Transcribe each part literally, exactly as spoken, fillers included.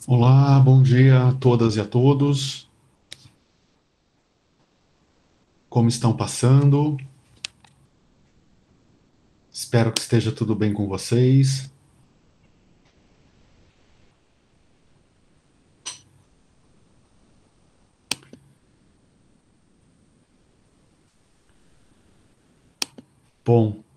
Olá, bom dia a todas e a todos. Como estão passando? Espero que esteja tudo bem com vocês. Bom,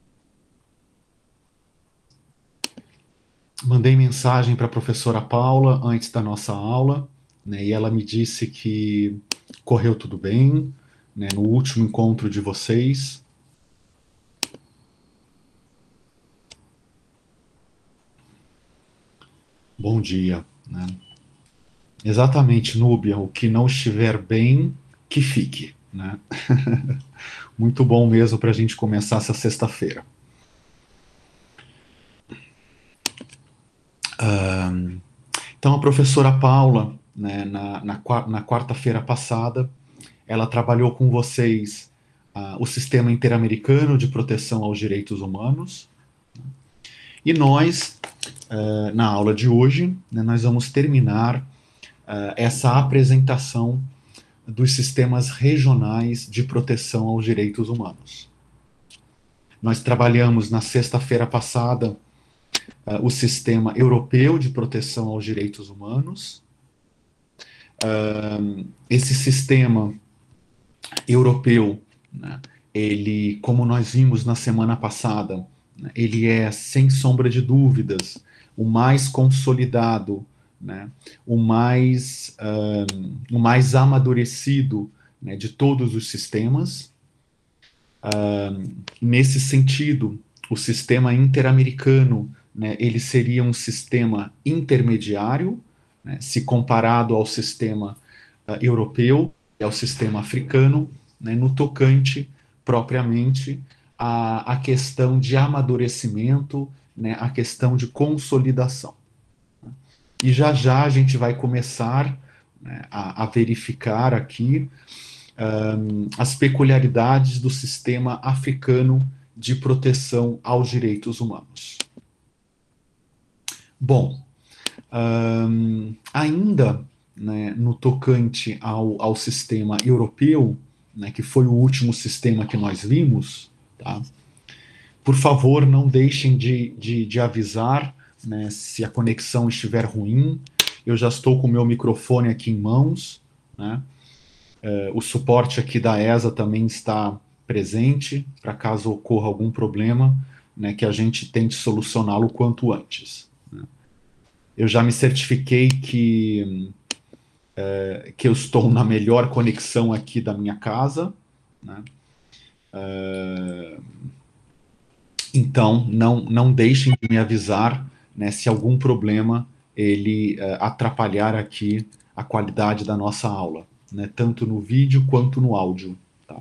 mandei mensagem para a professora Paula antes da nossa aula, né, e ela me disse que correu tudo bem, né, no último encontro de vocês. Bom dia, né? Exatamente, Núbia, o que não estiver bem, que fique, né? Muito bom mesmo para a gente começar essa sexta-feira. Então, a professora Paula, né, na, na, na quarta-feira passada, ela trabalhou com vocês ah, o Sistema Interamericano de Proteção aos Direitos Humanos. E nós, ah, na aula de hoje, né, nós vamos terminar ah, essa apresentação dos sistemas regionais de proteção aos direitos humanos. Nós trabalhamos na sexta-feira passada ah, o Sistema Europeu de Proteção aos Direitos Humanos. Ah, esse sistema europeu, né, ele, como nós vimos na semana passada, né, ele é, sem sombra de dúvidas, o mais consolidado, né, o mais, um, o mais amadurecido, né, de todos os sistemas. Um, nesse sentido, o sistema interamericano, né, ele seria um sistema intermediário, né, se comparado ao sistema uh, europeu e ao sistema africano, né, no tocante propriamente à, à questão de amadurecimento, né, à questão de consolidação. E já já a gente vai começar, né, a, a verificar aqui um, as peculiaridades do sistema africano de proteção aos direitos humanos. Bom, um, ainda, né, no tocante ao, ao sistema europeu, né, que foi o último sistema que nós vimos, tá? Por favor, não deixem de, de, de avisar, né, se a conexão estiver ruim. Eu já estou com o meu microfone aqui em mãos, né? Uh, o suporte aqui da E S A também está presente, para caso ocorra algum problema, né, que a gente tente solucioná-lo o quanto antes. Né? Eu já me certifiquei que, uh, que eu estou na melhor conexão aqui da minha casa, né? Uh, então, não, não deixem de me avisar, né, se algum problema ele uh, atrapalhar aqui a qualidade da nossa aula, né, tanto no vídeo quanto no áudio. Tá?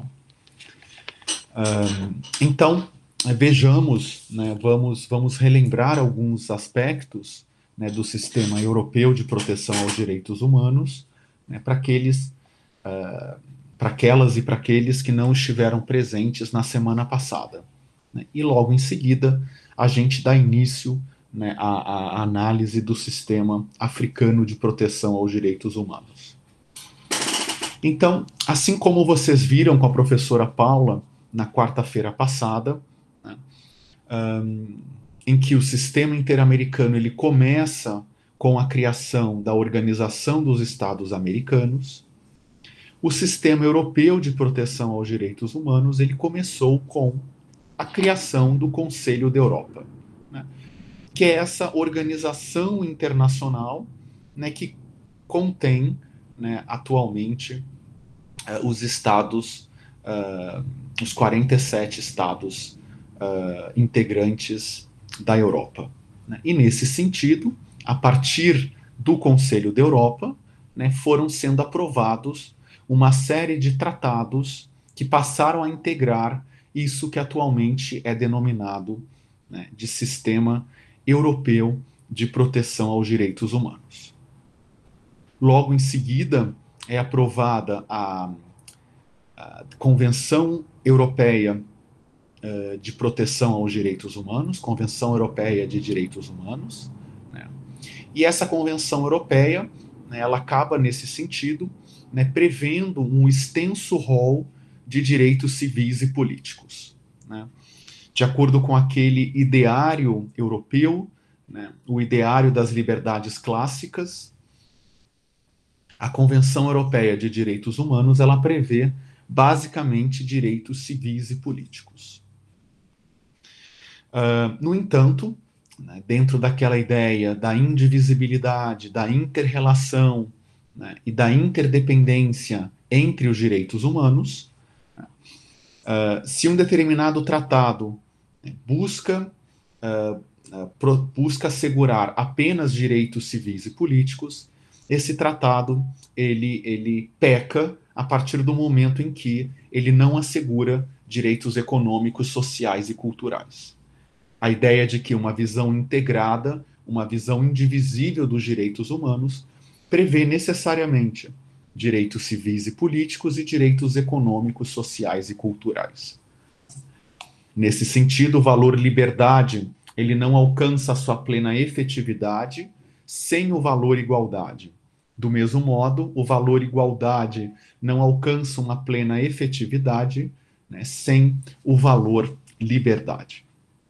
Um, então, vejamos, né, vamos, vamos relembrar alguns aspectos, né, do sistema europeu de proteção aos direitos humanos, né, para aqueles, uh, para aquelas e para aqueles que não estiveram presentes na semana passada. Né, e logo em seguida, a gente dá início, né, à, à análise do sistema africano de proteção aos direitos humanos. Então, assim como vocês viram com a professora Paula na quarta-feira passada, né, um, em que o sistema interamericano ele começa com a criação da Organização dos Estados Americanos, o sistema europeu de proteção aos direitos humanos ele começou com a criação do Conselho da Europa, né, que é essa organização internacional, né, que contém, né, atualmente uh, os estados, uh, os quarenta e sete estados uh, integrantes da Europa. Né? E nesse sentido, a partir do Conselho da Europa, né, foram sendo aprovados uma série de tratados que passaram a integrar isso que atualmente é denominado, né, de Sistema Europeu de Proteção aos Direitos Humanos. Logo em seguida, é aprovada a, a Convenção Europeia uh, de Proteção aos Direitos Humanos, Convenção Europeia de Direitos Humanos, né? E essa Convenção Europeia, né, ela acaba, nesse sentido, né, prevendo um extenso rol de direitos civis e políticos. Né? De acordo com aquele ideário europeu, né, o ideário das liberdades clássicas, a Convenção Europeia de Direitos Humanos, ela prevê basicamente direitos civis e políticos. Uh, no entanto, né, dentro daquela ideia da indivisibilidade, da inter-relação, né, e da interdependência entre os direitos humanos, uh, se um determinado tratado, né, busca, uh, uh, pro, busca assegurar apenas direitos civis e políticos, esse tratado ele, ele peca a partir do momento em que ele não assegura direitos econômicos, sociais e culturais. A ideia de que uma visão integrada, uma visão indivisível dos direitos humanos, prevê necessariamente direitos civis e políticos e direitos econômicos, sociais e culturais. Nesse sentido, o valor liberdade, ele não alcança a sua plena efetividade sem o valor igualdade. Do mesmo modo, o valor igualdade não alcança uma plena efetividade, né, sem o valor liberdade.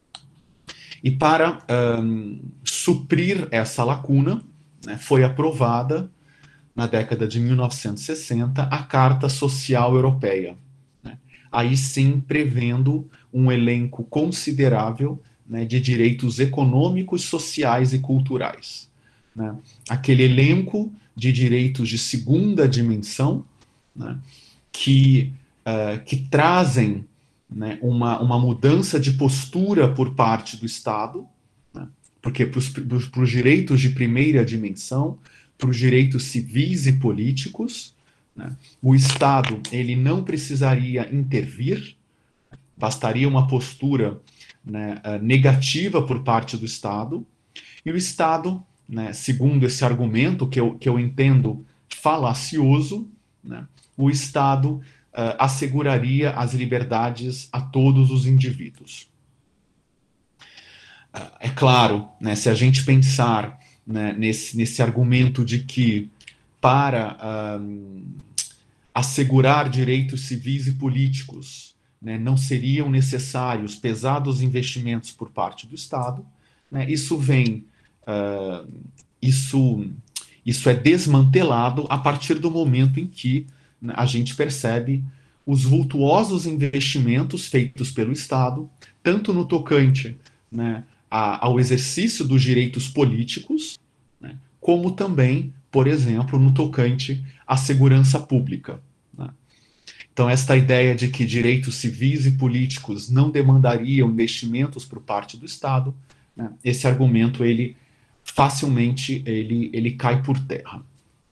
E para um, suprir essa lacuna, né, foi aprovada, na década de mil novecentos e sessenta, a Carta Social Europeia. Né, aí sim prevendo um elenco considerável, né, de direitos econômicos, sociais e culturais. Né. Aquele elenco de direitos de segunda dimensão, né, que, uh, que trazem, né, uma, uma mudança de postura por parte do Estado, né, porque para os direitos de primeira dimensão, para os direitos civis e políticos, né, o Estado ele não precisaria intervir, bastaria uma postura, né, negativa por parte do Estado, e o Estado, né, segundo esse argumento que eu, que eu entendo falacioso, né, o Estado Uh, asseguraria as liberdades a todos os indivíduos. Uh, é claro, né, se a gente pensar, né, nesse, nesse argumento de que para uh, assegurar direitos civis e políticos, né, não seriam necessários pesados investimentos por parte do Estado, né, isso vem, uh, isso, isso é desmantelado a partir do momento em que a gente percebe os vultuosos investimentos feitos pelo Estado, tanto no tocante, né, a, ao exercício dos direitos políticos, né, como também, por exemplo, no tocante à segurança pública. Né. Então, esta ideia de que direitos civis e políticos não demandariam investimentos por parte do Estado, né, esse argumento, ele facilmente ele, ele cai por terra.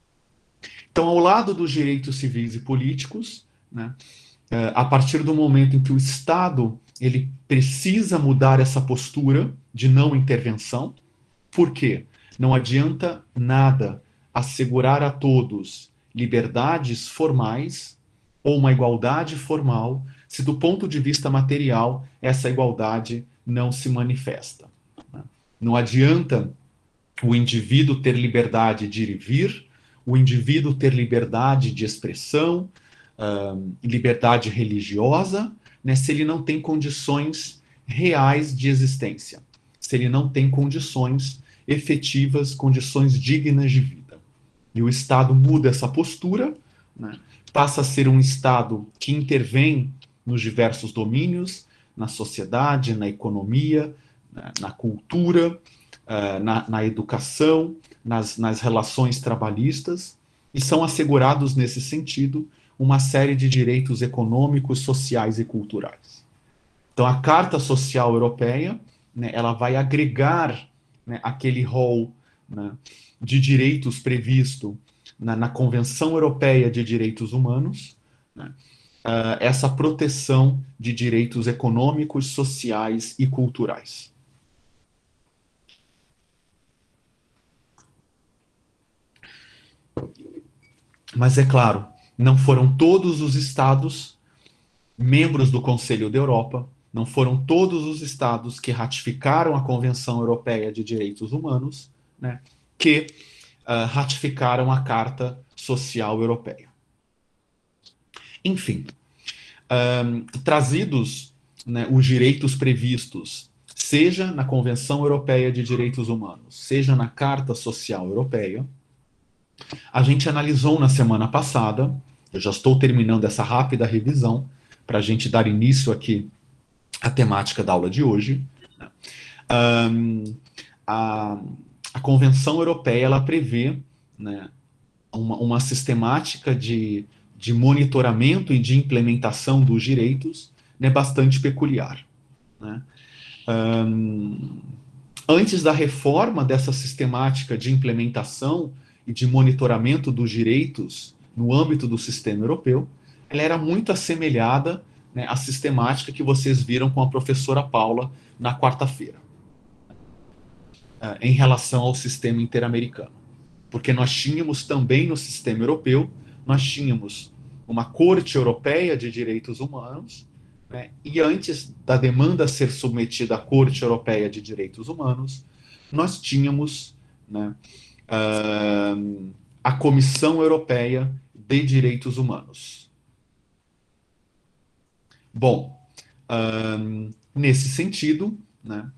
Então, ao lado dos direitos civis e políticos, né, a partir do momento em que o Estado ele precisa mudar essa postura de não intervenção, por quê? Não adianta nada assegurar a todos liberdades formais ou uma igualdade formal, se do ponto de vista material essa igualdade não se manifesta. Não adianta o indivíduo ter liberdade de ir e vir, o indivíduo ter liberdade de expressão, uh, liberdade religiosa, né, se ele não tem condições reais de existência, se ele não tem condições efetivas, condições dignas de vida. E o Estado muda essa postura, né, passa a ser um Estado que intervém nos diversos domínios, na sociedade, na economia, na, na cultura, uh, na, na educação, Nas, nas relações trabalhistas, e são assegurados, nesse sentido, uma série de direitos econômicos, sociais e culturais. Então, a Carta Social Europeia, né, ela vai agregar, né, aquele rol, né, de direitos previsto na, na Convenção Europeia de Direitos Humanos, né, uh, essa proteção de direitos econômicos, sociais e culturais. Mas é claro, não foram todos os estados membros do Conselho da Europa, não foram todos os estados que ratificaram a Convenção Europeia de Direitos Humanos, né, que uh, ratificaram a Carta Social Europeia. Enfim, um, trazidos, né, os direitos previstos, seja na Convenção Europeia de Direitos Humanos, seja na Carta Social Europeia, a gente analisou na semana passada, eu já estou terminando essa rápida revisão, para a gente dar início aqui à temática da aula de hoje. Né? Um, a, a Convenção Europeia, ela prevê, né, uma, uma sistemática de, de monitoramento e de implementação dos direitos, né, bastante peculiar. Né? Um, antes da reforma dessa sistemática de implementação e de monitoramento dos direitos no âmbito do sistema europeu, ela era muito assemelhada, né, à sistemática que vocês viram com a professora Paula na quarta-feira, em relação ao sistema interamericano. Porque nós tínhamos também no sistema europeu, nós tínhamos uma Corte Europeia de Direitos Humanos, né, e antes da demanda ser submetida à Corte Europeia de Direitos Humanos, nós tínhamos, né, uh, a Comissão Europeia de Direitos Humanos. Bom, uh, nesse sentido, né,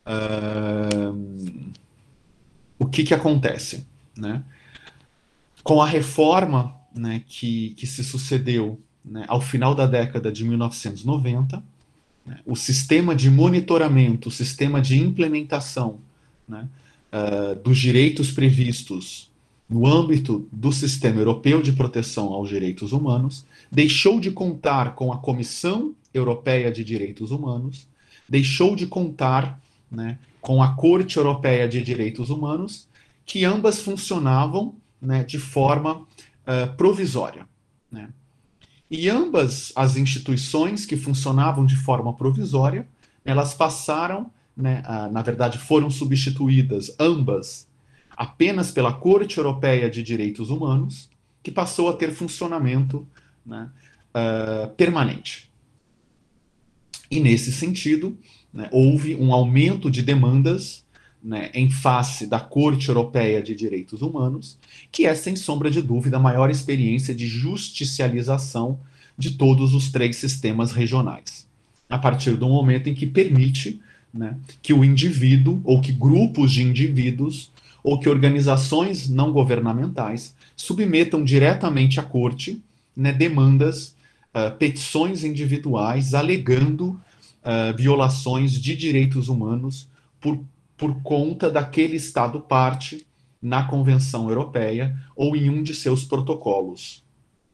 uh, o que, que acontece? Né? Com a reforma, né, que, que se sucedeu, né, ao final da década de mil novecentos e noventa, né, o sistema de monitoramento, o sistema de implementação, né, uh, dos direitos previstos no âmbito do Sistema Europeu de Proteção aos Direitos Humanos deixou de contar com a Comissão Europeia de Direitos Humanos, deixou de contar, né, com a Corte Europeia de Direitos Humanos, que ambas funcionavam, né, de forma uh, provisória. Né? E ambas as instituições que funcionavam de forma provisória, elas passaram, né, a, na verdade foram substituídas ambas apenas pela Corte Europeia de Direitos Humanos, que passou a ter funcionamento, né, uh, permanente. E nesse sentido, né, houve um aumento de demandas, né, em face da Corte Europeia de Direitos Humanos, que é, sem sombra de dúvida, a maior experiência de justicialização de todos os três sistemas regionais, a partir do momento em que permite, né, que o indivíduo, ou que grupos de indivíduos, ou que organizações não governamentais submetam diretamente à Corte, né, demandas, uh, petições individuais, alegando uh, violações de direitos humanos por por conta daquele Estado parte na Convenção Europeia ou em um de seus protocolos.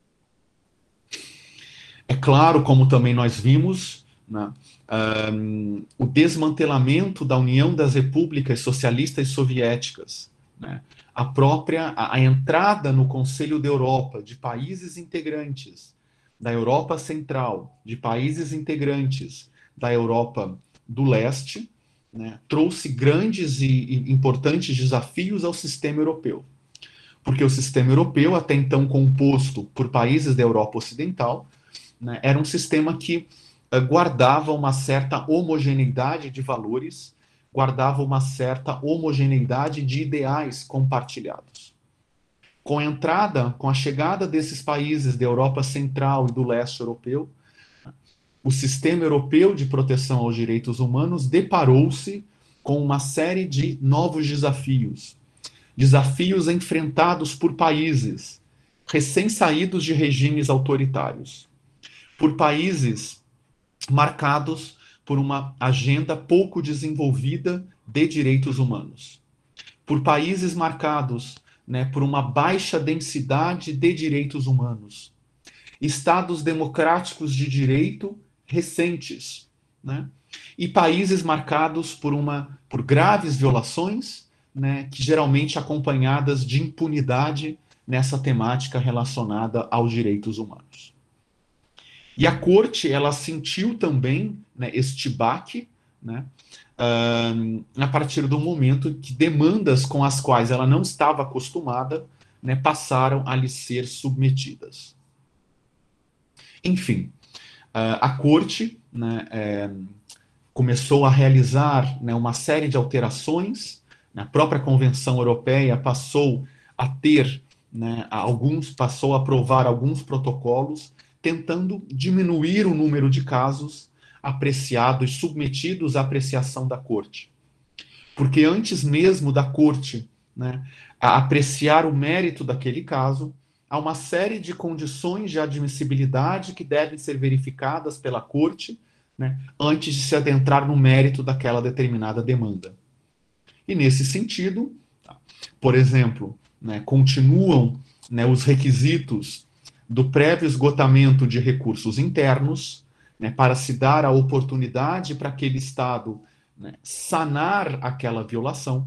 É claro, como também nós vimos, né, um, o desmantelamento da União das Repúblicas Socialistas Soviéticas, né, a própria a, a entrada no Conselho da Europa de países integrantes da Europa Central, de países integrantes da Europa do Leste, né, trouxe grandes e, e importantes desafios ao sistema europeu. Porque o sistema europeu, até então composto por países da Europa Ocidental, né, era um sistema que uh, guardava uma certa homogeneidade de valores, guardava uma certa homogeneidade de ideais compartilhados. Com a entrada, com a chegada desses países da Europa Central e do Leste Europeu, o sistema europeu de proteção aos direitos humanos deparou-se com uma série de novos desafios. Desafios enfrentados por países recém-saídos de regimes autoritários, por países marcados por uma agenda pouco desenvolvida de direitos humanos, por países marcados, né, por uma baixa densidade de direitos humanos, estados democráticos de direito recentes, né? E países marcados por, uma, por graves violações, né, que geralmente acompanhadas de impunidade nessa temática relacionada aos direitos humanos. E a Corte, ela sentiu também, né, este baque, né, uh, a partir do momento que demandas com as quais ela não estava acostumada, né, passaram a lhe ser submetidas. Enfim, Uh, a Corte, né, é, começou a realizar, né, uma série de alterações, A própria Convenção Europeia passou a ter, né, alguns, passou a aprovar alguns protocolos tentando diminuir o número de casos apreciados, submetidos à apreciação da Corte. Porque antes mesmo da Corte, né, a apreciar o mérito daquele caso, há uma série de condições de admissibilidade que devem ser verificadas pela Corte, né, antes de se adentrar no mérito daquela determinada demanda. E nesse sentido, por exemplo, né, continuam, né, os requisitos do prévio esgotamento de recursos internos, né, para se dar a oportunidade para aquele Estado, né, sanar aquela violação,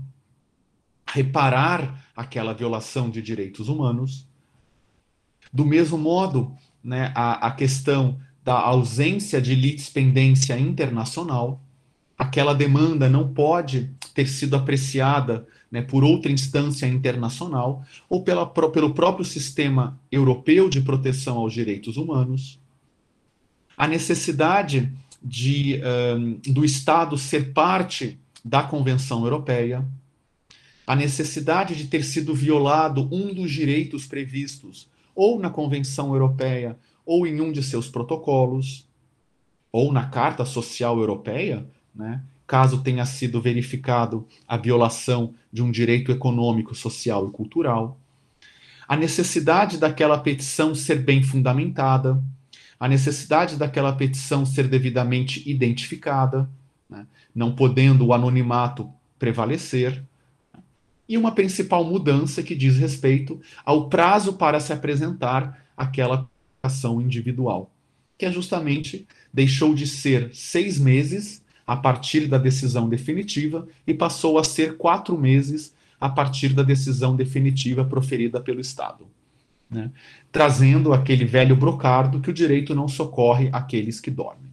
reparar aquela violação de direitos humanos. Do mesmo modo, né, a, a questão da ausência de litispendência internacional, aquela demanda não pode ter sido apreciada, né, por outra instância internacional ou pela, pelo próprio sistema europeu de proteção aos direitos humanos. A necessidade de, um, do Estado ser parte da Convenção Europeia, a necessidade de ter sido violado um dos direitos previstos ou na Convenção Europeia ou em um de seus protocolos, ou na Carta Social Europeia, né, caso tenha sido verificado a violação de um direito econômico, social e cultural. A necessidade daquela petição ser bem fundamentada, a necessidade daquela petição ser devidamente identificada, né, não podendo o anonimato prevalecer, e uma principal mudança que diz respeito ao prazo para se apresentar aquela ação individual, que é justamente deixou de ser seis meses a partir da decisão definitiva e passou a ser quatro meses a partir da decisão definitiva proferida pelo Estado, né? Trazendo aquele velho brocardo que o direito não socorre aqueles que dormem.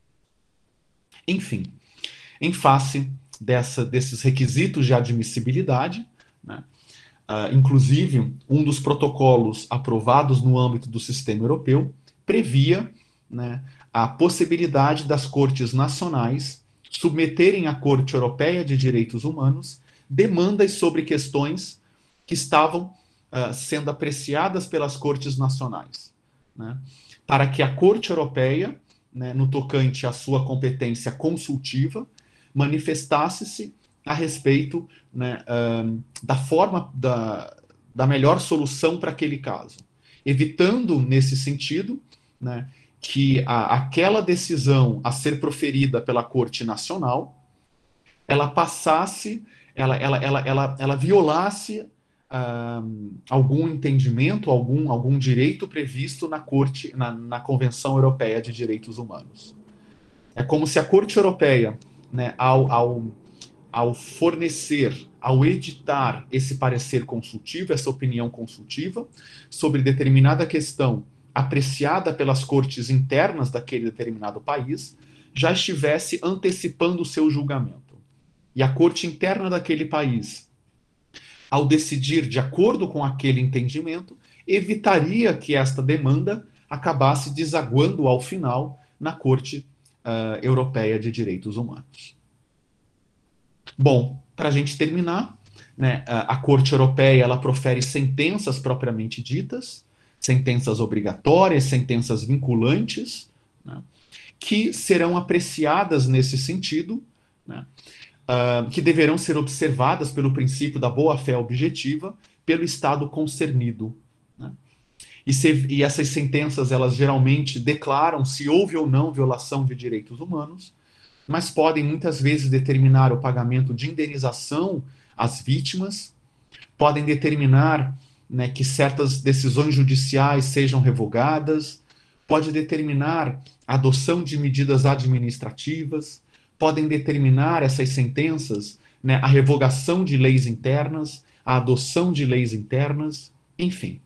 Enfim, em face dessa, desses requisitos de admissibilidade, né, uh, inclusive um dos protocolos aprovados no âmbito do sistema europeu previa, né, a possibilidade das cortes nacionais submeterem à Corte Europeia de Direitos Humanos demandas sobre questões que estavam uh, sendo apreciadas pelas cortes nacionais, né, para que a Corte Europeia, né, no tocante à sua competência consultiva, manifestasse-se a respeito, né, uh, da forma, da, da melhor solução para aquele caso, evitando, nesse sentido, né, que a, aquela decisão a ser proferida pela Corte Nacional, ela passasse, ela, ela, ela, ela, ela violasse uh, algum entendimento, algum, algum direito previsto na Corte, na, na Convenção Europeia de Direitos Humanos. É como se a Corte Europeia, né, ao, ao, ao fornecer, ao editar esse parecer consultivo, essa opinião consultiva, sobre determinada questão apreciada pelas cortes internas daquele determinado país, já estivesse antecipando o seu julgamento. E a corte interna daquele país, ao decidir de acordo com aquele entendimento, evitaria que esta demanda acabasse desaguando ao final na Corte uh, Europeia de Direitos Humanos. Bom, para a gente terminar, né, a Corte Europeia ela profere sentenças propriamente ditas, sentenças obrigatórias, sentenças vinculantes, né, que serão apreciadas nesse sentido, né, uh, que deverão ser observadas pelo princípio da boa-fé objetiva pelo Estado concernido. Né. E, se, e essas sentenças, elas geralmente declaram se houve ou não violação de direitos humanos, mas podem muitas vezes determinar o pagamento de indenização às vítimas, podem determinar, né, que certas decisões judiciais sejam revogadas, pode determinar a adoção de medidas administrativas, podem determinar essas sentenças, né, a revogação de leis internas, a adoção de leis internas, enfim.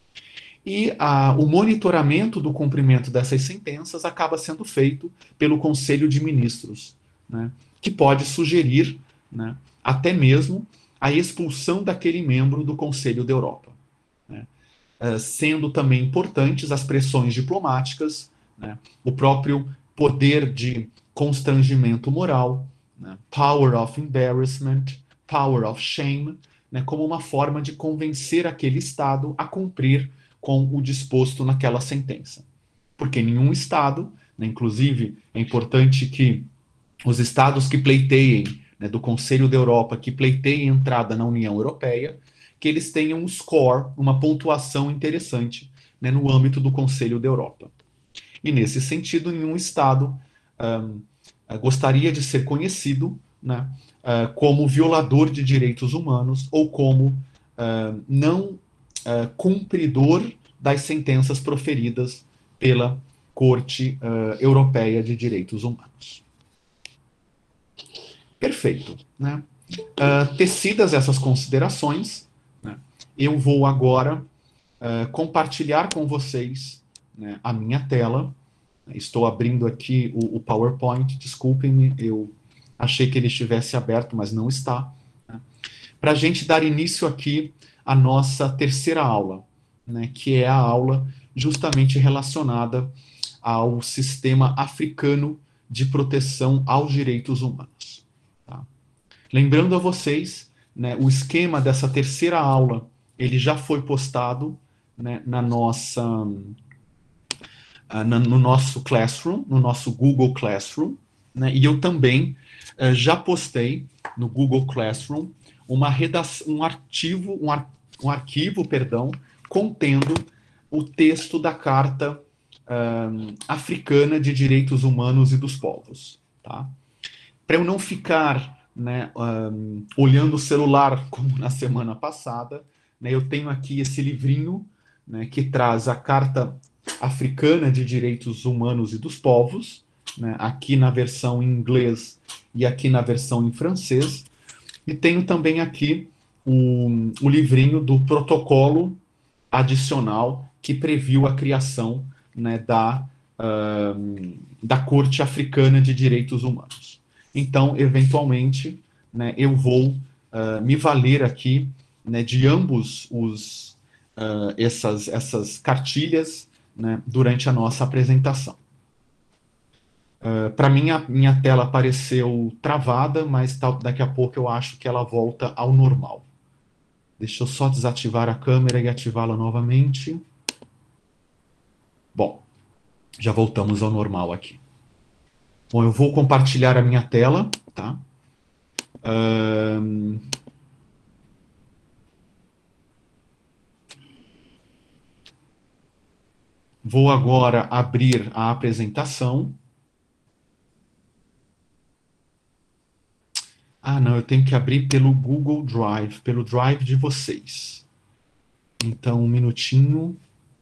E a, o monitoramento do cumprimento dessas sentenças acaba sendo feito pelo Conselho de Ministros, né, que pode sugerir, né, até mesmo a expulsão daquele membro do Conselho da Europa, né, uh, sendo também importantes as pressões diplomáticas, né, o próprio poder de constrangimento moral, né, power of embarrassment, power of shame, né, como uma forma de convencer aquele Estado a cumprir com o disposto naquela sentença. Porque nenhum Estado, né, inclusive é importante que os Estados que pleiteiem, né, do Conselho da Europa, que pleiteiem entrada na União Europeia, que eles tenham um score, uma pontuação interessante, né, no âmbito do Conselho da Europa. E nesse sentido, nenhum Estado um, gostaria de ser conhecido, né, uh, como violador de direitos humanos ou como uh, não uh, cumpridor das sentenças proferidas pela Corte uh, Europeia de Direitos Humanos. Perfeito, né? Uh, tecidas essas considerações, né, eu vou agora uh, compartilhar com vocês, né, a minha tela. Estou abrindo aqui o, o PowerPoint, desculpem-me, eu achei que ele estivesse aberto, mas não está, né, para a gente dar início aqui à nossa terceira aula, né, que é a aula justamente relacionada ao sistema africano de proteção aos direitos humanos. Tá? Lembrando a vocês, né, o esquema dessa terceira aula, ele já foi postado, né, na nossa, uh, na, no nosso Classroom, no nosso Google Classroom, né, e eu também uh, já postei no Google Classroom uma redação, um arquivo, um, ar, um arquivo, perdão, contendo o texto da Carta uh, Africana de Direitos Humanos e dos Povos, tá? Para eu não ficar, né, um, olhando o celular como na semana passada, né, eu tenho aqui esse livrinho, né, que traz a Carta Africana de Direitos Humanos e dos Povos, né, aqui na versão em inglês e aqui na versão em francês, e tenho também aqui o, o livrinho do protocolo adicional que previu a criação, né, da, uh, da Corte Africana de Direitos Humanos. Então, eventualmente, né, eu vou uh, me valer aqui, né, de ambos os uh, essas, essas cartilhas, né, durante a nossa apresentação. Uh, Para mim, a minha tela apareceu travada, mas tal, daqui a pouco eu acho que ela volta ao normal. Deixa eu só desativar a câmera e ativá-la novamente. Bom, já voltamos ao normal aqui. Bom, eu vou compartilhar a minha tela, tá? Um... Vou agora abrir a apresentação. Ah, não, eu tenho que abrir pelo Google Drive, pelo Drive de vocês. Então, um minutinho,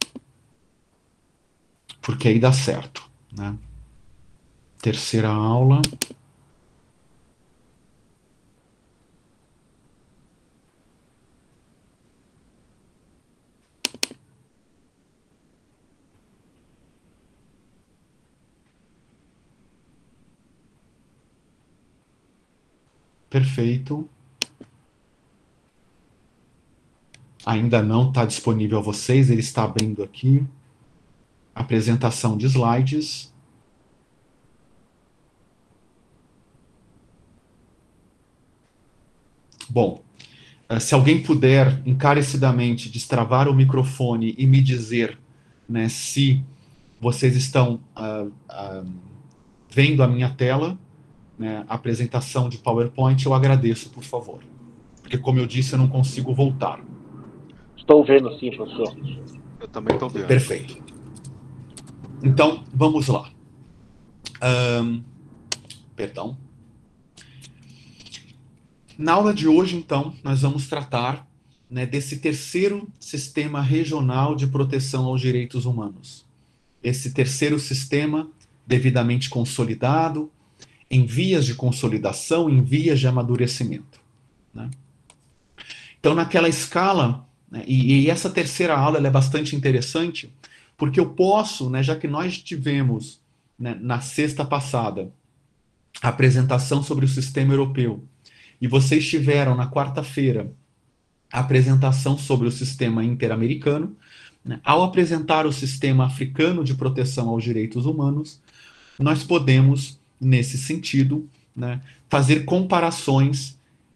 porque aí dá certo, né? Terceira aula. Perfeito. Ainda não está disponível a vocês, ele está abrindo aqui. Apresentação de slides. Bom, se alguém puder encarecidamente destravar o microfone e me dizer, né, se vocês estão uh, uh, vendo a minha tela, né, a apresentação de PowerPoint, eu agradeço, por favor. Porque, como eu disse, eu não consigo voltar. Estou vendo sim, professor. Eu também estou vendo. Perfeito. Então, vamos lá. Um, perdão. Na aula de hoje, então, nós vamos tratar, né, desse terceiro sistema regional de proteção aos direitos humanos. Esse terceiro sistema devidamente consolidado, em vias de consolidação, em vias de amadurecimento, né? Então, naquela escala, né, e, e essa terceira aula ela é bastante interessante, porque eu posso, né, já que nós tivemos, né, na sexta passada a apresentação sobre o sistema europeu, e vocês tiveram na quarta-feira a apresentação sobre o sistema interamericano, né, ao apresentar o sistema africano de proteção aos direitos humanos, nós podemos, nesse sentido, né, fazer comparações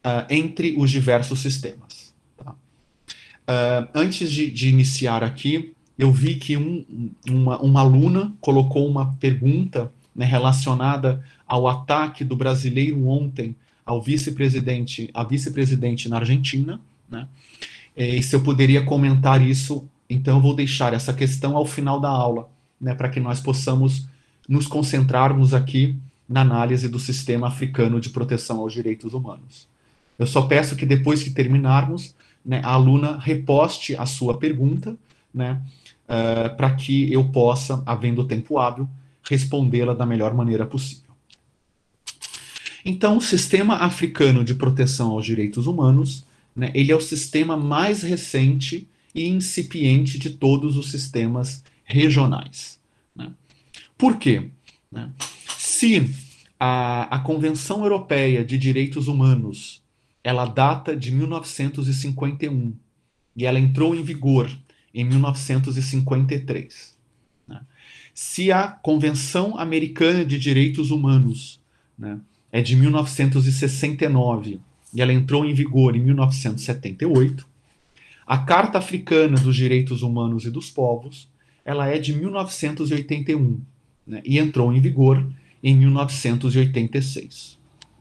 uh, entre os diversos sistemas. Tá? Uh, antes de, de iniciar aqui, eu vi que um, uma, uma aluna colocou uma pergunta, né, relacionada ao ataque do brasileiro ontem ao vice-presidente, a vice-presidente na Argentina, né? E se eu poderia comentar isso, então eu vou deixar essa questão ao final da aula, né, para que nós possamos nos concentrarmos aqui na análise do sistema africano de proteção aos direitos humanos. Eu só peço que depois que terminarmos, né, a aluna reposte a sua pergunta, né, uh, para que eu possa, havendo tempo hábil, respondê-la da melhor maneira possível. Então, o Sistema Africano de Proteção aos Direitos Humanos, né, ele é o sistema mais recente e incipiente de todos os sistemas regionais. Né? Por quê? Né? Se a, a Convenção Europeia de Direitos Humanos ela data de mil novecentos e cinquenta e um e ela entrou em vigor em mil novecentos e cinquenta e três. Né? Se a Convenção Americana de Direitos Humanos, né, é de mil novecentos e sessenta e nove e ela entrou em vigor em mil novecentos e setenta e oito. A Carta Africana dos Direitos Humanos e dos Povos, ela é de mil novecentos e oitenta e um, né, e entrou em vigor em mil novecentos e oitenta e seis.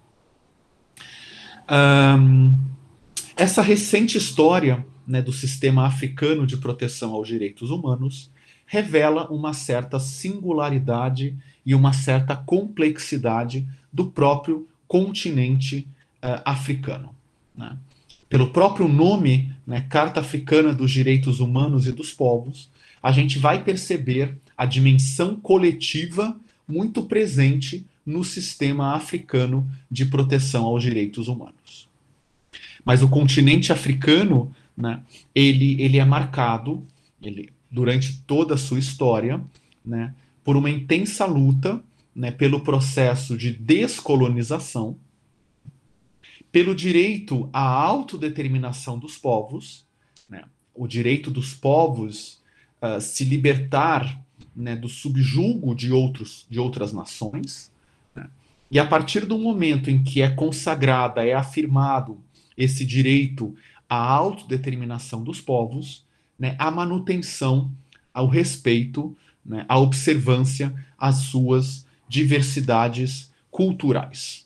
Um, essa recente história, né, do sistema africano de proteção aos direitos humanos revela uma certa singularidade e uma certa complexidade do próprio continente uh, africano. Né? Pelo próprio nome, né, Carta Africana dos Direitos Humanos e dos Povos, a gente vai perceber a dimensão coletiva muito presente no sistema africano de proteção aos direitos humanos. Mas o continente africano, né, ele, ele é marcado, ele, durante toda a sua história, né, por uma intensa luta, né, pelo processo de descolonização, pelo direito à autodeterminação dos povos, né, o direito dos povos uh, se libertar, né, do subjugo de, outros, de outras nações, né, e a partir do momento em que é consagrada, é afirmado esse direito à autodeterminação dos povos, né, a manutenção, ao respeito, né, à observância às suas diversidades culturais.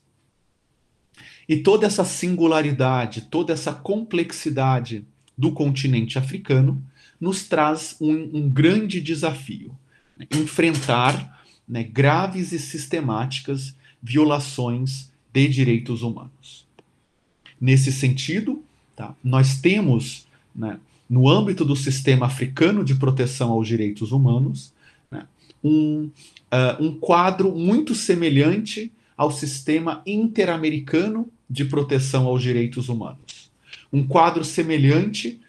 E toda essa singularidade, toda essa complexidade do continente africano nos traz um, um grande desafio, né, enfrentar, né, graves e sistemáticas violações de direitos humanos. Nesse sentido, tá, nós temos, né, no âmbito do sistema africano de proteção aos direitos humanos, né, um, uh, um quadro muito semelhante ao sistema interamericano de proteção aos direitos humanos. Um quadro semelhante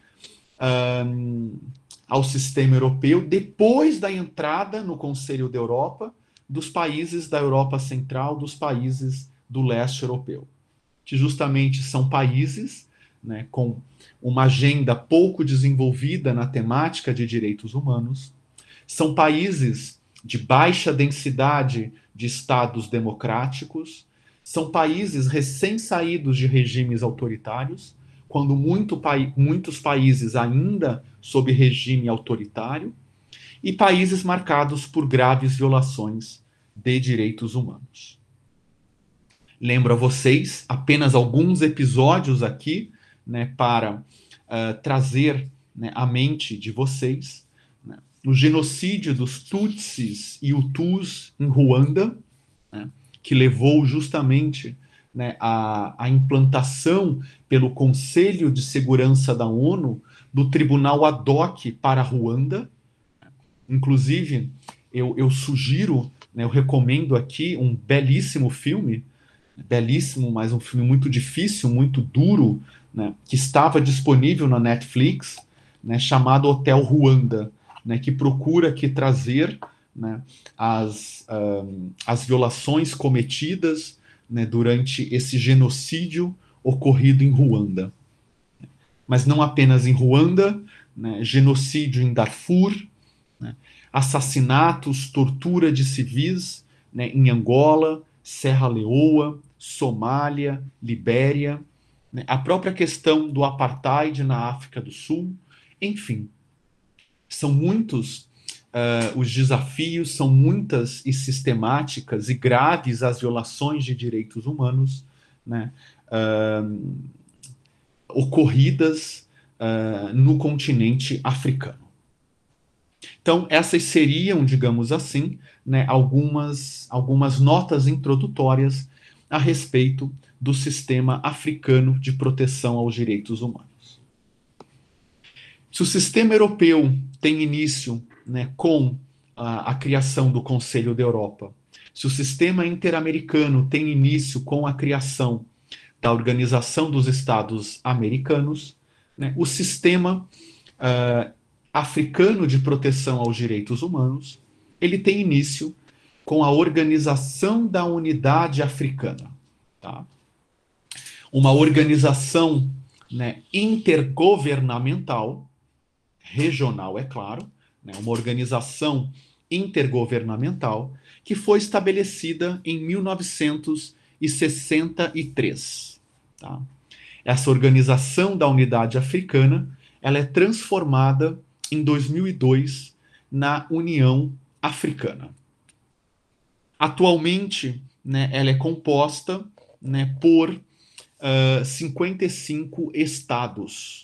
um, ao sistema europeu, depois da entrada no Conselho da Europa dos países da Europa Central, dos países do leste europeu, que justamente são países, né, com uma agenda pouco desenvolvida na temática de direitos humanos, são países de baixa densidade de estados democráticos, são países recém-saídos de regimes autoritários, quando muito, muitos países ainda sob regime autoritário, e países marcados por graves violações de direitos humanos. Lembro a vocês apenas alguns episódios aqui, né, para uh, trazer, né, à mente de vocês, né, o genocídio dos Tutsis e Hutus em Ruanda, né, que levou justamente, né, a, a implantação pelo Conselho de Segurança da ONU do Tribunal ad hoc para Ruanda. Inclusive, eu, eu sugiro, né, eu recomendo aqui um belíssimo filme, belíssimo, mas um filme muito difícil, muito duro, né, que estava disponível na Netflix, né, chamado Hotel Ruanda, né, que procura aqui trazer, né, as, um, as violações cometidas, né, durante esse genocídio ocorrido em Ruanda. Mas não apenas em Ruanda, né, genocídio em Darfur, né, assassinatos, tortura de civis, né, em Angola, Serra Leoa, Somália, Libéria, né, a própria questão do apartheid na África do Sul, enfim, são muitos uh, os desafios, são muitas e sistemáticas e graves as violações de direitos humanos, né, uh, ocorridas uh, no continente africano. Então, essas seriam, digamos assim, né, algumas, algumas notas introdutórias a respeito do sistema africano de proteção aos direitos humanos. Se o sistema europeu tem início, né, com a, a criação do Conselho da Europa, se o sistema interamericano tem início com a criação da Organização dos Estados Americanos, né, o sistema uh, africano de proteção aos direitos humanos, ele tem início com a Organização da Unidade Africana. Tá? Uma organização, né, intergovernamental, regional, é claro, né, uma organização intergovernamental que foi estabelecida em mil novecentos e sessenta e três. Tá? Essa Organização da Unidade Africana, ela é transformada em dois mil e dois na União Africana. Atualmente, né, ela é composta, né, por uh, cinquenta e cinco estados.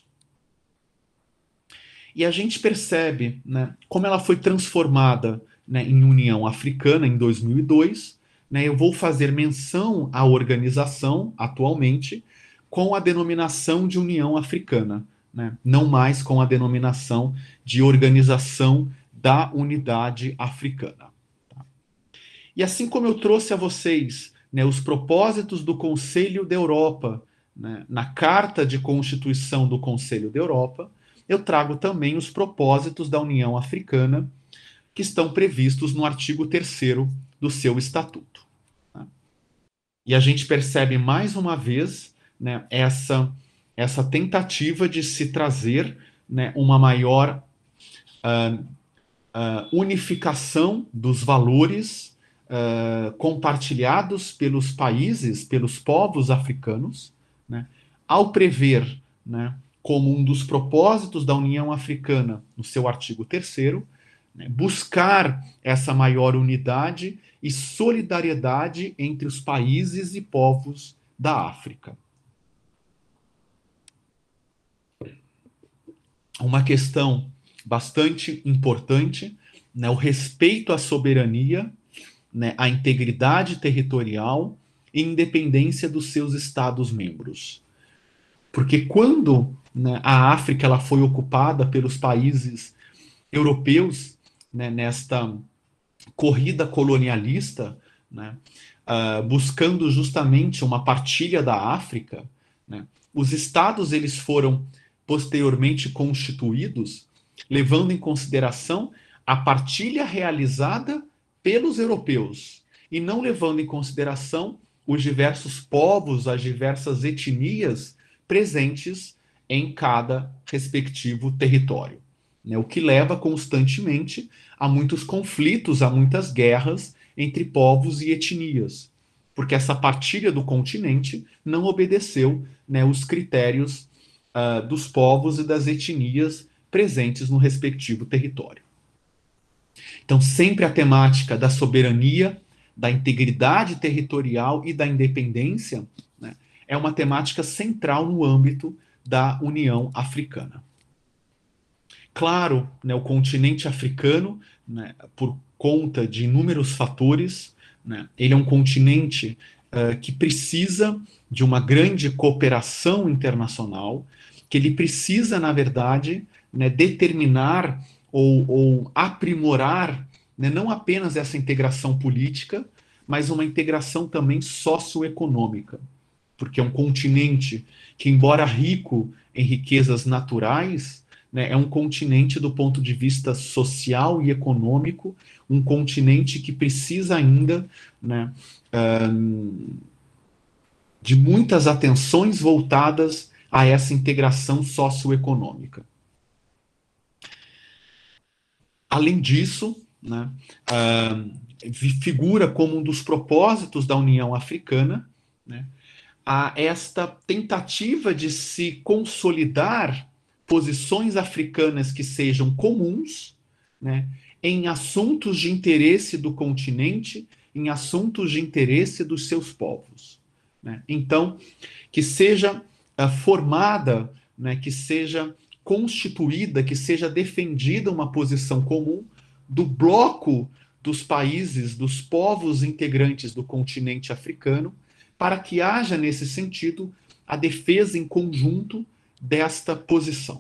E a gente percebe, né, como ela foi transformada, né, em União Africana em dois mil e dois. Né, eu vou fazer menção à organização atualmente com a denominação de União Africana, né, não mais com a denominação de Organização da Unidade Africana. Tá? E assim como eu trouxe a vocês, né, os propósitos do Conselho da Europa, né, na Carta de Constituição do Conselho da Europa, eu trago também os propósitos da União Africana, que estão previstos no artigo terceiro do seu estatuto. Tá? E a gente percebe mais uma vez, né, essa, essa tentativa de se trazer, né, uma maior uh, uh, unificação dos valores uh, compartilhados pelos países, pelos povos africanos, né, ao prever, né, como um dos propósitos da União Africana, no seu artigo terceiro, né, buscar essa maior unidade e solidariedade entre os países e povos da África. Uma questão bastante importante, né, o respeito à soberania, né, à integridade territorial e independência dos seus Estados-membros. Porque quando, né, a África ela foi ocupada pelos países europeus, né, nesta corrida colonialista, né, uh, buscando justamente uma partilha da África, né, os estados eles foram posteriormente constituídos, levando em consideração a partilha realizada pelos europeus e não levando em consideração os diversos povos, as diversas etnias presentes em cada respectivo território, né, o que leva constantemente a muitos conflitos, a muitas guerras entre povos e etnias, porque essa partilha do continente não obedeceu, né, os critérios uh, dos povos e das etnias presentes no respectivo território. Então, sempre a temática da soberania, da integridade territorial e da independência, né, é uma temática central no âmbito da União Africana. Claro, né, o continente africano, né, por conta de inúmeros fatores, né, ele é um continente uh, que precisa de uma grande cooperação internacional, que ele precisa, na verdade, né, determinar ou, ou aprimorar, né, não apenas essa integração política, mas uma integração também socioeconômica, porque é um continente que, embora rico em riquezas naturais, né, é um continente do ponto de vista social e econômico, um continente que precisa ainda, né, um, de muitas atenções voltadas a essa integração socioeconômica. Além disso, né, uh, figura como um dos propósitos da União Africana, né, a esta tentativa de se consolidar posições africanas que sejam comuns, né, em assuntos de interesse do continente, em assuntos de interesse dos seus povos. Né? Então, que seja uh, formada, né, que seja constituída, que seja defendida uma posição comum do bloco dos países, dos povos integrantes do continente africano, para que haja, nesse sentido, a defesa em conjunto desta posição.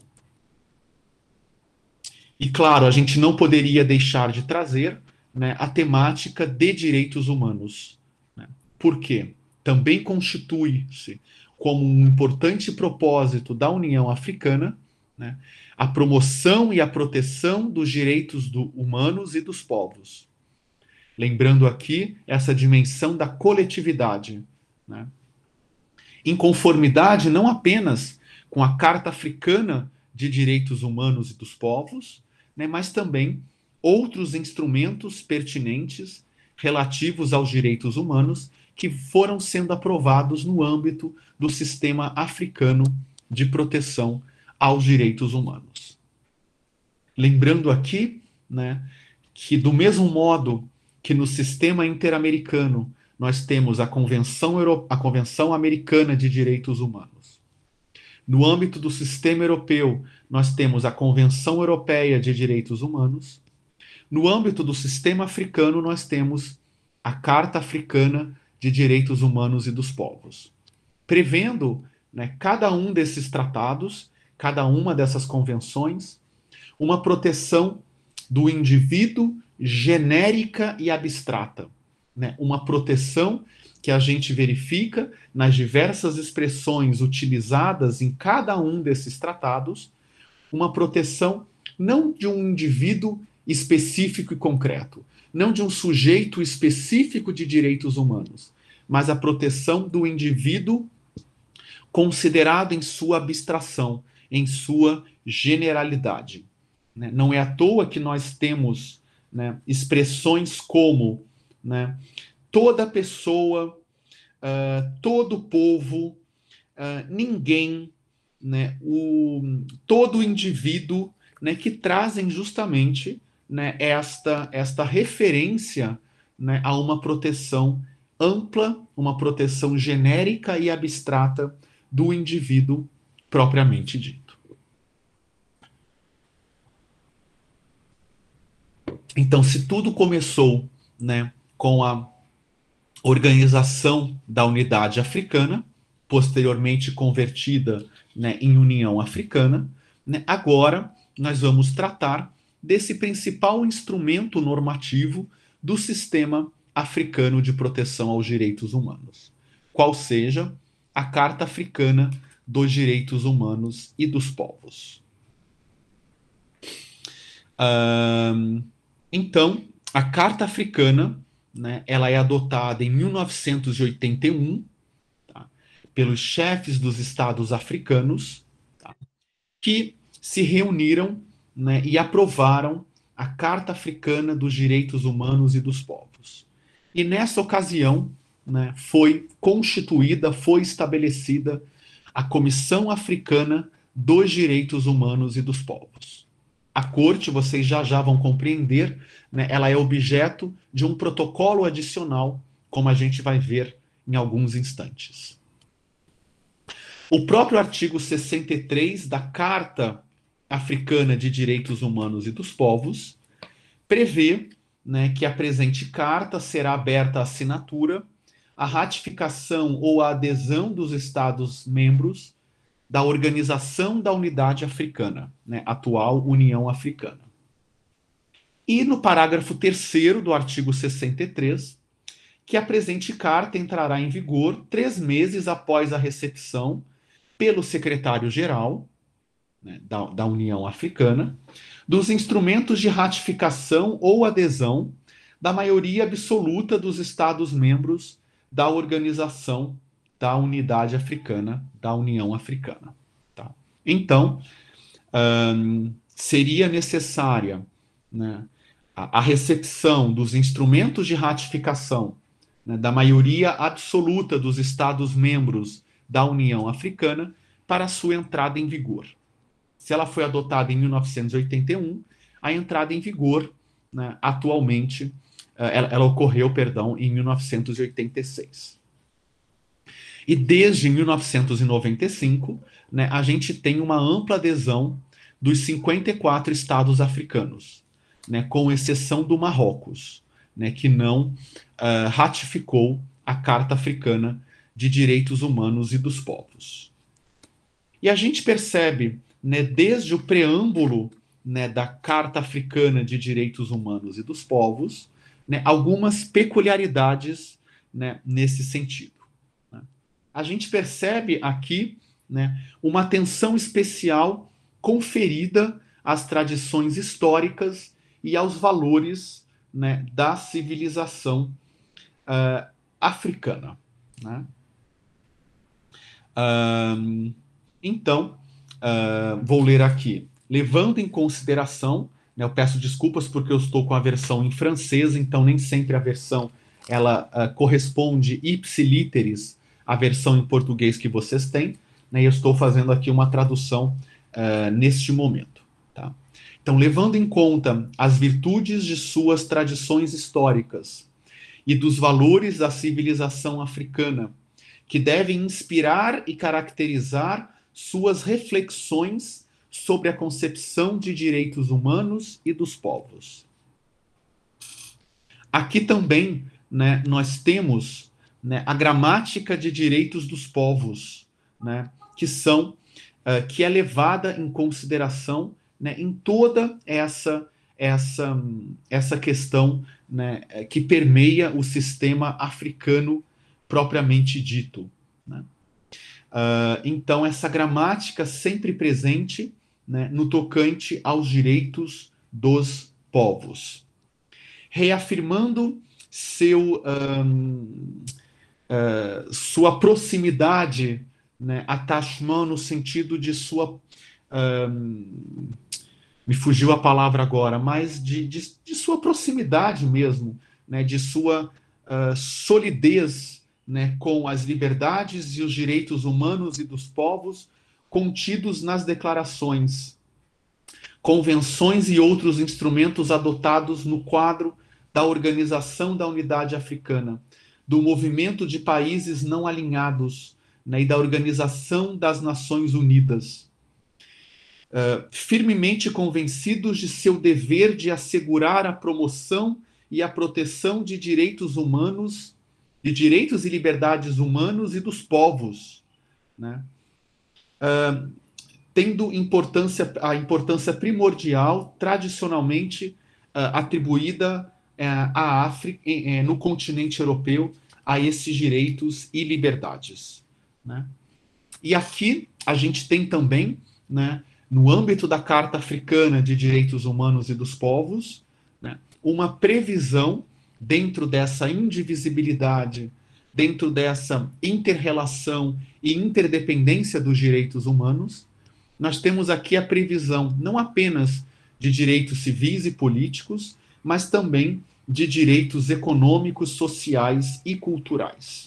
E, claro, a gente não poderia deixar de trazer, né, a temática de direitos humanos. Né? Por quê? Também constitui-se como um importante propósito da União Africana, né, a promoção e a proteção dos direitos do, humanos e dos povos. Lembrando aqui essa dimensão da coletividade, né? Em conformidade não apenas com a Carta Africana de Direitos Humanos e dos Povos, né, mas também outros instrumentos pertinentes relativos aos direitos humanos que foram sendo aprovados no âmbito do sistema africano de proteção aos direitos humanos. Lembrando aqui, né, que do mesmo modo que no sistema interamericano nós temos a Convenção, Euro... a Convenção Americana de Direitos Humanos. No âmbito do sistema europeu, nós temos a Convenção Europeia de Direitos Humanos. No âmbito do sistema africano, nós temos a Carta Africana de Direitos Humanos e dos Povos, prevendo, né, cada um desses tratados, cada uma dessas convenções, uma proteção do indivíduo genérica e abstrata, né? Uma proteção que a gente verifica nas diversas expressões utilizadas em cada um desses tratados, uma proteção não de um indivíduo específico e concreto, não de um sujeito específico de direitos humanos, mas a proteção do indivíduo considerado em sua abstração, em sua generalidade. Né? Não é à toa que nós temos, né, expressões como, né, toda pessoa, uh, todo povo, uh, ninguém, né, o, todo indivíduo, né, que trazem justamente, né, esta, esta referência, né, a uma proteção ampla, uma proteção genérica e abstrata do indivíduo propriamente dito. Então, se tudo começou, né, com a organização da Unidade Africana, posteriormente convertida, né, em União Africana, né, agora nós vamos tratar desse principal instrumento normativo do sistema africano de proteção aos direitos humanos, qual seja a Carta Africana dos Direitos Humanos e dos Povos. Um, então, a Carta Africana, né, ela é adotada em mil novecentos e oitenta e um, tá, pelos chefes dos estados africanos, tá, que se reuniram, né, e aprovaram a Carta Africana dos Direitos Humanos e dos Povos. E nessa ocasião, né, foi constituída, foi estabelecida a Comissão Africana dos Direitos Humanos e dos Povos. A corte, vocês já já vão compreender, né, ela é objeto de um protocolo adicional, como a gente vai ver em alguns instantes. O próprio artigo sessenta e três da Carta Africana de Direitos Humanos e dos Povos prevê, né, que a presente carta será aberta à assinatura, à ratificação ou à adesão dos Estados-membros da Organização da Unidade Africana, né, atual União Africana. E no parágrafo terceiro do artigo sessenta e três, que a presente carta entrará em vigor três meses após a recepção pelo secretário-geral, né, da, da União Africana, dos instrumentos de ratificação ou adesão da maioria absoluta dos Estados-membros da Organização da Unidade Africana, da União Africana. Tá? Então, hum, seria necessária, né, a, a recepção dos instrumentos de ratificação né, da maioria absoluta dos Estados-membros da União Africana para a sua entrada em vigor. Se ela foi adotada em mil novecentos e oitenta e um, a entrada em vigor, né, atualmente, ela, ela ocorreu, perdão, em mil novecentos e oitenta e seis. E desde mil novecentos e noventa e cinco, né, a gente tem uma ampla adesão dos cinquenta e quatro estados africanos, né, com exceção do Marrocos, né, que não uh, ratificou a Carta Africana de Direitos Humanos e dos Povos. E a gente percebe, né, desde o preâmbulo, né, da Carta Africana de Direitos Humanos e dos Povos, né, algumas peculiaridades, né, nesse sentido. Né? A gente percebe aqui, né, uma atenção especial conferida às tradições históricas e aos valores, né, da civilização uh, africana. Né? Um, então, uh, vou ler aqui. Levando em consideração, né, eu peço desculpas porque eu estou com a versão em francês, então nem sempre a versão ela uh, corresponde ipsiliteris à versão em português que vocês têm, né, e eu estou fazendo aqui uma tradução uh, neste momento. Tá? Então, levando em conta as virtudes de suas tradições históricas e dos valores da civilização africana, que devem inspirar e caracterizar suas reflexões sobre a concepção de direitos humanos e dos povos. Aqui também, né, nós temos, né, a gramática de direitos dos povos, né, que são uh, que é levada em consideração, né, em toda essa essa essa questão, né, que permeia o sistema africano propriamente dito. Né? Uh, então, essa gramática sempre presente, né, no tocante aos direitos dos povos. Reafirmando seu, um, uh, sua proximidade, né, attachement no sentido de sua... Um, me fugiu a palavra agora, mas de, de, de sua proximidade mesmo, né, de sua uh, solidez, né, com as liberdades e os direitos humanos e dos povos contidos nas declarações, convenções e outros instrumentos adotados no quadro da Organização da Unidade Africana, do Movimento de Países Não Alinhados, né, e da Organização das Nações Unidas. Uh, firmemente convencidos de seu dever de assegurar a promoção e a proteção de direitos humanos, de direitos e liberdades humanos e dos povos, né? Uh, tendo importância, a importância primordial, tradicionalmente uh, atribuída uh, à África, uh, no continente europeu, a esses direitos e liberdades. Né? E aqui a gente tem também, né, no âmbito da Carta Africana de Direitos Humanos e dos Povos, né, uma previsão dentro dessa indivisibilidade, dentro dessa inter-relação e interdependência dos direitos humanos. Nós temos aqui a previsão não apenas de direitos civis e políticos, mas também de direitos econômicos, sociais e culturais.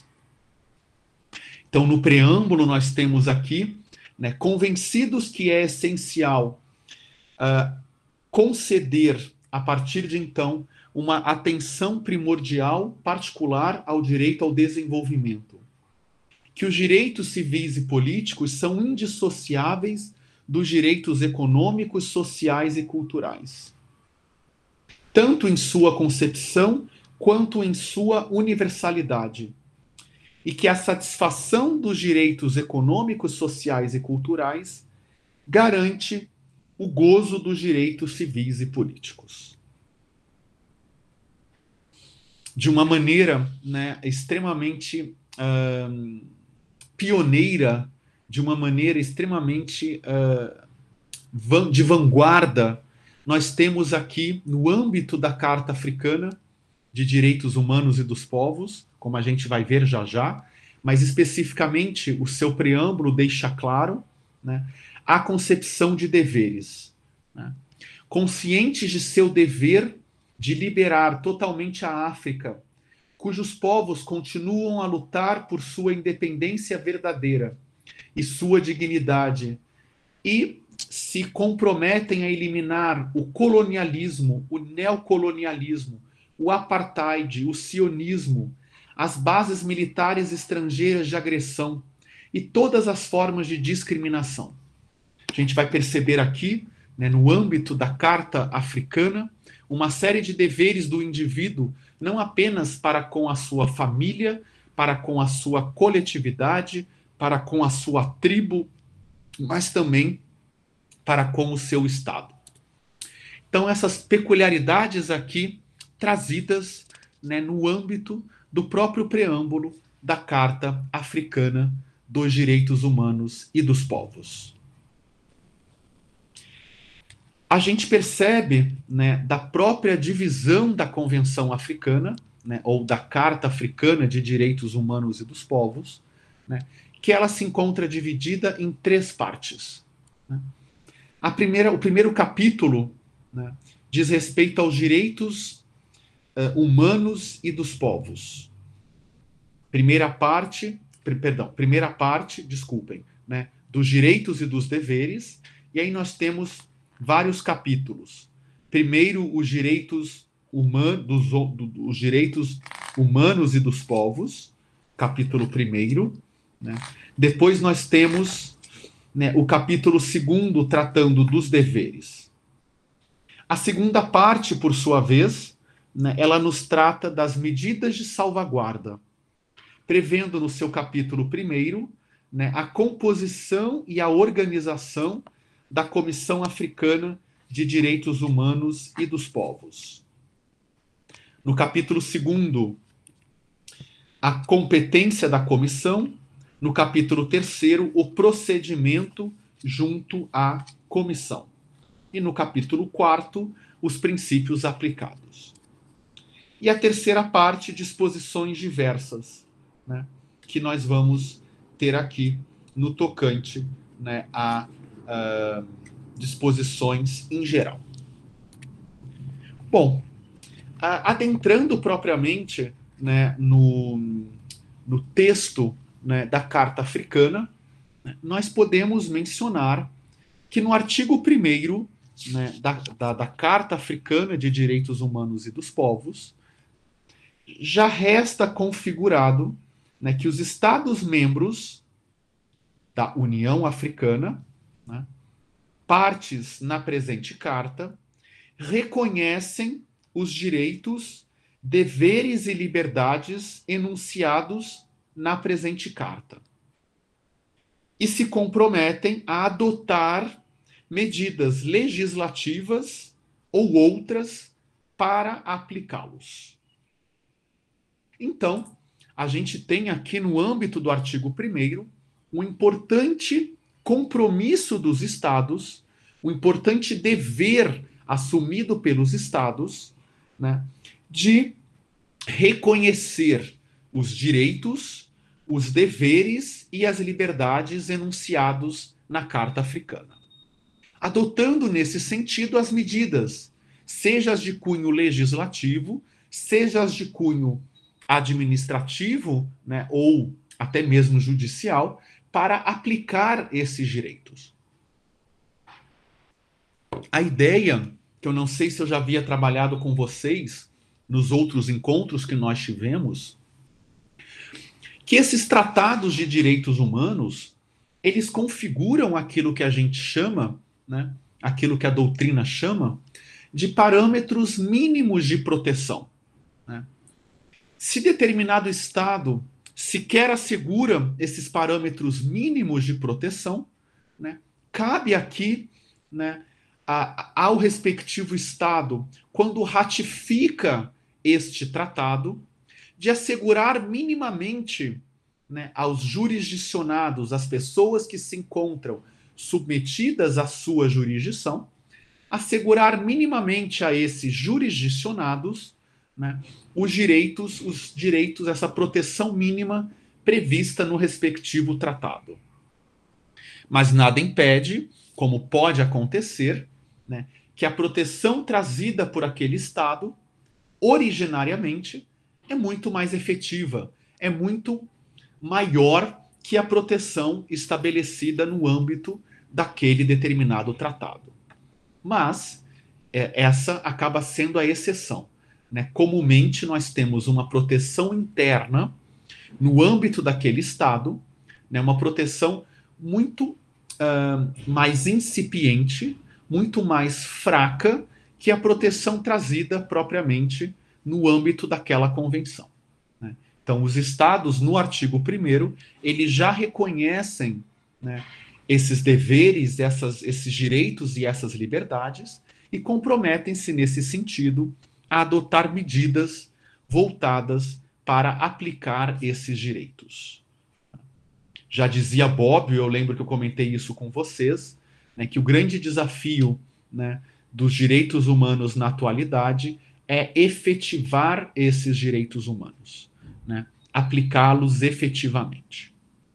Então, no preâmbulo, nós temos aqui, né, convencidos que é essencial uh, conceder, a partir de então, uma atenção primordial, particular, ao direito ao desenvolvimento. Que os direitos civis e políticos são indissociáveis dos direitos econômicos, sociais e culturais, tanto em sua concepção quanto em sua universalidade. E que a satisfação dos direitos econômicos, sociais e culturais garante o gozo dos direitos civis e políticos. De uma maneira, né, extremamente uh, pioneira, de uma maneira extremamente uh, van, de vanguarda, nós temos aqui, no âmbito da Carta Africana de Direitos Humanos e dos Povos, como a gente vai ver já já, mas especificamente o seu preâmbulo deixa claro, né, a concepção de deveres. Né? Conscientes de seu dever de liberar totalmente a África cujos povos continuam a lutar por sua independência verdadeira e sua dignidade, e se comprometem a eliminar o colonialismo, o neocolonialismo, o apartheid, o sionismo, as bases militares estrangeiras de agressão e todas as formas de discriminação. A gente vai perceber aqui, né, no âmbito da Carta Africana, uma série de deveres do indivíduo, não apenas para com a sua família, para com a sua coletividade, para com a sua tribo, mas também para com o seu Estado. Então, essas peculiaridades aqui trazidas, né, no âmbito do próprio preâmbulo da Carta Africana dos Direitos Humanos e dos Povos. A gente percebe, né, da própria divisão da Convenção Africana, né, ou da Carta Africana de Direitos Humanos e dos Povos, né, que ela se encontra dividida em três partes. Né? A primeira, o primeiro capítulo, né, diz respeito aos direitos uh, humanos e dos povos. Primeira parte, perdão, primeira parte, desculpem, né, dos direitos e dos deveres, e aí nós temos vários capítulos. Primeiro, os direitos humanos, dos, do, os direitos humanos e dos povos, capítulo primeiro, né? Depois nós temos, né, o capítulo segundo, tratando dos deveres. A segunda parte, por sua vez, né, ela nos trata das medidas de salvaguarda, prevendo no seu capítulo primeiro, né, a composição e a organização da Comissão Africana de Direitos Humanos e dos Povos. No capítulo segundo, a competência da comissão. No capítulo terceiro, o procedimento junto à comissão. E no capítulo quarto, os princípios aplicados. E a terceira parte, disposições diversas, né, que nós vamos ter aqui no tocante, né, a uh, disposições em geral. Bom, uh, adentrando propriamente, né, no, no texto, né, da Carta Africana, né, nós podemos mencionar que no artigo primeiro, né, da, da, da Carta Africana de Direitos Humanos e dos Povos, já resta configurado, né, que os Estados-membros da União Africana, né, partes na presente carta, reconhecem os direitos, deveres e liberdades enunciados na presente carta e se comprometem a adotar medidas legislativas ou outras para aplicá-los. Então, a gente tem aqui no âmbito do artigo primeiro um importante compromisso dos Estados, um importante dever assumido pelos Estados, né, de reconhecer os direitos, os deveres e as liberdades enunciados na Carta Africana, adotando nesse sentido as medidas, seja as de cunho legislativo, seja as de cunho administrativo, né, ou até mesmo judicial, para aplicar esses direitos. A ideia, que eu não sei se eu já havia trabalhado com vocês nos outros encontros que nós tivemos, que esses tratados de direitos humanos, eles configuram aquilo que a gente chama, né, aquilo que a doutrina chama, de parâmetros mínimos de proteção. Né? Se determinado Estado sequer assegura esses parâmetros mínimos de proteção, né, cabe aqui, né, a, ao respectivo Estado, quando ratifica este tratado, de assegurar minimamente, né, aos jurisdicionados, às pessoas que se encontram submetidas à sua jurisdição, assegurar minimamente a esses jurisdicionados, né, os direitos, os direitos, essa proteção mínima prevista no respectivo tratado. Mas nada impede, como pode acontecer, né, que a proteção trazida por aquele Estado, originariamente, é muito mais efetiva, é muito maior que a proteção estabelecida no âmbito daquele determinado tratado. Mas é, essa acaba sendo a exceção, né? Comumente nós temos uma proteção interna no âmbito daquele Estado, né? Uma proteção muito uh, mais incipiente, muito mais fraca que a proteção trazida propriamente no âmbito daquela convenção, né? Então, os estados, no artigo primeiro, eles já reconhecem, né, esses deveres, essas, esses direitos e essas liberdades e comprometem-se, nesse sentido, a adotar medidas voltadas para aplicar esses direitos. Já dizia Bob, eu lembro que eu comentei isso com vocês, né, que o grande desafio, né, dos direitos humanos na atualidade é efetivar esses direitos humanos, né, aplicá-los efetivamente.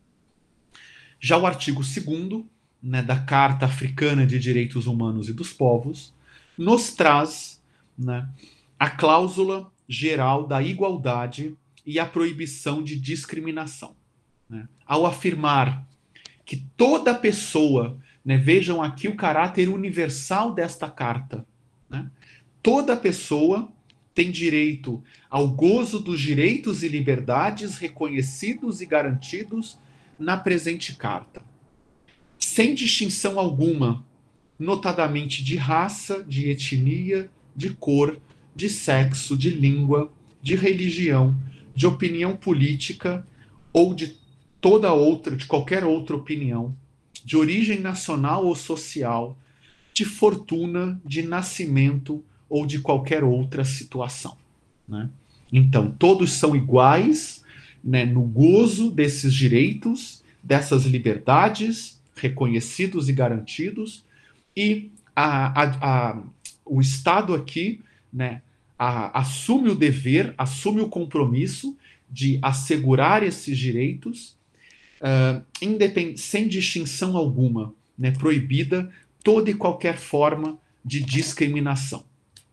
Já o artigo segundo, né, da Carta Africana de Direitos Humanos e dos Povos, nos traz, né, a cláusula geral da igualdade e a proibição de discriminação, né, ao afirmar que toda pessoa, né, vejam aqui o caráter universal desta carta, né, toda pessoa tem direito ao gozo dos direitos e liberdades reconhecidos e garantidos na presente carta, sem distinção alguma, notadamente de raça, de etnia, de cor, de sexo, de língua, de religião, de opinião política ou de toda outra, de qualquer outra opinião, de origem nacional ou social, de fortuna, de nascimento ou de qualquer outra situação, né? Então, todos são iguais, né, no gozo desses direitos, dessas liberdades, reconhecidos e garantidos, e a, a, a, o Estado aqui, né, a, assume o dever, assume o compromisso de assegurar esses direitos, uh, independ, sem distinção alguma, né, proibida toda e qualquer forma de discriminação.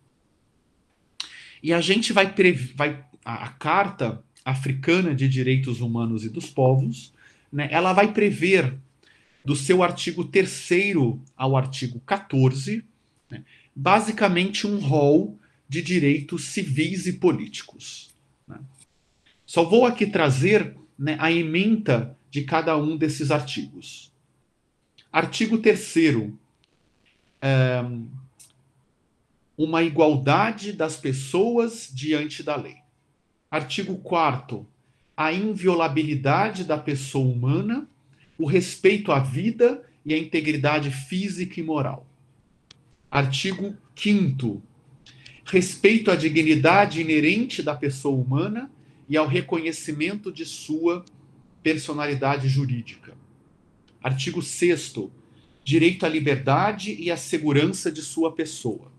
E a gente vai, vai a, a Carta Africana de Direitos Humanos e dos Povos, né, ela vai prever, do seu artigo terceiro ao artigo quatorze, né, basicamente um rol de direitos civis e políticos, né. Só vou aqui trazer, né, a ementa de cada um desses artigos. Artigo terceiro, é, uma igualdade das pessoas diante da lei. Artigo quarto, a inviolabilidade da pessoa humana, o respeito à vida e à integridade física e moral. Artigo quinto, respeito à dignidade inerente da pessoa humana e ao reconhecimento de sua personalidade jurídica. Artigo sexto, direito à liberdade e à segurança de sua pessoa.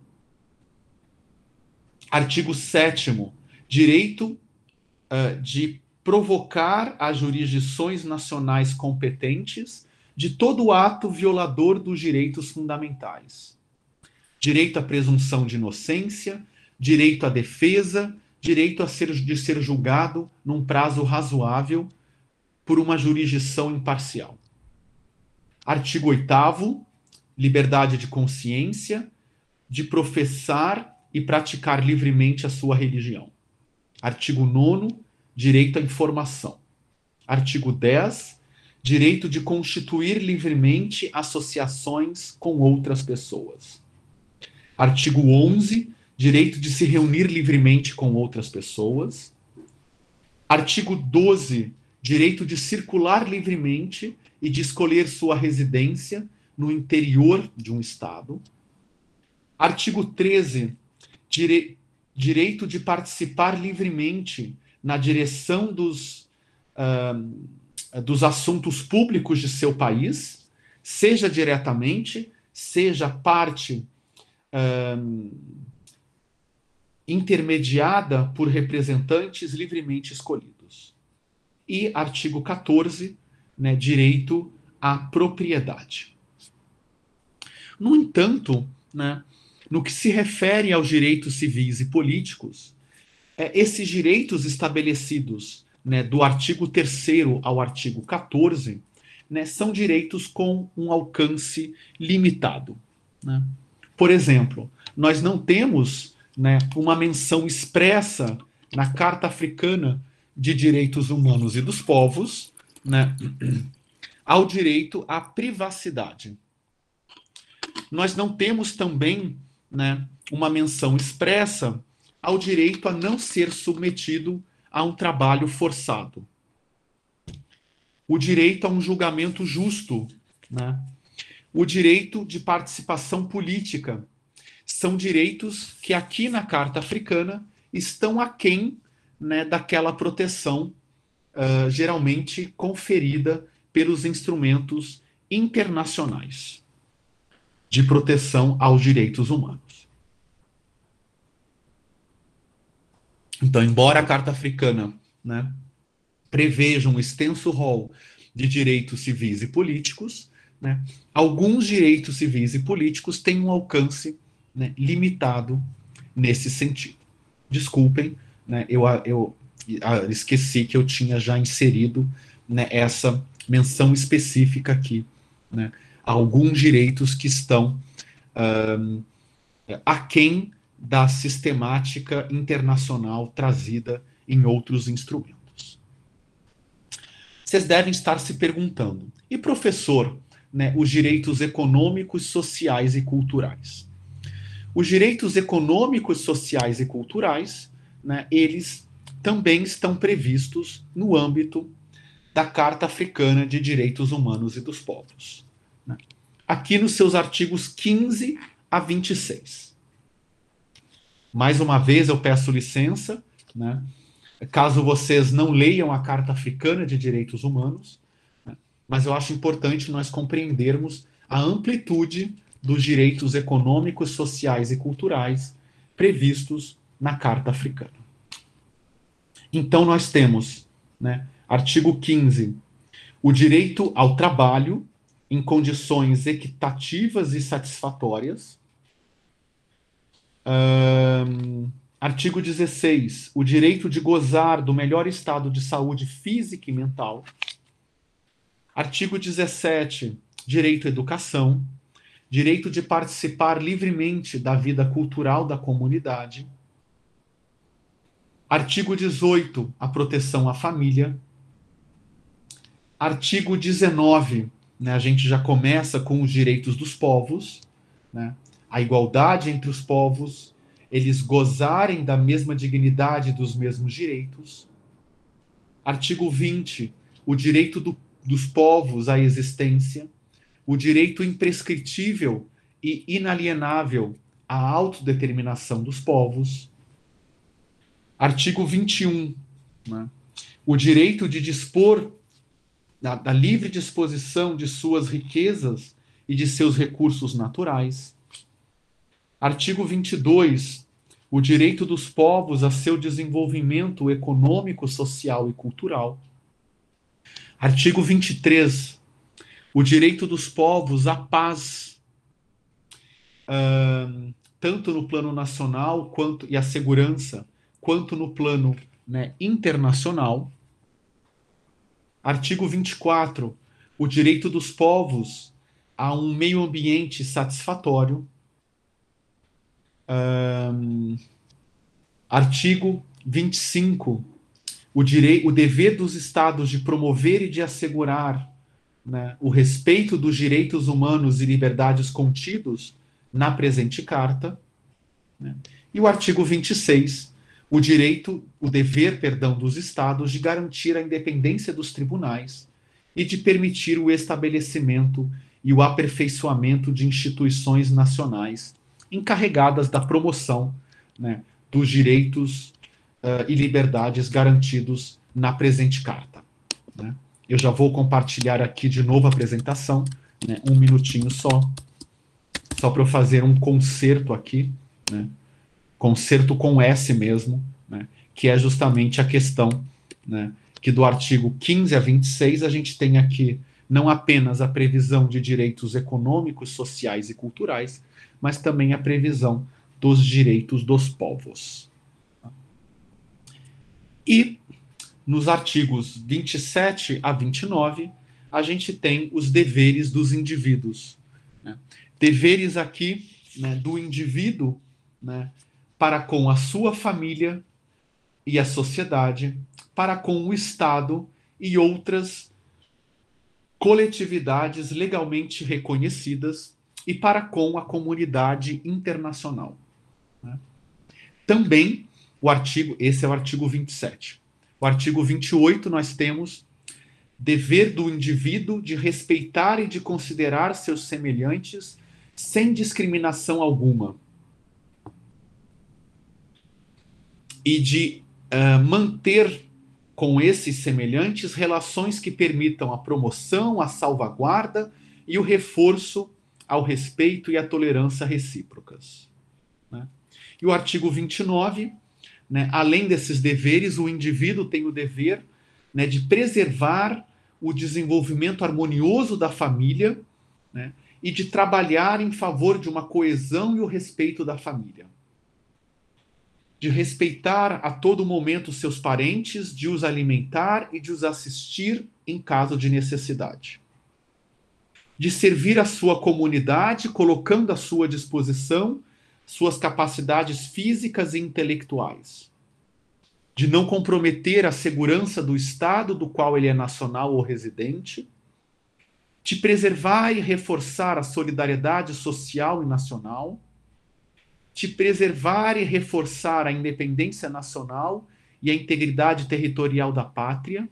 Artigo sétimo, direito uh, de provocar as jurisdições nacionais competentes de todo ato violador dos direitos fundamentais. Direito à presunção de inocência, direito à defesa, direito a ser, de ser julgado num prazo razoável por uma jurisdição imparcial. Artigo oitavo, liberdade de consciência, de professar e praticar livremente a sua religião. Artigo nono, direito à informação. Artigo dez, direito de constituir livremente associações com outras pessoas. Artigo onze, direito de se reunir livremente com outras pessoas. Artigo doze, direito de circular livremente e de escolher sua residência no interior de um estado. Artigo treze, dire... direito de participar livremente na direção dos, uh, dos assuntos públicos de seu país, seja diretamente, seja parte uh, intermediada por representantes livremente escolhidos. E artigo quatorze, né, direito à propriedade. No entanto, né, no que se refere aos direitos civis e políticos, é, esses direitos estabelecidos, né, do artigo terceiro ao artigo quatorze, né, são direitos com um alcance limitado. Né? Por exemplo, nós não temos, né, uma menção expressa na Carta Africana de Direitos Humanos e dos Povos, né, ao direito à privacidade. Nós não temos também, né, uma menção expressa ao direito a não ser submetido a um trabalho forçado. O direito a um julgamento justo, né? O direito de participação política. São direitos que aqui na Carta Africana estão aquém, né, daquela proteção uh, geralmente conferida pelos instrumentos internacionais de proteção aos direitos humanos. Então, embora a Carta Africana, né, preveja um extenso rol de direitos civis e políticos, né, alguns direitos civis e políticos têm um alcance, né, limitado nesse sentido. Desculpem, né, eu, eu esqueci que eu tinha já inserido, né, essa menção específica aqui, né, alguns direitos que estão um, aquém da sistemática internacional trazida em outros instrumentos. Vocês devem estar se perguntando, e professor, né, os direitos econômicos, sociais e culturais? Os direitos econômicos, sociais e culturais, né, eles também estão previstos no âmbito da Carta Africana de Direitos Humanos e dos Povos. Né? Aqui nos seus artigos quinze a vinte e seis. Mais uma vez eu peço licença, né, caso vocês não leiam a Carta Africana de Direitos Humanos, né, mas eu acho importante nós compreendermos a amplitude dos direitos econômicos, sociais e culturais previstos na Carta Africana. Então nós temos, né, artigo quinze, o direito ao trabalho em condições equitativas e satisfatórias. Um, artigo dezesseis, o direito de gozar do melhor estado de saúde física e mental. Artigo dezessete, direito à educação, direito de participar livremente da vida cultural da comunidade. Artigo dezoito, a proteção à família. Artigo dezenove, né, a gente já começa com os direitos dos povos, né, a igualdade entre os povos, eles gozarem da mesma dignidade e dos mesmos direitos. Artigo vinte, o direito do, dos povos à existência, o direito imprescritível e inalienável à autodeterminação dos povos. Artigo vinte e um, né, o direito de dispor da, da livre disposição de suas riquezas e de seus recursos naturais. Artigo vinte e dois, o direito dos povos a seu desenvolvimento econômico, social e cultural. Artigo vinte e três, o direito dos povos à paz, uh, tanto no plano nacional quanto e a segurança, quanto no plano, né, internacional. Artigo vinte e quatro, o direito dos povos a um meio ambiente satisfatório. Um, artigo vinte e cinco, o, direi- o dever dos Estados de promover e de assegurar, né, o respeito dos direitos humanos e liberdades contidos na presente Carta. Né? E o artigo vinte e seis, o direito, o dever, perdão, dos Estados de garantir a independência dos tribunais e de permitir o estabelecimento e o aperfeiçoamento de instituições nacionais encarregadas da promoção, né, dos direitos uh, e liberdades garantidos na presente Carta. Né? Eu já vou compartilhar aqui de novo a apresentação, né, um minutinho só, só para eu fazer um concerto aqui, né, concerto com S mesmo, né, que é justamente a questão, né, que do artigo quinze a vinte e seis a gente tem aqui não apenas a previsão de direitos econômicos, sociais e culturais, mas também a previsão dos direitos dos povos. E nos artigos vinte e sete a vinte e nove, a gente tem os deveres dos indivíduos, né? Deveres aqui, né, do indivíduo, né, para com a sua família e a sociedade, para com o Estado e outras coletividades legalmente reconhecidas e para com a comunidade internacional, né? Também o artigo, esse é o artigo vinte e sete. O artigo vinte e oito nós temos dever do indivíduo de respeitar e de considerar seus semelhantes sem discriminação alguma e de uh, manter com esses semelhantes relações que permitam a promoção, a salvaguarda e o reforço ao respeito e à tolerância recíprocas, né? E o artigo vinte e nove, né, além desses deveres, o indivíduo tem o dever, né, de preservar o desenvolvimento harmonioso da família, né, e de trabalhar em favor de uma coesão e o respeito da família. De respeitar a todo momento seus parentes, de os alimentar e de os assistir em caso de necessidade. De servir a sua comunidade, colocando à sua disposição suas capacidades físicas e intelectuais. De não comprometer a segurança do Estado do qual ele é nacional ou residente. De preservar e reforçar a solidariedade social e nacional. De preservar e reforçar a independência nacional e a integridade territorial da pátria.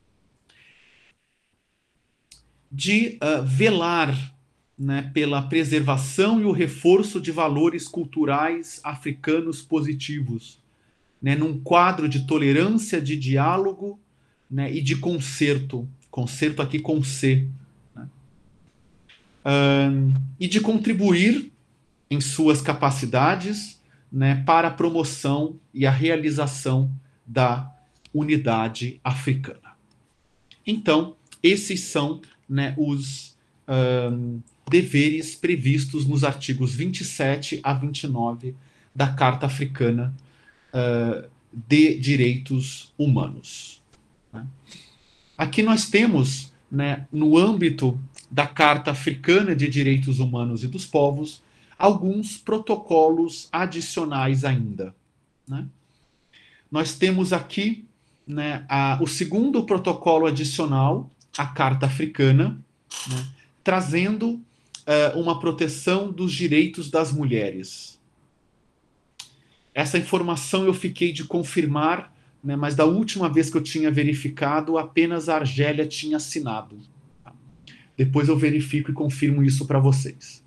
De uh, velar, né, pela preservação e o reforço de valores culturais africanos positivos, né, num quadro de tolerância, de diálogo, né, e de concerto, concerto aqui com C, né, um, e de contribuir em suas capacidades, né, para a promoção e a realização da unidade africana. Então, esses são, né, os um, deveres previstos nos artigos vinte e sete a vinte e nove da Carta Africana uh, de Direitos Humanos, né? Aqui nós temos, né, no âmbito da Carta Africana de Direitos Humanos e dos Povos, alguns protocolos adicionais ainda, né? Nós temos aqui, né, a, o segundo protocolo adicional à Carta Africana, né, trazendo uh, uma proteção dos direitos das mulheres. Essa informação eu fiquei de confirmar, né, mas da última vez que eu tinha verificado, apenas a Argélia tinha assinado. Depois eu verifico e confirmo isso para vocês.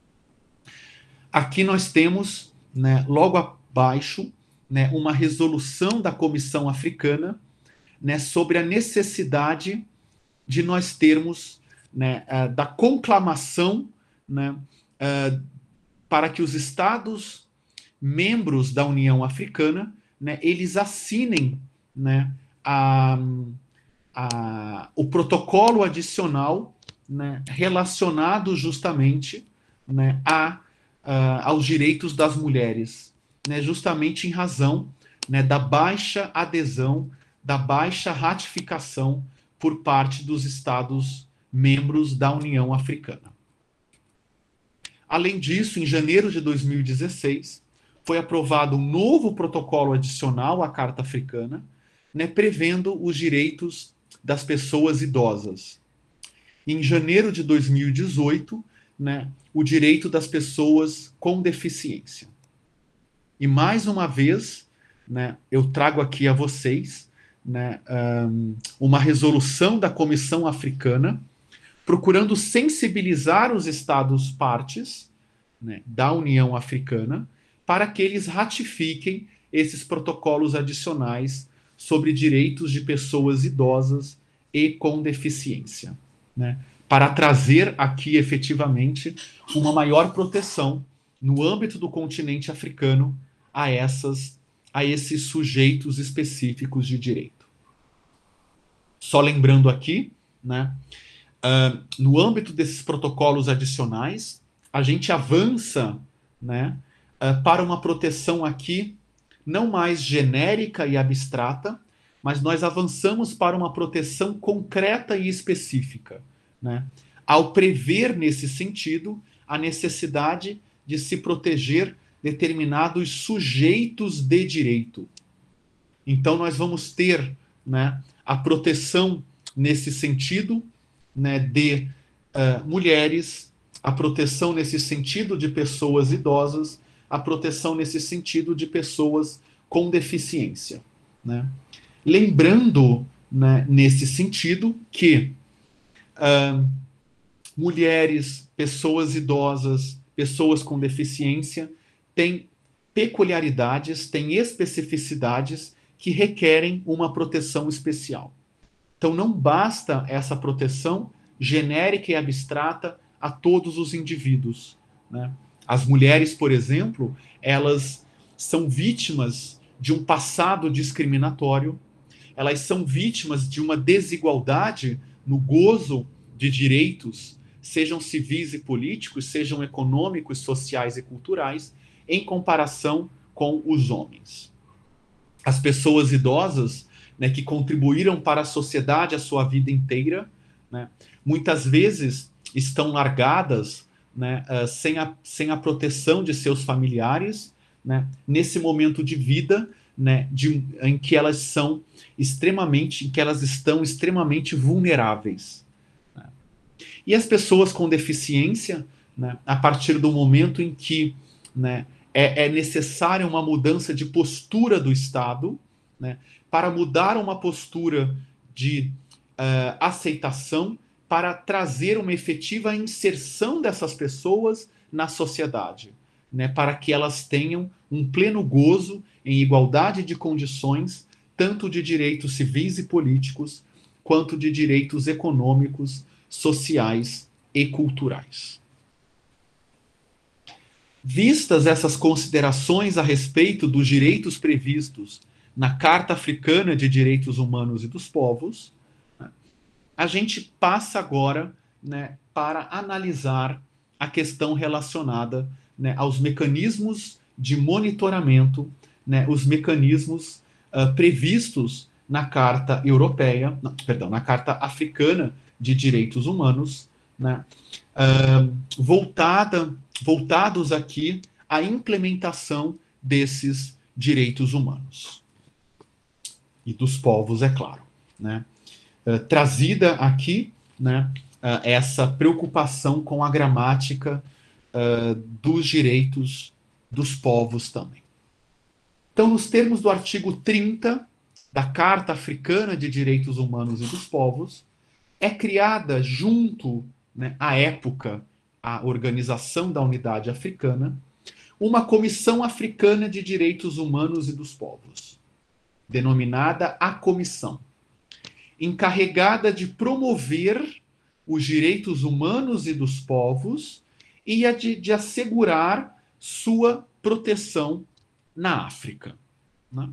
Aqui nós temos, né, logo abaixo, né, uma resolução da Comissão Africana, né, sobre a necessidade de nós termos, né, uh, da conclamação, né, uh, para que os Estados membros da União Africana, né, eles assinem, né, a, a, o protocolo adicional, né, relacionado justamente, né, a, a, aos direitos das mulheres, né, justamente em razão, né, da baixa adesão, da baixa ratificação por parte dos Estados membros da União Africana. Além disso, em janeiro de dois mil e dezesseis, foi aprovado um novo protocolo adicional à Carta Africana, né, prevendo os direitos das pessoas idosas. Em janeiro de dois mil e dezoito, né, o direito das pessoas com deficiência. E mais uma vez, né, eu trago aqui a vocês, né, um, uma resolução da Comissão Africana, procurando sensibilizar os Estados partes, né, da União Africana, para que eles ratifiquem esses protocolos adicionais sobre direitos de pessoas idosas e com deficiência, né, para trazer aqui efetivamente uma maior proteção no âmbito do continente africano a, essas, a esses sujeitos específicos de direito. Só lembrando aqui, né, uh, no âmbito desses protocolos adicionais, a gente avança, né, uh, para uma proteção aqui não mais genérica e abstrata, mas nós avançamos para uma proteção concreta e específica, né? Ao prever, nesse sentido, a necessidade de se proteger determinados sujeitos de direito. Então, nós vamos ter, né, a proteção nesse sentido, né, de uh, mulheres, a proteção nesse sentido de pessoas idosas, a proteção nesse sentido de pessoas com deficiência, né? Lembrando, né, nesse sentido que uh, mulheres, pessoas idosas, pessoas com deficiência têm peculiaridades, têm especificidades que requerem uma proteção especial. Então não basta essa proteção genérica e abstrata a todos os indivíduos, né? As mulheres, por exemplo, elas são vítimas de um passado discriminatório, elas são vítimas de uma desigualdade no gozo de direitos, sejam civis e políticos, sejam econômicos, sociais e culturais, em comparação com os homens. As pessoas idosas, né, que contribuíram para a sociedade a sua vida inteira, né, muitas vezes estão largadas, né, uh, sem, a, sem a proteção de seus familiares, né, nesse momento de vida, né, de, em que elas são extremamente, em que elas estão extremamente vulneráveis. Né. E as pessoas com deficiência, né, a partir do momento em que, né, é, é necessária uma mudança de postura do Estado, né, para mudar uma postura de uh, aceitação, para trazer uma efetiva inserção dessas pessoas na sociedade, né, para que elas tenham um pleno gozo em igualdade de condições, tanto de direitos civis e políticos, quanto de direitos econômicos, sociais e culturais. Vistas essas considerações a respeito dos direitos previstos na Carta Africana de Direitos Humanos e dos Povos, né, a gente passa agora, né, para analisar a questão relacionada, né, aos mecanismos de monitoramento, né, os mecanismos uh, previstos na Carta Europeia, não, perdão, na Carta Africana de Direitos Humanos, né, uh, voltada, voltados aqui à implementação desses direitos humanos. E dos povos, é claro, né? Uh, trazida aqui, né, uh, essa preocupação com a gramática uh, dos direitos dos povos também. Então, nos termos do artigo trinta da Carta Africana de Direitos Humanos e dos Povos, é criada junto, né, à época, a Organização da Unidade Africana, uma Comissão Africana de Direitos Humanos e dos Povos, denominada a Comissão, encarregada de promover os direitos humanos e dos povos e a de, de assegurar sua proteção na África, né?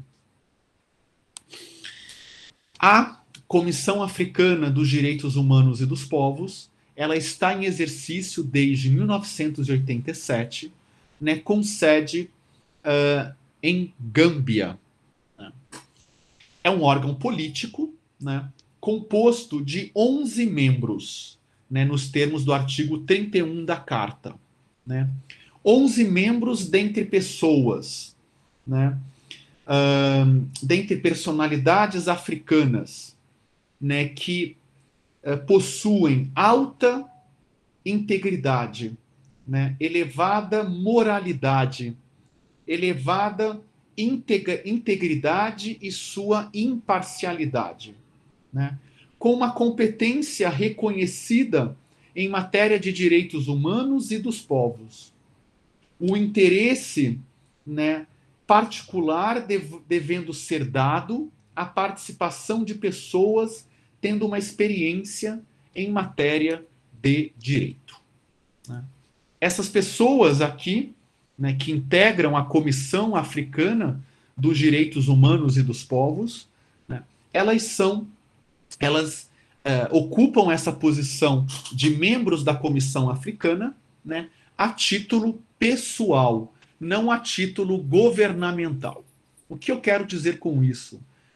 A Comissão Africana dos Direitos Humanos e dos Povos, ela está em exercício desde mil novecentos e oitenta e sete, né, com sede uh, em Gâmbia. Né? É um órgão político, né, composto de onze membros, né, nos termos do artigo trinta e um da Carta. Né? onze membros dentre pessoas, né, uh, dentre personalidades africanas, né, que uh, possuem alta integridade, né, elevada moralidade, elevada integra- integridade e sua imparcialidade, né, com uma competência reconhecida em matéria de direitos humanos e dos povos. O interesse, né, particular dev- devendo ser dado à participação de pessoas tendo uma experiência em matéria de direito. Né? Essas pessoas aqui, né, que integram a Comissão Africana dos Direitos Humanos e dos Povos, né, elas são, elas é, ocupam essa posição de membros da Comissão Africana, né, a título pessoal, não a título governamental. O que eu quero dizer com isso?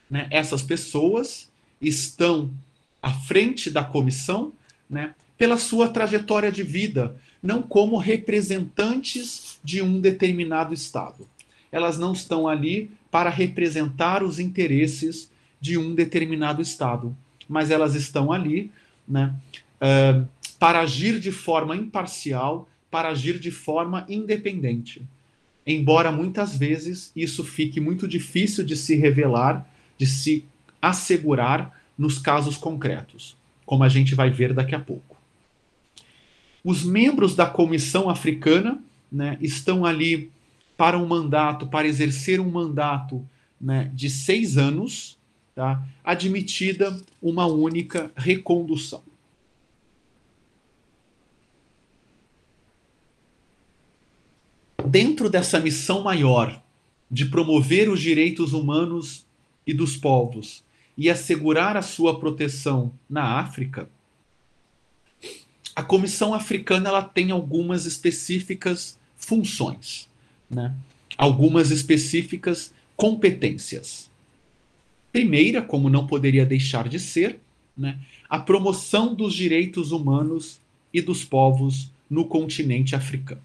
né, essas pessoas estão à frente da comissão, né, pela sua trajetória de vida, não como representantes de um determinado Estado. Elas não estão ali para representar os interesses de um determinado Estado, mas elas estão ali, né, uh, para agir de forma imparcial, para agir de forma independente. Embora muitas vezes isso fique muito difícil de se revelar, de se assegurar nos casos concretos, como a gente vai ver daqui a pouco. Os membros da Comissão Africana, né, estão ali para um mandato, para exercer um mandato, né, de seis anos, tá, admitida uma única recondução. Dentro dessa missão maior de promover os direitos humanos e dos povos e assegurar a sua proteção na África, a Comissão Africana ela tem algumas específicas funções, né? Algumas específicas competências. Primeira, como não poderia deixar de ser, né, a promoção dos direitos humanos e dos povos no continente africano.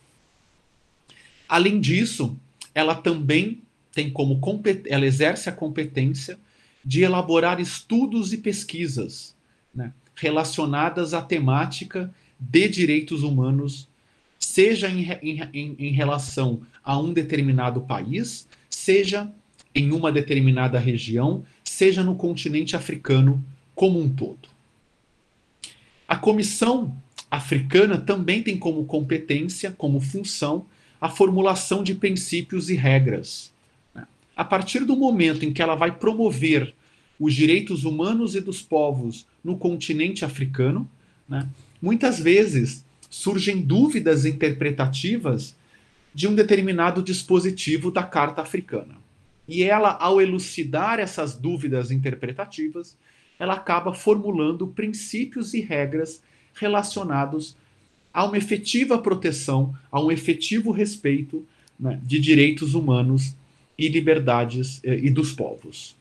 Além disso, ela também tem como compet... ela exerce a competência de elaborar estudos e pesquisas, né, relacionadas à temática de direitos humanos, seja em, em, em relação a um determinado país, seja em uma determinada região, seja no continente africano como um todo. A Comissão Africana também tem como competência, como função, a formulação de princípios e regras. A partir do momento em que ela vai promover os direitos humanos e dos povos no continente africano, né, muitas vezes surgem dúvidas interpretativas de um determinado dispositivo da Carta Africana. E ela, ao elucidar essas dúvidas interpretativas, ela acaba formulando princípios e regras relacionados a uma efetiva proteção, a um efetivo respeito, né, de direitos humanos e liberdades eh, e dos povos.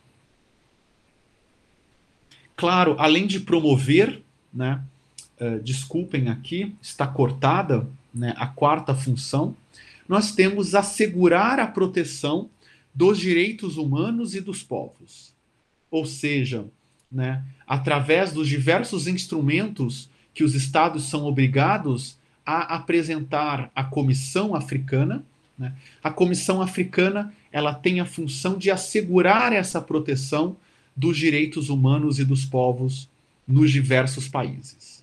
Claro, além de promover, né, uh, desculpem aqui, está cortada, né, a quarta função, nós temos assegurar a proteção dos direitos humanos e dos povos. Ou seja, né, através dos diversos instrumentos que os Estados são obrigados a apresentar à Comissão Africana, né, a Comissão Africana ela tem a função de assegurar essa proteção dos direitos humanos e dos povos nos diversos países.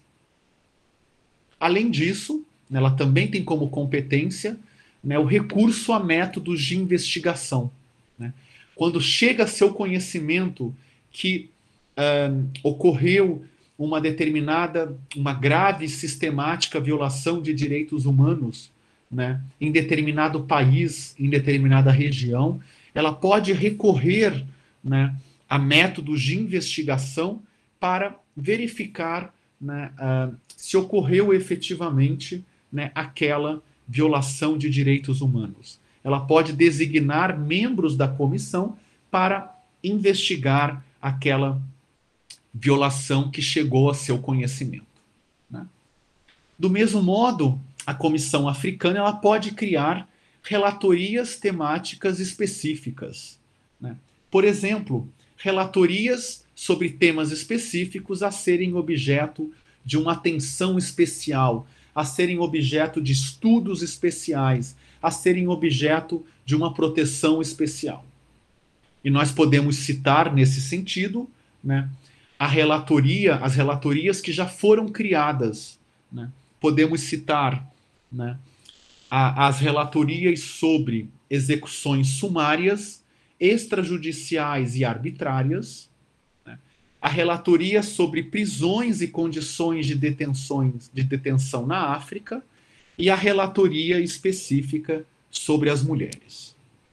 Além disso, ela também tem como competência, né, o recurso a métodos de investigação. Né? Quando chega a seu conhecimento que uh, ocorreu uma determinada, uma grave e sistemática violação de direitos humanos, né, em determinado país, em determinada região, ela pode recorrer, né, a métodos de investigação para verificar, né, uh, se ocorreu efetivamente, né, aquela violação de direitos humanos. Ela pode designar membros da comissão para investigar aquela violação que chegou a seu conhecimento. Né? Do mesmo modo, a Comissão Africana ela pode criar relatorias temáticas específicas. Né? Por exemplo, relatorias sobre temas específicos a serem objeto de uma atenção especial, a serem objeto de estudos especiais, a serem objeto de uma proteção especial. E nós podemos citar, nesse sentido, né, a relatoria, as relatorias que já foram criadas. Né? Podemos citar, né, a, as relatorias sobre execuções sumárias, extrajudiciais e arbitrárias, né? A relatoria sobre prisões e condições de, detenções, de detenção na África e a relatoria específica sobre as mulheres.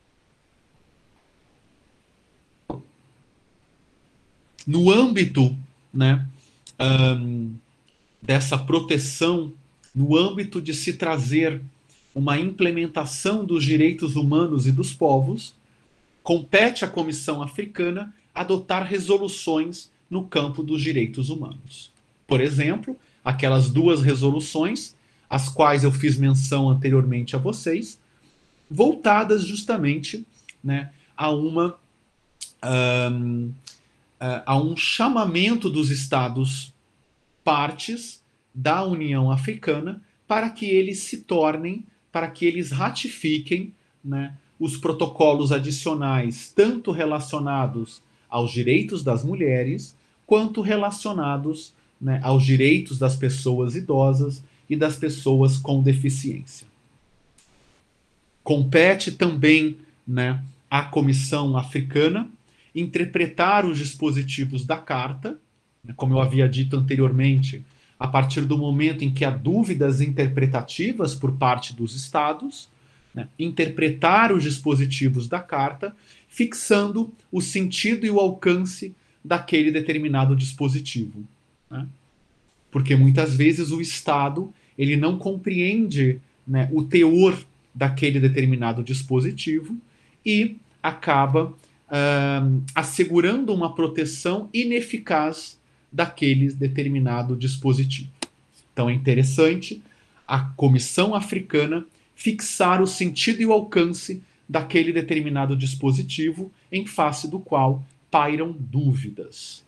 No âmbito, né, um, dessa proteção, no âmbito de se trazer uma implementação dos direitos humanos e dos povos, compete à Comissão Africana adotar resoluções no campo dos direitos humanos. Por exemplo, aquelas duas resoluções, as quais eu fiz menção anteriormente a vocês, voltadas justamente, né, a uma um, a um chamamento dos Estados partes da União Africana para que eles se tornem, para que eles ratifiquem, né, os protocolos adicionais, tanto relacionados aos direitos das mulheres, quanto relacionados, né, aos direitos das pessoas idosas e das pessoas com deficiência. Compete também, né, à Comissão Africana interpretar os dispositivos da Carta, como eu havia dito anteriormente, a partir do momento em que há dúvidas interpretativas por parte dos Estados, né, interpretar os dispositivos da Carta, fixando o sentido e o alcance daquele determinado dispositivo. Né? Porque muitas vezes o Estado ele não compreende, né, o teor daquele determinado dispositivo e acaba uh, assegurando uma proteção ineficaz daquele determinado dispositivo. Então é interessante a Comissão Africana fixar o sentido e o alcance daquele determinado dispositivo em face do qual pairam dúvidas.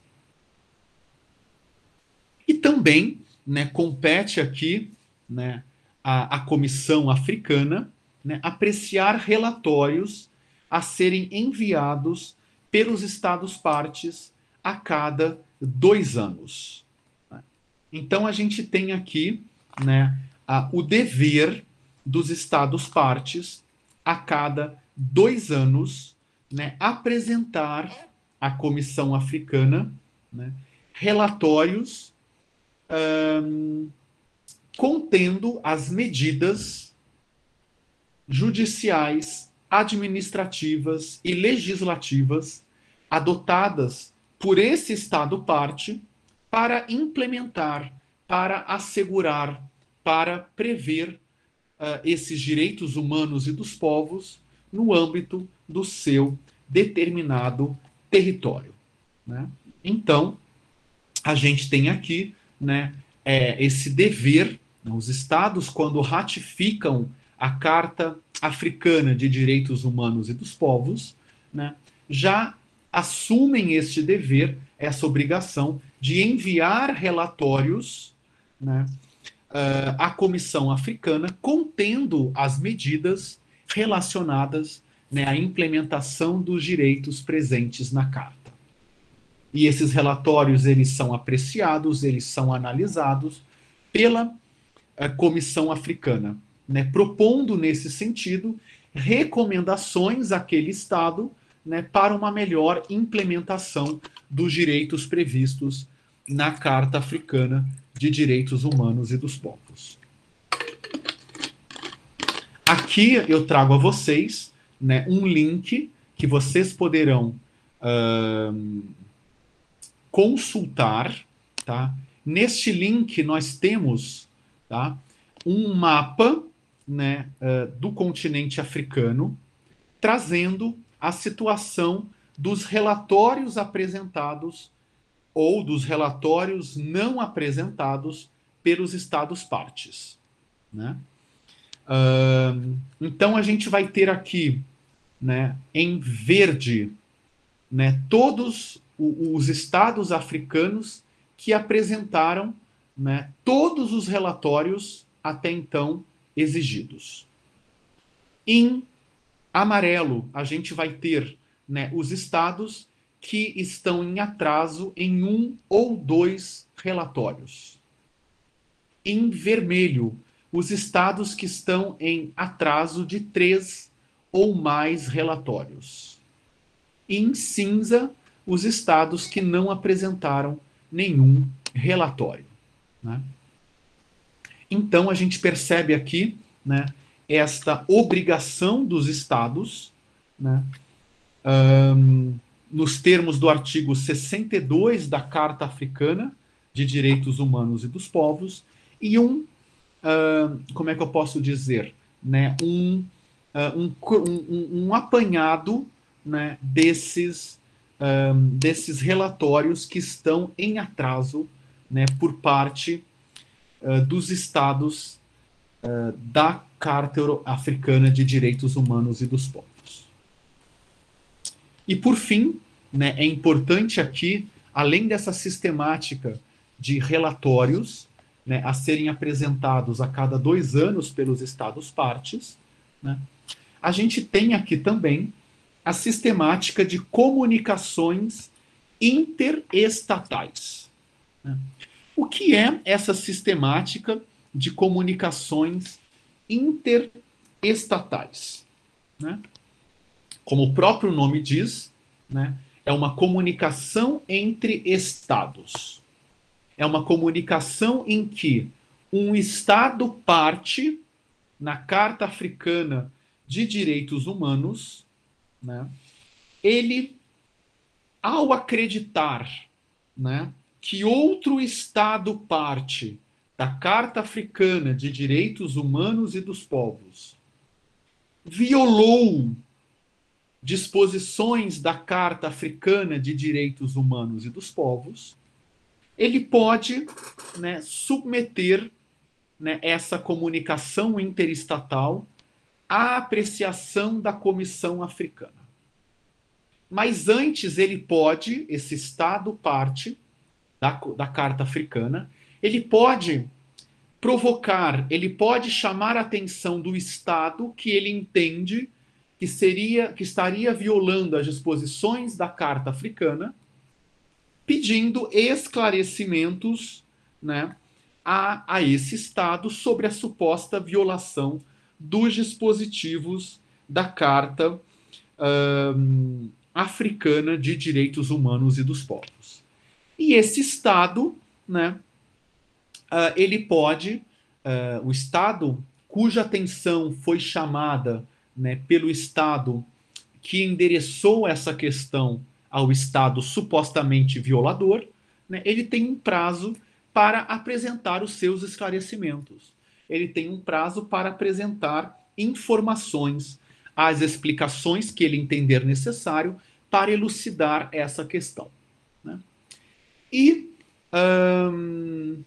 E também, né, compete aqui, né, a, a Comissão Africana, né, apreciar relatórios a serem enviados pelos Estados-partes a cada dois anos. Então, a gente tem aqui, né, a, o dever dos Estados-partes a cada dois anos, né, apresentar à Comissão Africana, né, relatórios hum, contendo as medidas judiciais, administrativas e legislativas adotadas por esse Estado-parte para implementar, para assegurar, para prever uh, esses direitos humanos e dos povos no âmbito do seu determinado território. Né? Então, a gente tem aqui, né, é, esse dever, os Estados, quando ratificam a Carta Africana de Direitos Humanos e dos Povos, né, já assumem este dever, essa obrigação de enviar relatórios, né, uh, à Comissão Africana contendo as medidas relacionadas, né, à implementação dos direitos presentes na Carta. E esses relatórios eles são apreciados, eles são analisados pela uh, Comissão Africana, né, propondo nesse sentido recomendações àquele Estado, né, para uma melhor implementação dos direitos previstos na Carta Africana de Direitos Humanos e dos Povos. Aqui eu trago a vocês, né, um link que vocês poderão uh, consultar. Tá? Neste link nós temos, tá, um mapa, né, uh, do continente africano, trazendo a situação dos relatórios apresentados ou dos relatórios não apresentados pelos Estados-partes. Né? Uh, então, a gente vai ter aqui, né, em verde, né, todos os Estados africanos que apresentaram, né, todos os relatórios até então exigidos. Em amarelo, a gente vai ter, né, os estados que estão em atraso em um ou dois relatórios. Em vermelho, os estados que estão em atraso de três ou mais relatórios. Em cinza, os estados que não apresentaram nenhum relatório. Né? Então, a gente percebe aqui, né, esta obrigação dos Estados, né, um, nos termos do artigo sessenta e dois da Carta Africana de Direitos Humanos e dos Povos, e um, uh, como é que eu posso dizer, né, um, uh, um, um, um apanhado né, desses, um, desses relatórios que estão em atraso, né, por parte uh, dos estados uh, da Carta Africana de Direitos Humanos e dos Povos. E por fim, né, é importante aqui, além dessa sistemática de relatórios, né, a serem apresentados a cada dois anos pelos estados partes, né, a gente tem aqui também a sistemática de comunicações interestatais. Né? O que é essa sistemática de comunicações interestatais? Né? Como o próprio nome diz, né, é uma comunicação entre estados. É uma comunicação em que um estado parte na Carta Africana de Direitos Humanos, né, ele, ao acreditar, né, que outro estado parte da Carta Africana de Direitos Humanos e dos Povos violou disposições da Carta Africana de Direitos Humanos e dos Povos, ele pode, né, submeter, né, essa comunicação interestatal à apreciação da Comissão Africana. Mas antes ele pode, esse Estado parte da, da Carta Africana, ele pode provocar, ele pode chamar a atenção do Estado que ele entende que seria, que estaria violando as disposições da Carta Africana, pedindo esclarecimentos, né, a, a esse Estado sobre a suposta violação dos dispositivos da Carta um, Africana de Direitos Humanos e dos Povos. E esse Estado, né, uh, ele pode, uh, o Estado cuja atenção foi chamada, né, pelo Estado que endereçou essa questão ao Estado supostamente violador, né, ele tem um prazo para apresentar os seus esclarecimentos. Ele tem um prazo para apresentar informações, as explicações que ele entender necessário para elucidar essa questão. Né? E hum,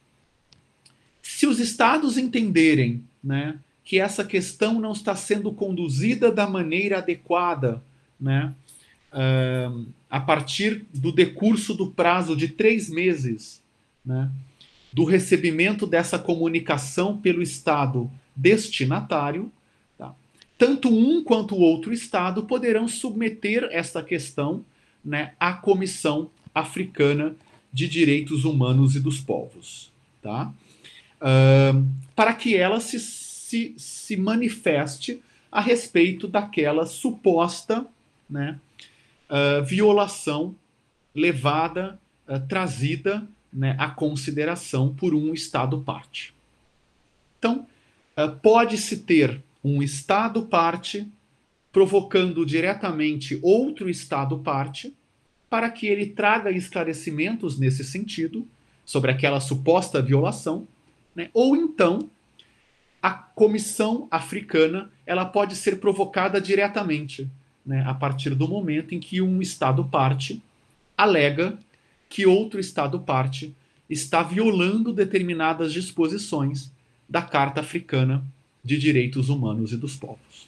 se os estados entenderem, né, que essa questão não está sendo conduzida da maneira adequada, né, uh, a partir do decurso do prazo de três meses, né, do recebimento dessa comunicação pelo Estado destinatário, tá, tanto um quanto o outro Estado poderão submeter essa questão, né, à Comissão Africana de Direitos Humanos e dos Povos, tá? Uh, para que ela se Se, se manifeste a respeito daquela suposta, né, uh, violação levada, uh, trazida, né, à consideração por um Estado-parte. Então, uh, pode-se ter um Estado-parte provocando diretamente outro Estado-parte para que ele traga esclarecimentos nesse sentido sobre aquela suposta violação, né, ou então a Comissão Africana ela pode ser provocada diretamente, né, a partir do momento em que um Estado-parte alega que outro Estado-parte está violando determinadas disposições da Carta Africana de Direitos Humanos e dos Povos.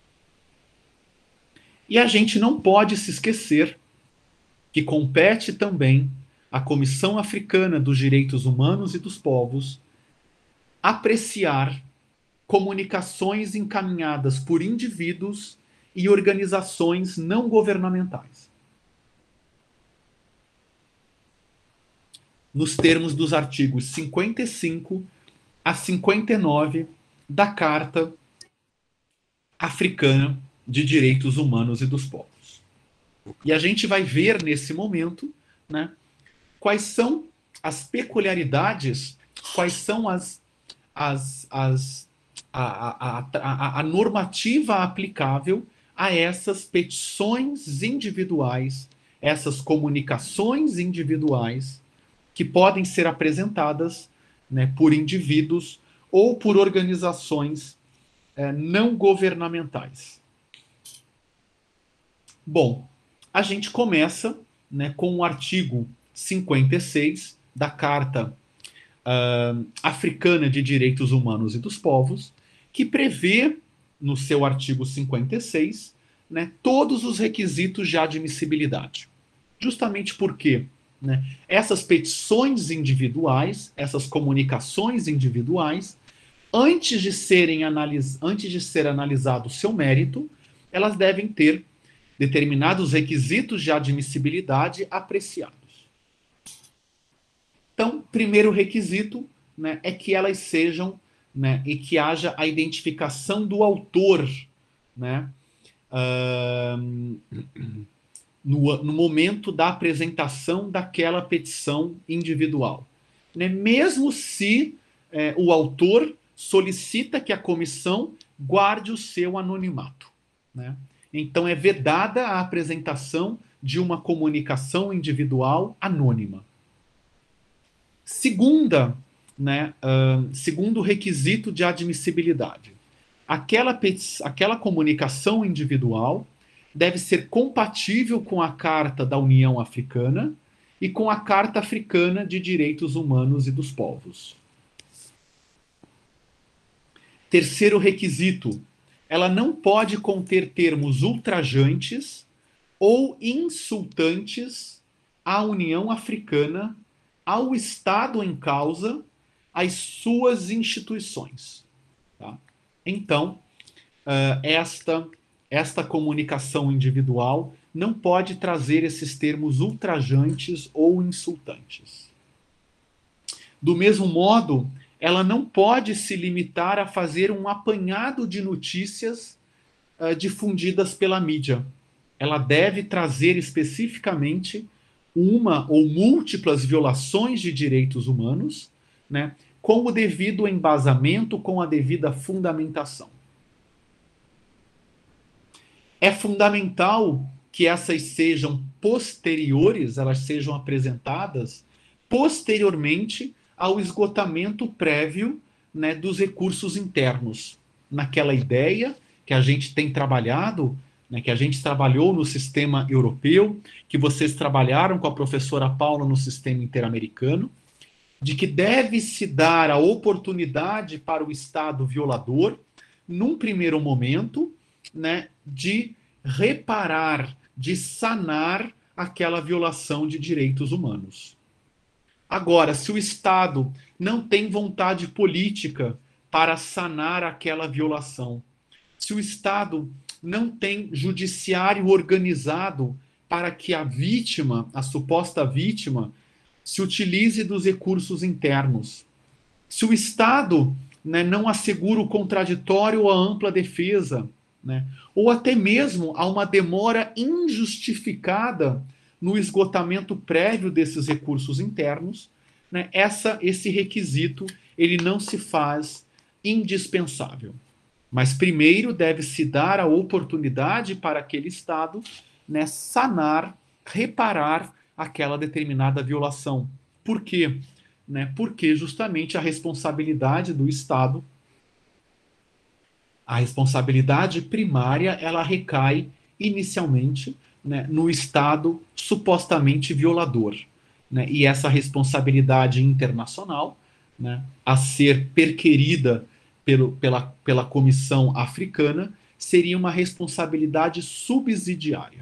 E a gente não pode se esquecer que compete também à Comissão Africana dos Direitos Humanos e dos Povos apreciar comunicações encaminhadas por indivíduos e organizações não governamentais, nos termos dos artigos cinquenta e cinco a cinquenta e nove da Carta Africana de Direitos Humanos e dos Povos. E a gente vai ver nesse momento, né, quais são as peculiaridades, quais são as, as, as A, a, a, a normativa aplicável a essas petições individuais, essas comunicações individuais que podem ser apresentadas, né, por indivíduos ou por organizações é, não governamentais. Bom, a gente começa, né, com o artigo cinquenta e seis da Carta uh, Africana de Direitos Humanos e dos Povos, que prevê, no seu artigo cinquenta e seis, né, todos os requisitos de admissibilidade. Justamente porque, né, essas petições individuais, essas comunicações individuais, antes de serem analis antes de ser analisado o seu mérito, elas devem ter determinados requisitos de admissibilidade apreciados. Então, primeiro requisito, né, é que elas sejam, né, e que haja a identificação do autor, né, uh, no, no momento da apresentação daquela petição individual. Né, mesmo se é, o autor solicita que a comissão guarde o seu anonimato. Né? Então, é vedada a apresentação de uma comunicação individual anônima. Segunda, né, uh, segundo requisito de admissibilidade, aquela, aquela comunicação individual deve ser compatível com a Carta da União Africana e com a Carta Africana de Direitos Humanos e dos Povos. Terceiro requisito, ela não pode conter termos ultrajantes ou insultantes à União Africana, ao Estado em causa, às suas instituições. Tá? Então, uh, esta, esta comunicação individual não pode trazer esses termos ultrajantes ou insultantes. Do mesmo modo, ela não pode se limitar a fazer um apanhado de notícias uh, difundidas pela mídia. Ela deve trazer especificamente uma ou múltiplas violações de direitos humanos, né, com o devido embasamento, com a devida fundamentação. É fundamental que essas sejam posteriores, elas sejam apresentadas posteriormente ao esgotamento prévio, né, dos recursos internos. Naquela ideia que a gente tem trabalhado, né, que a gente trabalhou no sistema europeu, que vocês trabalharam com a professora Paula no sistema interamericano, de que deve-se dar a oportunidade para o Estado violador, num primeiro momento, né, de reparar, de sanar aquela violação de direitos humanos. Agora, se o Estado não tem vontade política para sanar aquela violação, se o Estado não tem judiciário organizado para que a vítima, a suposta vítima, se utilize dos recursos internos, se o Estado, né, não assegura o contraditório ou a ampla defesa, né, ou até mesmo há uma demora injustificada no esgotamento prévio desses recursos internos, né, essa, esse requisito ele não se faz indispensável. Mas primeiro deve-se dar a oportunidade para aquele Estado, né, sanar, reparar aquela determinada violação. Por quê? Né, porque justamente a responsabilidade do Estado, a responsabilidade primária, ela recai inicialmente, né, no Estado supostamente violador. Né, e essa responsabilidade internacional, né, a ser perquirida pelo, pela, pela Comissão Africana, seria uma responsabilidade subsidiária.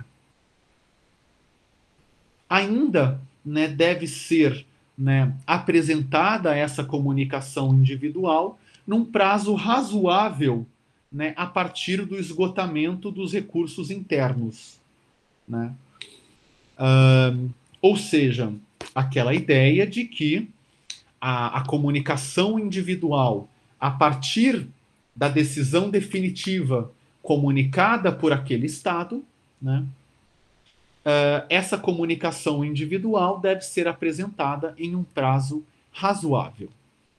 Ainda, né, deve ser, né, apresentada essa comunicação individual num prazo razoável, né, a partir do esgotamento dos recursos internos. Né? Uh, ou seja, aquela ideia de que a, a comunicação individual, a partir da decisão definitiva comunicada por aquele Estado, né, uh, essa comunicação individual deve ser apresentada em um prazo razoável.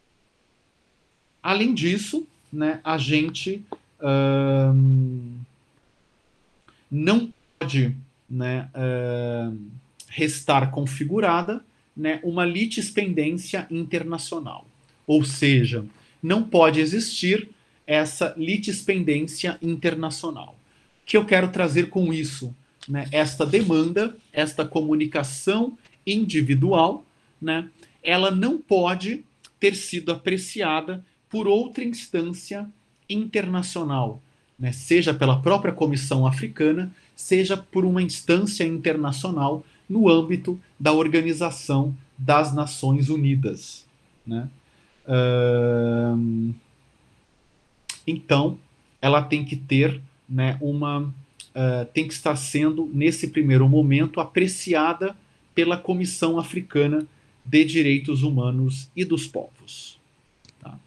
Além disso, né, a gente uh, não pode, né, uh, restar configurada, né, uma litispendência internacional. Ou seja, não pode existir essa litispendência internacional. O que eu quero trazer com isso? né, esta demanda, esta comunicação individual, né, ela não pode ter sido apreciada por outra instância internacional, né, seja pela própria Comissão Africana, seja por uma instância internacional no âmbito da Organização das Nações Unidas, né? Uh, então, ela tem que ter, né, uma, uh, tem que estar sendo, nesse primeiro momento, apreciada pela Comissão Africana de Direitos Humanos e dos Povos. Tá?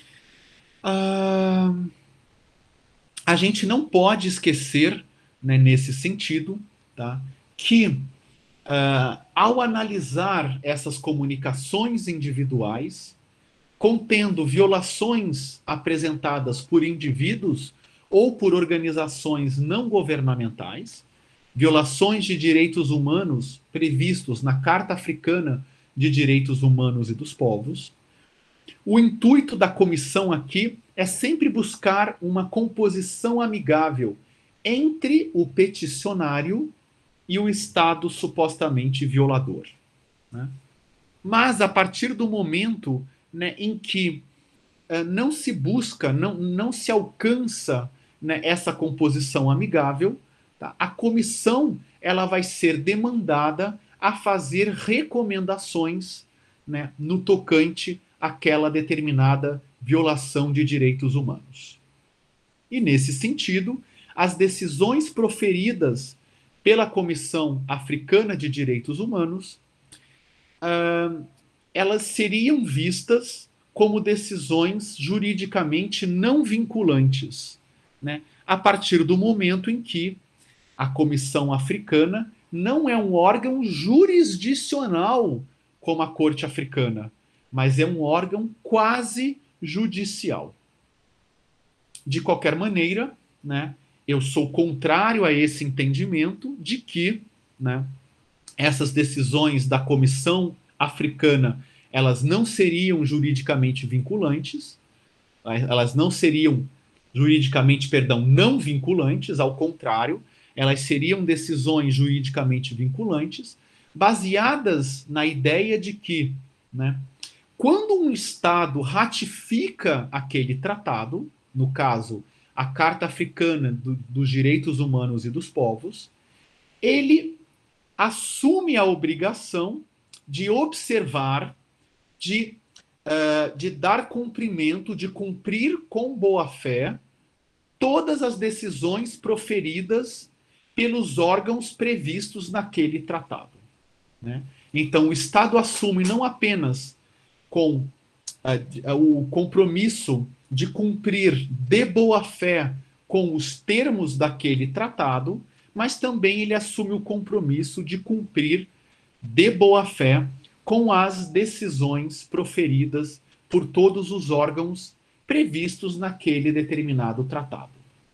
Uh, a gente não pode esquecer, né, nesse sentido, tá, que uh, ao analisar essas comunicações individuais, contendo violações apresentadas por indivíduos ou por organizações não governamentais, violações de direitos humanos previstos na Carta Africana de Direitos Humanos e dos Povos. O intuito da comissão aqui é sempre buscar uma composição amigável entre o peticionário e o Estado supostamente violador, né? Mas, a partir do momento, né, em que uh, não se busca, não, não se alcança, né, essa composição amigável, tá, a comissão ela vai ser demandada a fazer recomendações, né, no tocante àquela determinada violação de direitos humanos. E, nesse sentido, as decisões proferidas pela Comissão Africana de Direitos Humanos, uh, elas seriam vistas como decisões juridicamente não vinculantes, né, a partir do momento em que a Comissão Africana não é um órgão jurisdicional como a Corte Africana, mas é um órgão quase judicial. De qualquer maneira, né, eu sou contrário a esse entendimento de que, né, essas decisões da Comissão Africana, elas não seriam juridicamente vinculantes, elas não seriam juridicamente, perdão, não vinculantes, ao contrário, elas seriam decisões juridicamente vinculantes, baseadas na ideia de que, né, quando um Estado ratifica aquele tratado, no caso, a Carta Africana do, dos Direitos Humanos e dos Povos, ele assume a obrigação de observar, de, uh, de dar cumprimento, de cumprir com boa-fé todas as decisões proferidas pelos órgãos previstos naquele tratado, né? Então, o Estado assume não apenas com uh, o compromisso de cumprir de boa-fé com os termos daquele tratado, mas também ele assume o compromisso de cumprir de boa-fé com as decisões proferidas por todos os órgãos previstos naquele determinado tratado.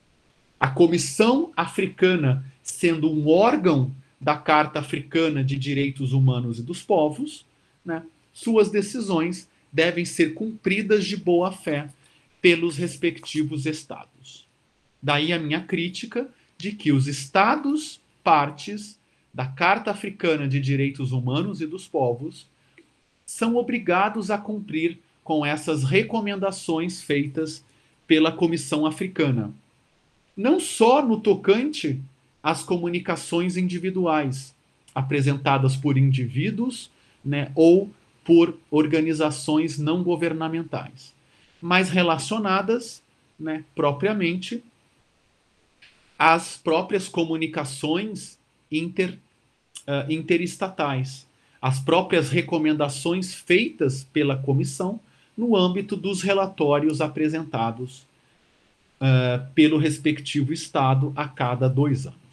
A Comissão Africana, sendo um órgão da Carta Africana de Direitos Humanos e dos Povos, né, suas decisões devem ser cumpridas de boa-fé pelos respectivos estados. Daí a minha crítica de que os estados partes da Carta Africana de Direitos Humanos e dos Povos são obrigados a cumprir com essas recomendações feitas pela Comissão Africana. Não só no tocante às comunicações individuais, apresentadas por indivíduos, né, ou por organizações não governamentais, mas relacionadas, né, propriamente às próprias comunicações inter, uh, interestatais, as próprias recomendações feitas pela comissão no âmbito dos relatórios apresentados uh, pelo respectivo Estado a cada dois anos.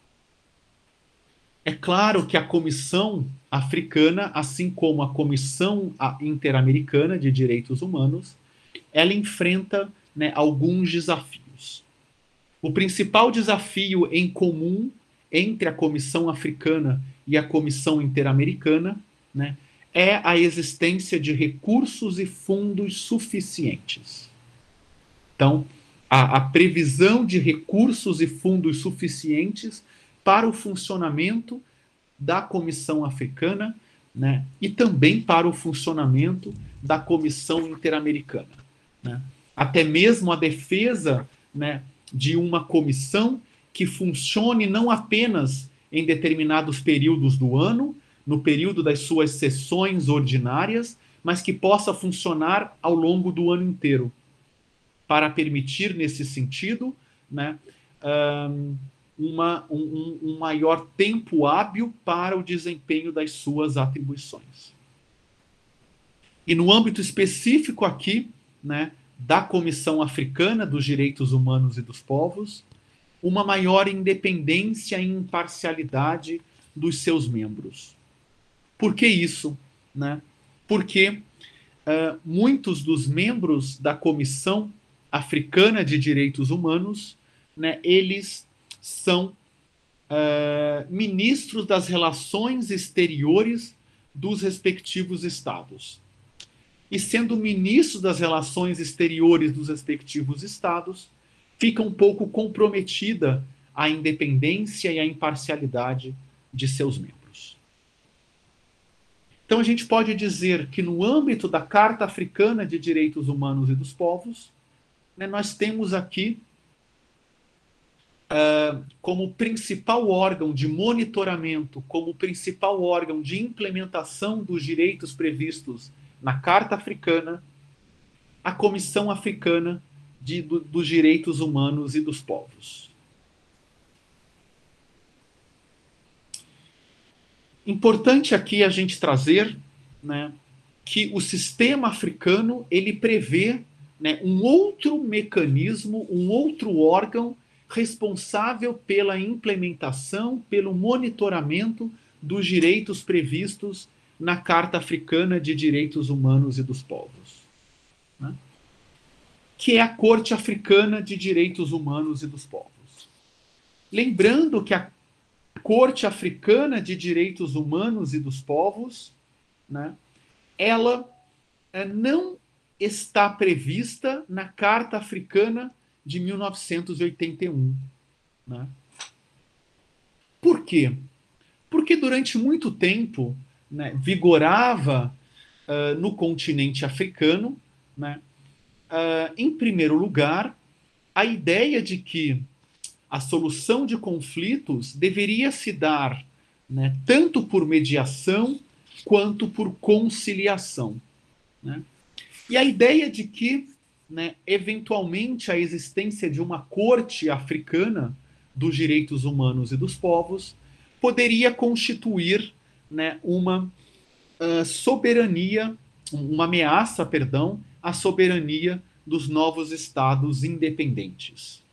É claro que a Comissão Africana, assim como a Comissão Interamericana de Direitos Humanos, ela enfrenta, né, alguns desafios. O principal desafio em comum entre a Comissão Africana e a Comissão Interamericana, né, é a existência de recursos e fundos suficientes. Então, a, a previsão de recursos e fundos suficientes para o funcionamento da Comissão Africana, né, e também para o funcionamento da Comissão Interamericana, né? Até mesmo a defesa, né, de uma comissão que funcione não apenas em determinados períodos do ano, no período das suas sessões ordinárias, mas que possa funcionar ao longo do ano inteiro, para permitir, nesse sentido, né, um, uma, um, um maior tempo hábil para o desempenho das suas atribuições. E no âmbito específico aqui, né, da Comissão Africana dos Direitos Humanos e dos Povos, uma maior independência e imparcialidade dos seus membros. Por que isso? Né? Porque uh, muitos dos membros da Comissão Africana de Direitos Humanos, né, eles são uh, ministros das relações exteriores dos respectivos estados. E sendo ministros das relações exteriores dos respectivos estados, fica um pouco comprometida a independência e a imparcialidade de seus membros. Então a gente pode dizer que no âmbito da Carta Africana de Direitos Humanos e dos Povos, né, nós temos aqui uh, como principal órgão de monitoramento, como principal órgão de implementação dos direitos previstos na Carta Africana, a Comissão Africana de, do, dos Direitos Humanos e dos Povos. Importante aqui a gente trazer, né, que o sistema africano ele prevê, né, um outro mecanismo, um outro órgão responsável pela implementação, pelo monitoramento dos direitos previstos na Carta Africana de Direitos Humanos e dos Povos, né? Que é a Corte Africana de Direitos Humanos e dos Povos. Lembrando que a Corte Africana de Direitos Humanos e dos Povos, né, ela é, não está prevista na Carta Africana de mil novecentos e oitenta e um. Né? Por quê? Porque durante muito tempo, né, vigorava uh, no continente africano, né, uh, em primeiro lugar, a ideia de que a solução de conflitos deveria se dar, né, tanto por mediação quanto por conciliação. Né? E a ideia de que, né, eventualmente, a existência de uma corte africana dos direitos humanos e dos povos poderia constituir, né, uma uh, soberania, uma ameaça, perdão, à soberania dos novos estados independentes.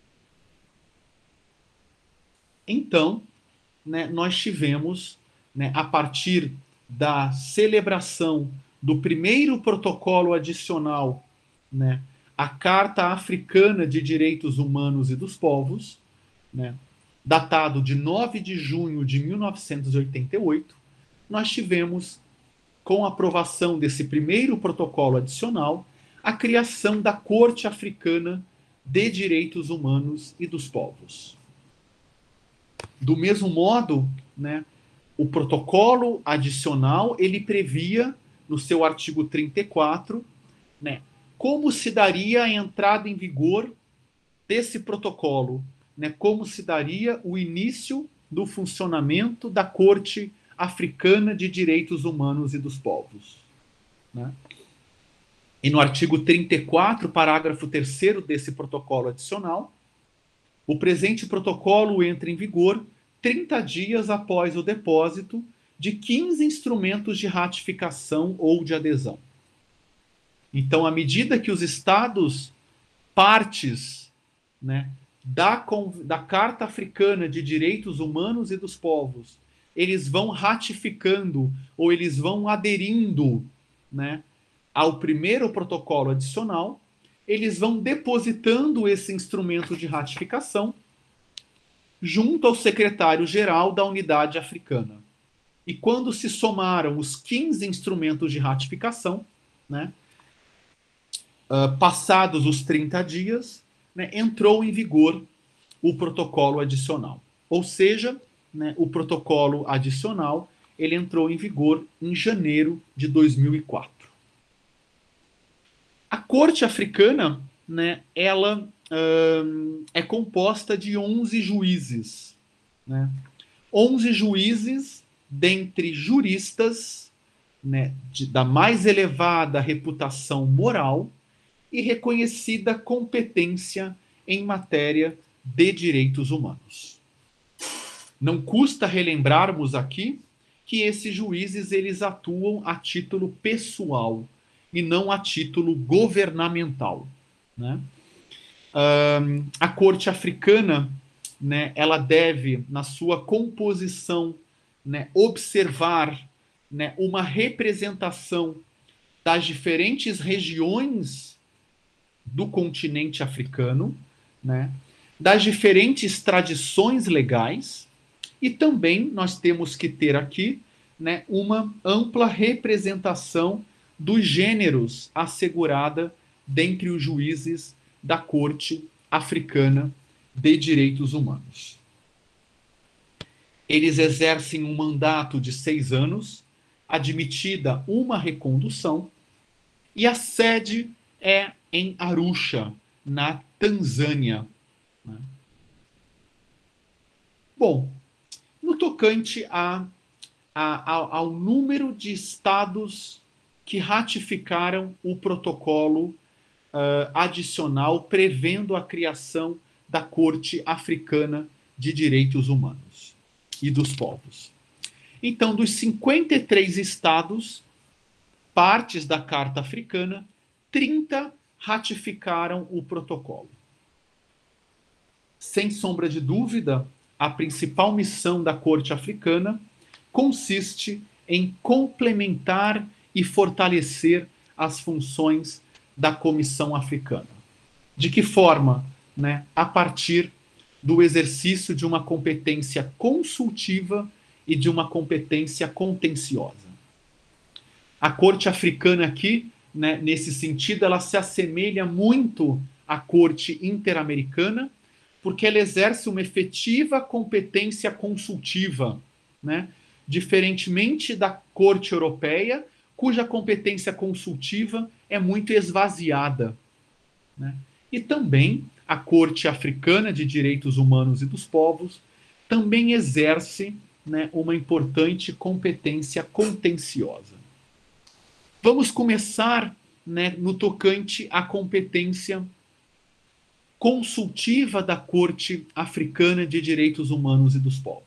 Então, né, nós tivemos, né, a partir da celebração do primeiro protocolo adicional, né, à Carta Africana de Direitos Humanos e dos Povos, né, datado de nove de junho de mil novecentos e oitenta e oito, nós tivemos, com a aprovação desse primeiro protocolo adicional, a criação da Corte Africana de Direitos Humanos e dos Povos. Do mesmo modo, né, o protocolo adicional, ele previa, no seu artigo trinta e quatro, né, como se daria a entrada em vigor desse protocolo, né, como se daria o início do funcionamento da Corte Africana de Direitos Humanos e dos Povos. Né? E no artigo trinta e quatro, parágrafo terceiro desse protocolo adicional, o presente protocolo entra em vigor trinta dias após o depósito de quinze instrumentos de ratificação ou de adesão. Então, à medida que os estados partes, né, da, da Carta Africana de Direitos Humanos e dos Povos, eles vão ratificando ou eles vão aderindo, né, ao primeiro protocolo adicional, eles vão depositando esse instrumento de ratificação junto ao secretário-geral da Unidade Africana. E quando se somaram os quinze instrumentos de ratificação, né, uh, passados os trinta dias, né, entrou em vigor o protocolo adicional. Ou seja, né, o protocolo adicional ele entrou em vigor em janeiro de dois mil e quatro. A Corte Africana, né, ela hum, é composta de onze juízes. Né? onze juízes, dentre juristas, né, de, da mais elevada reputação moral e reconhecida competência em matéria de direitos humanos. Não custa relembrarmos aqui que esses juízes eles atuam a título pessoal e não a título governamental. Né? Um, a Corte Africana, né, ela deve, na sua composição, né, observar, né, uma representação das diferentes regiões do continente africano, né, das diferentes tradições legais, e também nós temos que ter aqui, né, uma ampla representação dos gêneros assegurada dentre os juízes da Corte Africana de Direitos Humanos. Eles exercem um mandato de seis anos, admitida uma recondução, e a sede é em Arusha, na Tanzânia. Bom, no tocante a, a, a, ao número de estados que ratificaram o protocolo uh, adicional prevendo a criação da Corte Africana de Direitos Humanos e dos Povos. Então, dos cinquenta e três estados, partes da Carta Africana, trinta ratificaram o protocolo. Sem sombra de dúvida, a principal missão da Corte Africana consiste em complementar e fortalecer as funções da Comissão Africana. De que forma? Né? A partir do exercício de uma competência consultiva e de uma competência contenciosa. A Corte Africana aqui, né, nesse sentido, ela se assemelha muito à Corte Interamericana, porque ela exerce uma efetiva competência consultiva, né? Diferentemente da Corte Europeia, cuja competência consultiva é muito esvaziada. Né? E também a Corte Africana de Direitos Humanos e dos Povos também exerce, né, uma importante competência contenciosa. Vamos começar, né, no tocante à competência consultiva da Corte Africana de Direitos Humanos e dos Povos.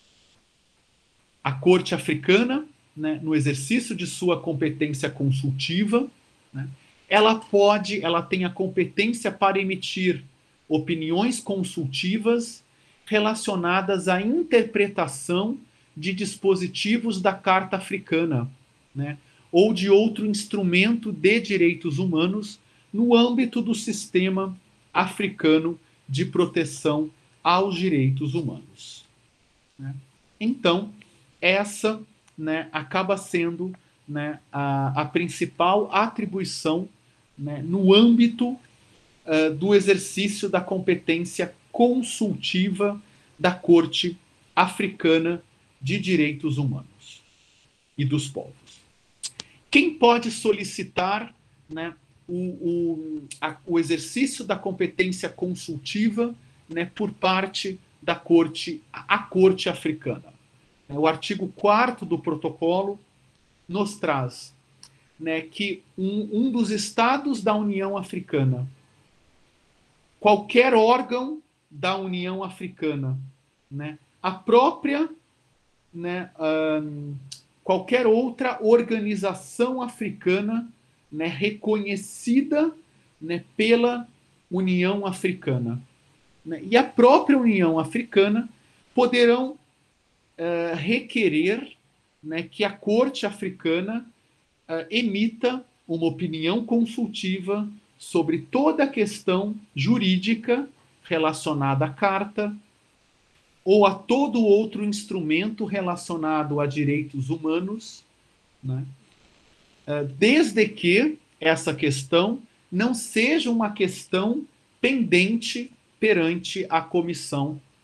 A Corte Africana, né, no exercício de sua competência consultiva, né, ela pode, ela tem a competência para emitir opiniões consultivas relacionadas à interpretação de dispositivos da Carta Africana, né, ou de outro instrumento de direitos humanos no âmbito do sistema africano de proteção aos direitos humanos. Né? Então, essa, né, acaba sendo, né, a, a principal atribuição, né, no âmbito uh, do exercício da competência consultiva da Corte Africana de Direitos Humanos e dos Povos. Quem pode solicitar, né, o, o, a, o exercício da competência consultiva, né, por parte da Corte, a Corte Africana? O artigo quarto do protocolo nos traz, né, que um, um dos estados da União Africana, qualquer órgão da União Africana, né, a própria, né, um, qualquer outra organização africana, né, reconhecida, né, pela União Africana, né, e a própria União Africana poderão uh, requerer, né, que a Corte Africana uh, emita uma opinião consultiva sobre toda a questão jurídica relacionada à Carta ou a todo outro instrumento relacionado a direitos humanos, né, desde que essa questão não seja uma questão pendente perante a Comissão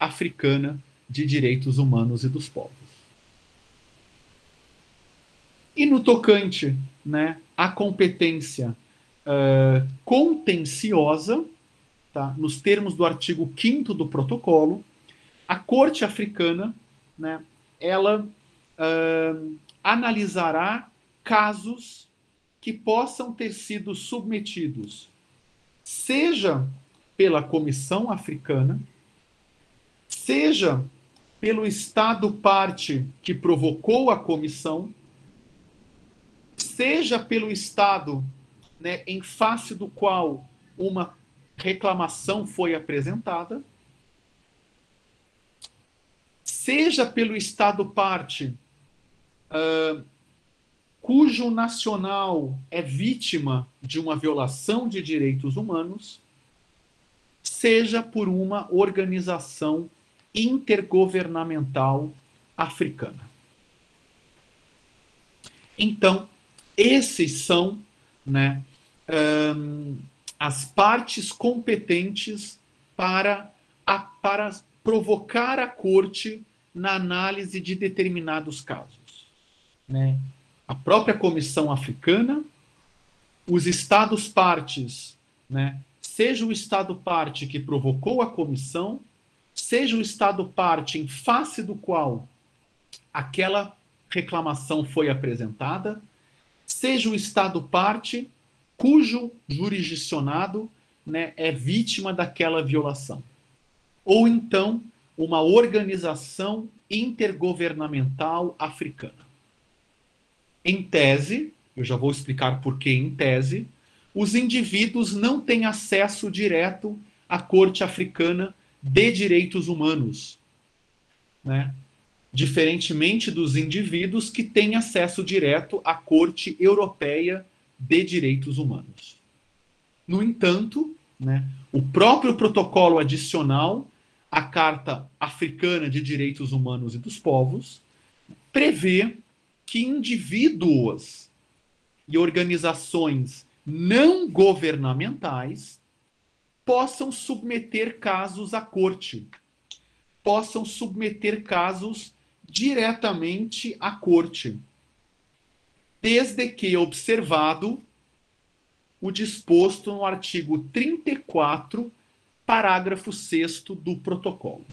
Africana de Direitos Humanos e dos Povos. E no tocante, né, à competência uh, contenciosa, tá, nos termos do artigo quinto do protocolo, a Corte Africana, né, ela uh, analisará casos que possam ter sido submetidos, seja pela Comissão Africana, seja pelo Estado parte que provocou a comissão, seja pelo Estado, né, em face do qual uma reclamação foi apresentada, seja pelo Estado parte uh, cujo nacional é vítima de uma violação de direitos humanos, seja por uma organização intergovernamental africana. Então, esses são, né, um, as partes competentes para, a, para provocar a corte na análise de determinados casos, né? A própria Comissão Africana, os Estados partes, né, seja o Estado parte que provocou a comissão, seja o Estado parte em face do qual aquela reclamação foi apresentada, seja o Estado parte cujo jurisdicionado, né, é vítima daquela violação. Ou então, uma organização intergovernamental africana. Em tese, eu já vou explicar por que em tese, os indivíduos não têm acesso direto à Corte Africana de Direitos Humanos, né? Diferentemente dos indivíduos que têm acesso direto à Corte Europeia de Direitos Humanos. No entanto, né, o próprio protocolo adicional à Carta Africana de Direitos Humanos e dos Povos prevê que indivíduos e organizações não governamentais possam submeter casos à corte, possam submeter casos diretamente à corte, desde que observado o disposto no artigo trinta e quatro, parágrafo sexto do protocolo.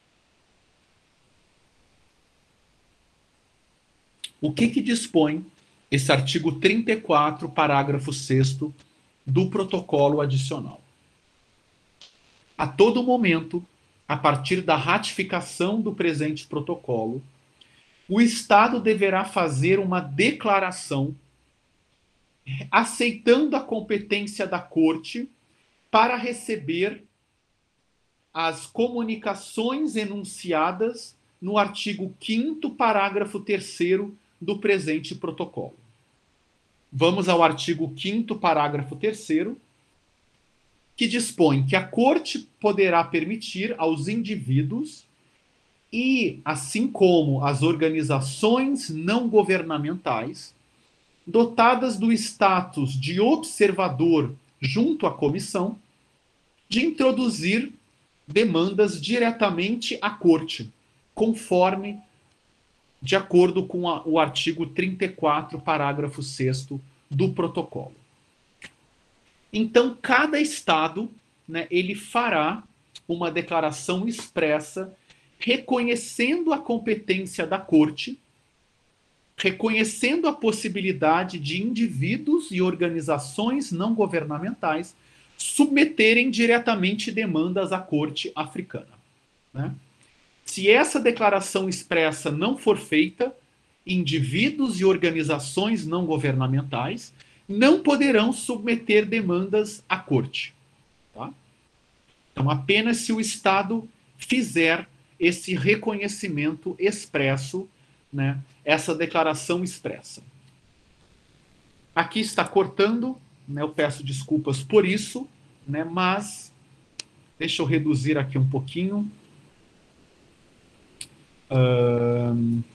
O que que dispõe esse artigo trinta e quatro, parágrafo sexto do protocolo adicional? A todo momento, a partir da ratificação do presente protocolo, o Estado deverá fazer uma declaração aceitando a competência da Corte para receber as comunicações enunciadas no artigo quinto, parágrafo terceiro do presente protocolo. Vamos ao artigo quinto, parágrafo terceiro, que dispõe que a Corte poderá permitir aos indivíduos e, assim como as organizações não governamentais, dotadas do status de observador junto à comissão, de introduzir demandas diretamente à Corte, conforme de acordo com a, o artigo trinta e quatro, parágrafo sexto do protocolo. Então, cada Estado, né, ele fará uma declaração expressa reconhecendo a competência da Corte, reconhecendo a possibilidade de indivíduos e organizações não governamentais submeterem diretamente demandas à Corte Africana, né? Se essa declaração expressa não for feita, indivíduos e organizações não governamentais não poderão submeter demandas à Corte, tá? Então, apenas se o Estado fizer esse reconhecimento expresso, né, essa declaração expressa. Aqui está cortando, né, eu peço desculpas por isso, né, mas deixa eu reduzir aqui um pouquinho. Um...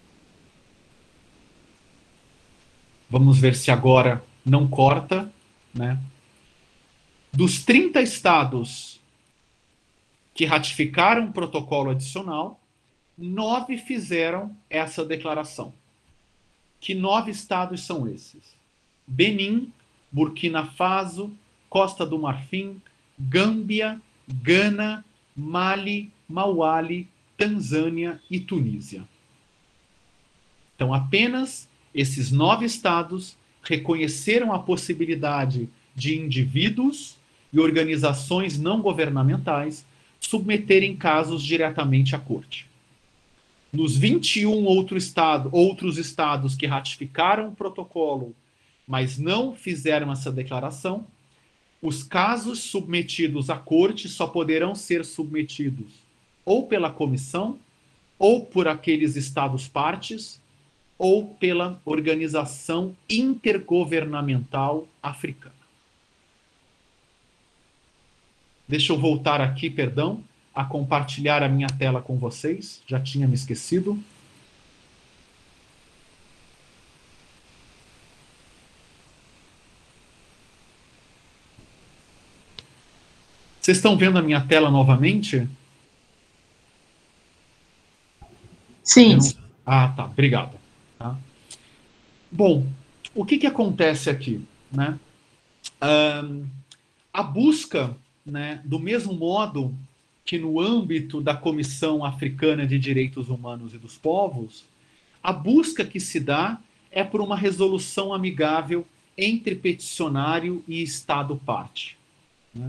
Vamos ver se agora não corta. né? Dos trinta estados que ratificaram o protocolo adicional, nove fizeram essa declaração. Que nove estados são esses? Benin, Burkina Faso, Costa do Marfim, Gâmbia, Gana, Mali, Mauali, Tanzânia e Tunísia. Então, apenas esses nove estados reconheceram a possibilidade de indivíduos e organizações não governamentais submeterem casos diretamente à corte. Nos vinte e um outro estado, outros estados que ratificaram o protocolo, mas não fizeram essa declaração, os casos submetidos à corte só poderão ser submetidos ou pela comissão, ou por aqueles estados partes, ou pela Organização Intergovernamental Africana. Deixa eu voltar aqui, perdão, a compartilhar a minha tela com vocês. Já tinha me esquecido. Vocês estão vendo a minha tela novamente? Sim. Não... Ah, tá. Obrigado. Tá? Bom, o que, que acontece aqui? Né? Um, a busca, né, do mesmo modo que no âmbito da Comissão Africana de Direitos Humanos e dos Povos, a busca que se dá é por uma resolução amigável entre peticionário e Estado-parte. Né?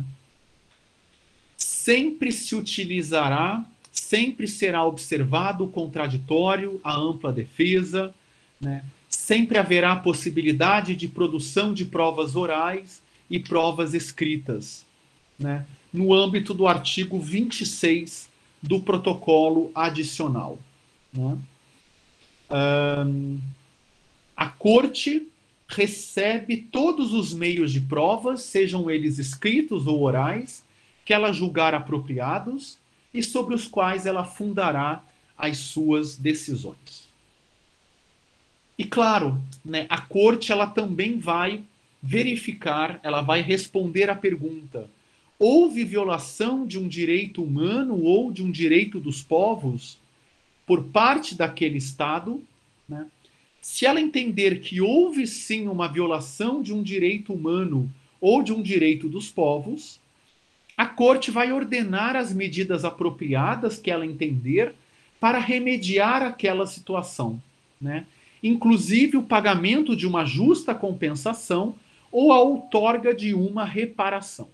Sempre se utilizará, sempre será observado o contraditório, a ampla defesa, né? Sempre haverá a possibilidade de produção de provas orais e provas escritas, né? No âmbito do artigo vinte e seis do protocolo adicional. Né? Um, a Corte recebe todos os meios de provas, sejam eles escritos ou orais, que ela julgar apropriados e sobre os quais ela fundará as suas decisões. E claro, né, a Corte ela também vai verificar, ela vai responder à pergunta: houve violação de um direito humano ou de um direito dos povos por parte daquele Estado? Né? Se ela entender que houve sim uma violação de um direito humano ou de um direito dos povos, a Corte vai ordenar as medidas apropriadas que ela entender para remediar aquela situação, né? Inclusive o pagamento de uma justa compensação ou a outorga de uma reparação.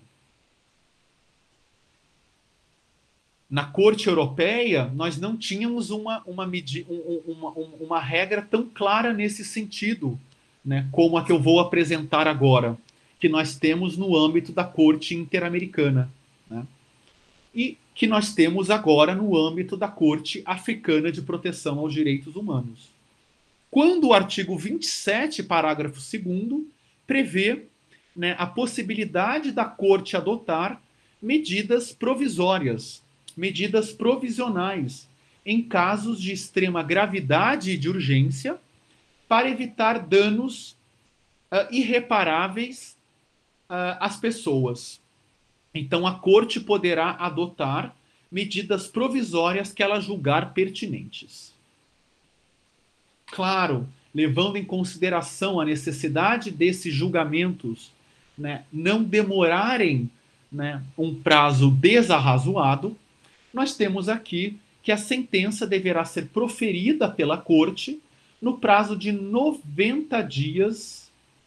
Na Corte Europeia, nós não tínhamos uma, uma, uma, uma regra tão clara nesse sentido, né, como a que eu vou apresentar agora, que nós temos no âmbito da Corte Interamericana, né, e que nós temos agora no âmbito da Corte Africana de Proteção aos Direitos Humanos. Quando o artigo vinte e sete, parágrafo segundo, prevê, né, a possibilidade da Corte adotar medidas provisórias, medidas provisionais, em casos de extrema gravidade e de urgência, para evitar danos uh, irreparáveis uh, às pessoas. Então, a Corte poderá adotar medidas provisórias que ela julgar pertinentes. Claro, levando em consideração a necessidade desses julgamentos, né, não demorarem, né, um prazo desarrazoado, nós temos aqui que a sentença deverá ser proferida pela Corte no prazo de noventa dias,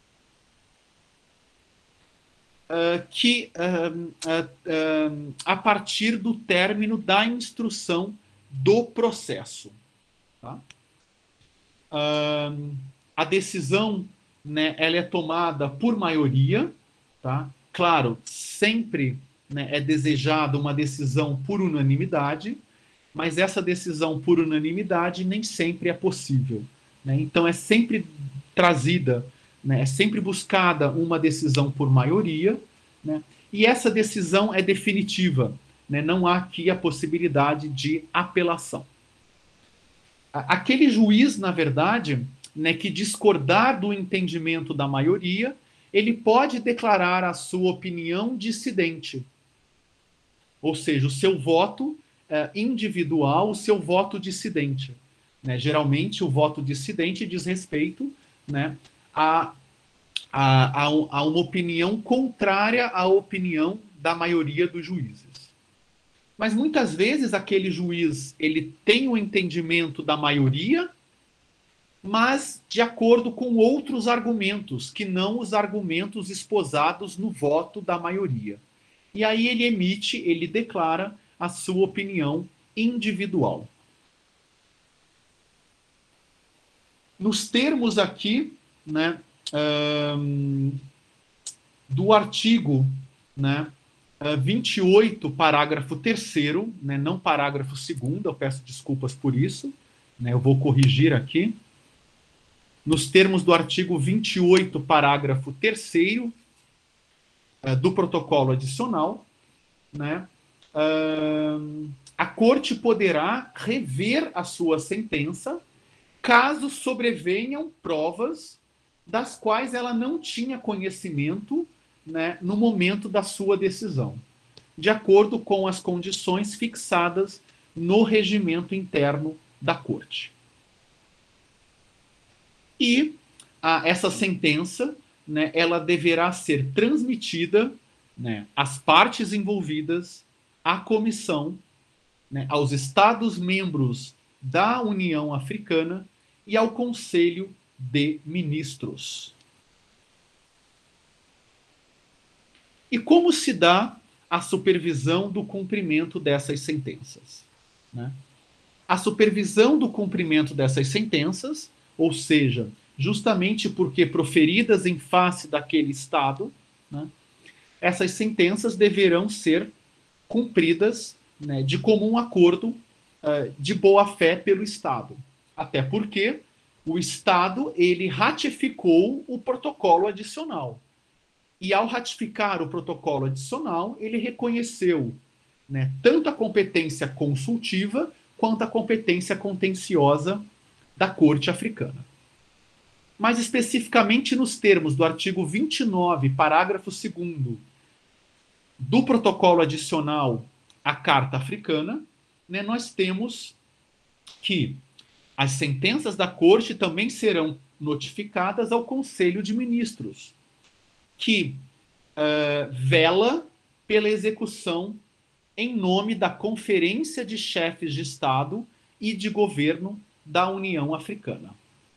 uh, que, uh, uh, uh, a partir do término da instrução do processo. Tá? Uh, a decisão, né, ela é tomada por maioria, tá? Claro, sempre, né, é desejada uma decisão por unanimidade, mas essa decisão por unanimidade nem sempre é possível, né? Então é sempre trazida, né, é sempre buscada uma decisão por maioria, né? E essa decisão é definitiva, né? Não há aqui a possibilidade de apelação. Aquele juiz, na verdade, né, que discordar do entendimento da maioria, ele pode declarar a sua opinião dissidente, ou seja, o seu voto é, individual, o seu voto dissidente. Né? Geralmente, o voto dissidente diz respeito, né, a, a, a, a uma opinião contrária à opinião da maioria dos juízes. Mas muitas vezes aquele juiz ele tem o entendimento da maioria, mas de acordo com outros argumentos, que não os argumentos esposados no voto da maioria. E aí ele emite, ele declara a sua opinião individual. Nos termos aqui, né, um, do artigo, né, vinte e oito, parágrafo terceiro, né, não parágrafo segundo, eu peço desculpas por isso, né, eu vou corrigir aqui. Nos termos do artigo vinte e oito, parágrafo terceiro, uh, do protocolo adicional, né, uh, a Corte poderá rever a sua sentença caso sobrevenham provas das quais ela não tinha conhecimento, né, no momento da sua decisão, de acordo com as condições fixadas no regimento interno da Corte. E a, essa sentença, né, ela deverá ser transmitida, né, às partes envolvidas, à comissão, né, aos Estados-membros da União Africana e ao Conselho de Ministros. E como se dá a supervisão do cumprimento dessas sentenças? Né? A supervisão do cumprimento dessas sentenças, ou seja, justamente porque proferidas em face daquele Estado, né, essas sentenças deverão ser cumpridas, né, de comum acordo, uh, de boa-fé pelo Estado. Até porque o Estado ele ratificou o protocolo adicional. E ao ratificar o protocolo adicional, ele reconheceu, né, tanto a competência consultiva quanto a competência contenciosa da Corte Africana. Mais especificamente nos termos do artigo vinte e nove, parágrafo segundo, do protocolo adicional à Carta Africana, né, nós temos que as sentenças da Corte também serão notificadas ao Conselho de Ministros, que uh, vela pela execução em nome da Conferência de Chefes de Estado e de Governo da União Africana.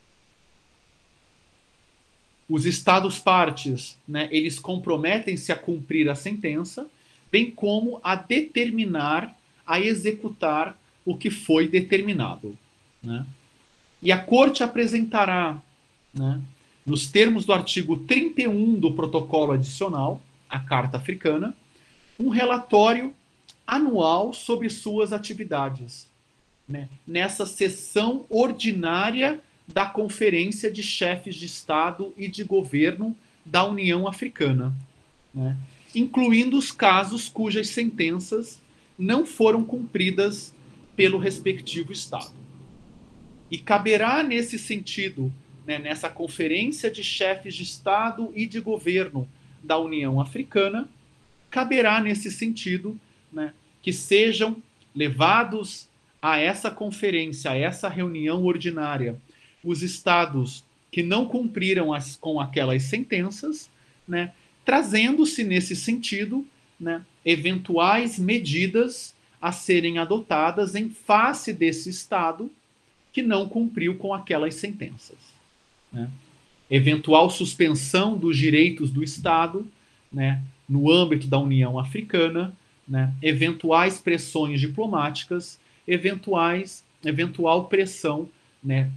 Os Estados-partes, né, eles comprometem-se a cumprir a sentença, bem como a determinar, a executar o que foi determinado. Né? E a Corte apresentará, né, nos termos do artigo trinta e um do protocolo adicional, à Carta Africana, um relatório anual sobre suas atividades, né, nessa sessão ordinária da Conferência de Chefes de Estado e de Governo da União Africana, né, incluindo os casos cujas sentenças não foram cumpridas pelo respectivo Estado. E caberá nesse sentido, né, nessa Conferência de Chefes de Estado e de Governo da União Africana, caberá nesse sentido, né, que sejam levados a essa conferência, a essa reunião ordinária, os estados que não cumpriram as, com aquelas sentenças, né, trazendo-se nesse sentido, né, eventuais medidas a serem adotadas em face desse estado que não cumpriu com aquelas sentenças. Né? Eventual suspensão dos direitos do Estado, né, no âmbito da União Africana, né, eventuais pressões diplomáticas, eventuais, eventual pressão, né,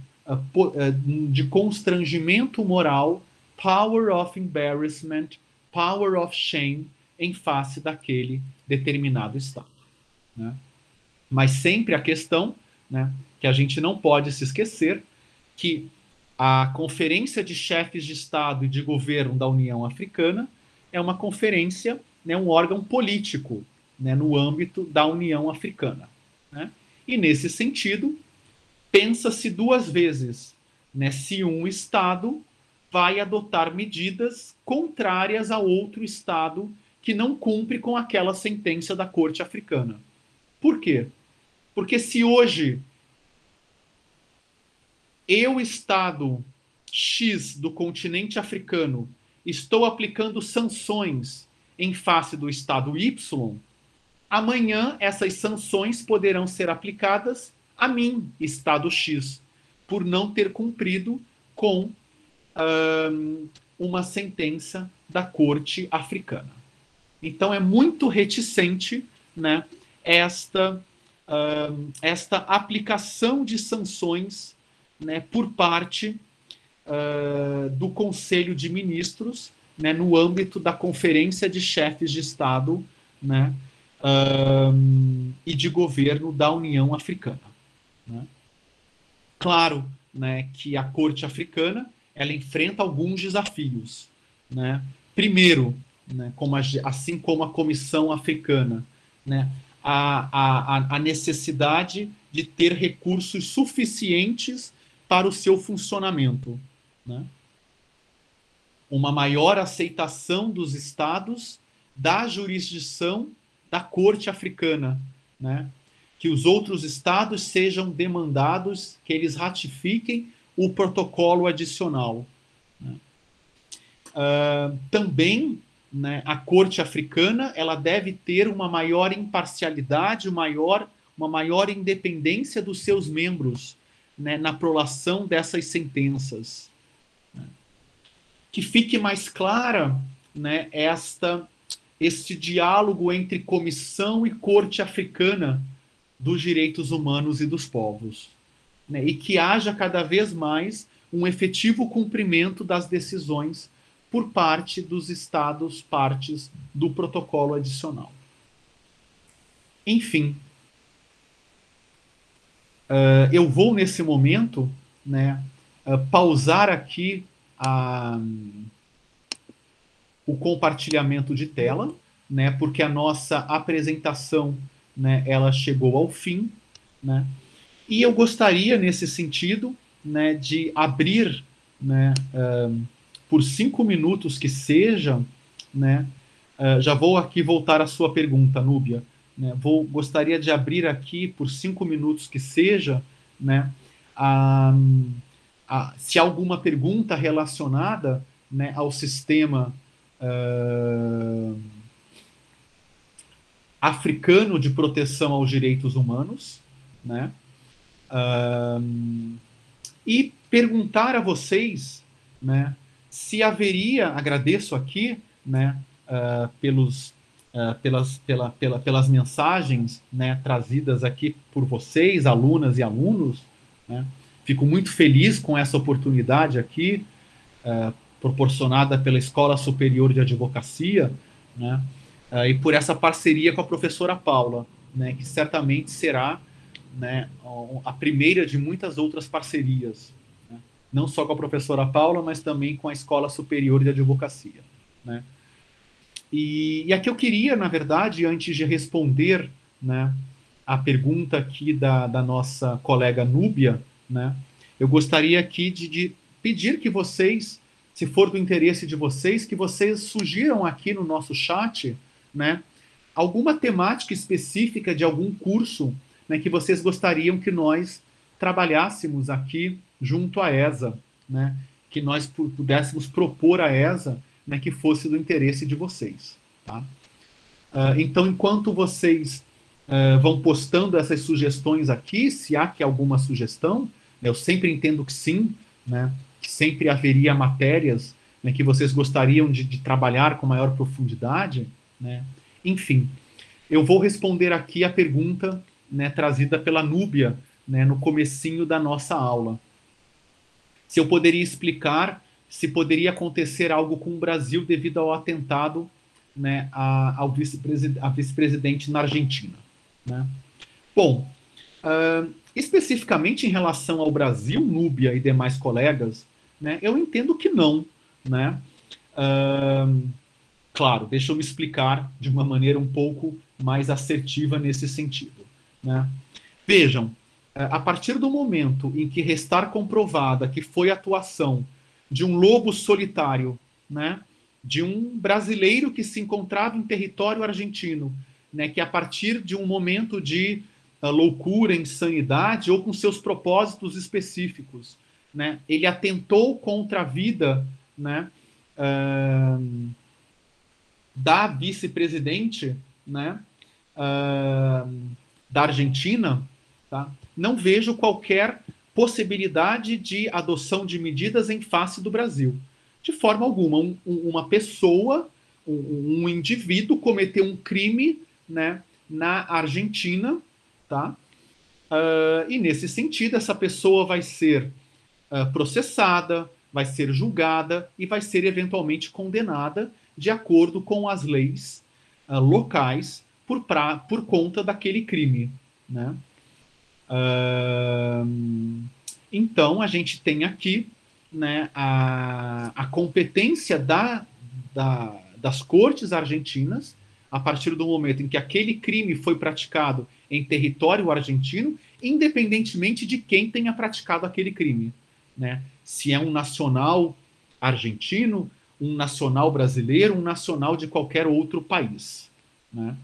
de constrangimento moral, power of embarrassment, power of shame, em face daquele determinado Estado. Né? Mas sempre a questão, né, que a gente não pode se esquecer, que a Conferência de Chefes de Estado e de Governo da União Africana é uma conferência, né, um órgão político, né, no âmbito da União Africana. Né? E, nesse sentido, pensa-se duas vezes, né, se um Estado vai adotar medidas contrárias a outro Estado que não cumpre com aquela sentença da Corte Africana. Por quê? Porque se hoje eu, Estado X do continente africano, estou aplicando sanções em face do Estado Y, amanhã essas sanções poderão ser aplicadas a mim, Estado X, por não ter cumprido com um, uma sentença da Corte Africana. Então é muito reticente, né, esta, um, esta aplicação de sanções, né, por parte uh, do Conselho de Ministros, né, no âmbito da Conferência de Chefes de Estado, né, um, e de Governo da União Africana. Né? Claro, né, que a Corte Africana ela enfrenta alguns desafios. Né? Primeiro, né, como a, assim como a Comissão Africana, né, a, a, a necessidade de ter recursos suficientes para o seu funcionamento. Né? Uma maior aceitação dos Estados da jurisdição da Corte Africana, né? Que os outros Estados sejam demandados que eles ratifiquem o protocolo adicional. Né? Uh, também, né, a Corte Africana ela deve ter uma maior imparcialidade, maior, uma maior independência dos seus membros, né, na prolação dessas sentenças. Né? Que fique mais clara, né, esta, este diálogo entre Comissão e Corte Africana dos Direitos Humanos e dos Povos. Né, e que haja cada vez mais um efetivo cumprimento das decisões por parte dos Estados partes do protocolo adicional. Enfim, Uh, eu vou, nesse momento, né, uh, pausar aqui a, o compartilhamento de tela, né, porque a nossa apresentação, né, ela chegou ao fim. Né, e eu gostaria, nesse sentido, né, de abrir, né, uh, por cinco minutos que seja, né, uh, já vou aqui voltar à sua pergunta, Núbia. Né, vou, gostaria de abrir aqui, por cinco minutos que seja, né, a, a, se há alguma pergunta relacionada, né, ao sistema uh, africano de proteção aos direitos humanos, né, uh, e perguntar a vocês, né, se haveria, agradeço aqui, né, uh, pelos Uh, pelas, pela, pela, pelas mensagens, né, trazidas aqui por vocês, alunas e alunos. Né? Fico muito feliz com essa oportunidade aqui, uh, proporcionada pela Escola Superior de Advocacia, né, uh, e por essa parceria com a professora Paula, né, que certamente será, né, a primeira de muitas outras parcerias, né? Não só com a professora Paula, mas também com a Escola Superior de Advocacia. Né? E, e aqui eu queria, na verdade, antes de responder, né, a pergunta aqui da, da nossa colega Núbia, né, eu gostaria aqui de, de pedir que vocês, se for do interesse de vocês, que vocês sugiram aqui no nosso chat, né, alguma temática específica de algum curso, né, que vocês gostariam que nós trabalhássemos aqui junto à E S A, né, que nós pudéssemos propor à E S A, né, que fosse do interesse de vocês. Tá? Uh, então, enquanto vocês uh, vão postando essas sugestões aqui, se há que alguma sugestão, né, eu sempre entendo que sim, né, que sempre haveria matérias, né, que vocês gostariam de, de trabalhar com maior profundidade. Né? Enfim, eu vou responder aqui a pergunta, né, trazida pela Núbia, né, no comecinho da nossa aula. Se eu poderia explicar se poderia acontecer algo com o Brasil devido ao atentado, né, a, ao vice-presidente, a vice-presidente na Argentina. Né? Bom, uh, especificamente em relação ao Brasil, Núbia e demais colegas, né, eu entendo que não. Né? Uh, claro, deixa eu me explicar de uma maneira um pouco mais assertiva nesse sentido. Né? Vejam, a partir do momento em que restar comprovada que foi atuação, de um lobo solitário, né? De um brasileiro que se encontrava em território argentino, né? Que a partir de um momento de uh, loucura, insanidade, ou com seus propósitos específicos, né? Ele atentou contra a vida, né? Uh, da vice-presidente, né? Uh, da Argentina, tá? Não vejo qualquer possibilidade de adoção de medidas em face do Brasil. De forma alguma, um, uma pessoa, um, um indivíduo cometeu um crime, né, na Argentina, tá? Uh, e nesse sentido, essa pessoa vai ser uh, processada, vai ser julgada e vai ser eventualmente condenada de acordo com as leis uh, locais por, pra, por conta daquele crime, né? Uh, então, a gente tem aqui, né, a, a competência da, da, das cortes argentinas, a partir do momento em que aquele crime foi praticado em território argentino, independentemente de quem tenha praticado aquele crime, né? Se é um nacional argentino, um nacional brasileiro, um nacional de qualquer outro país, né?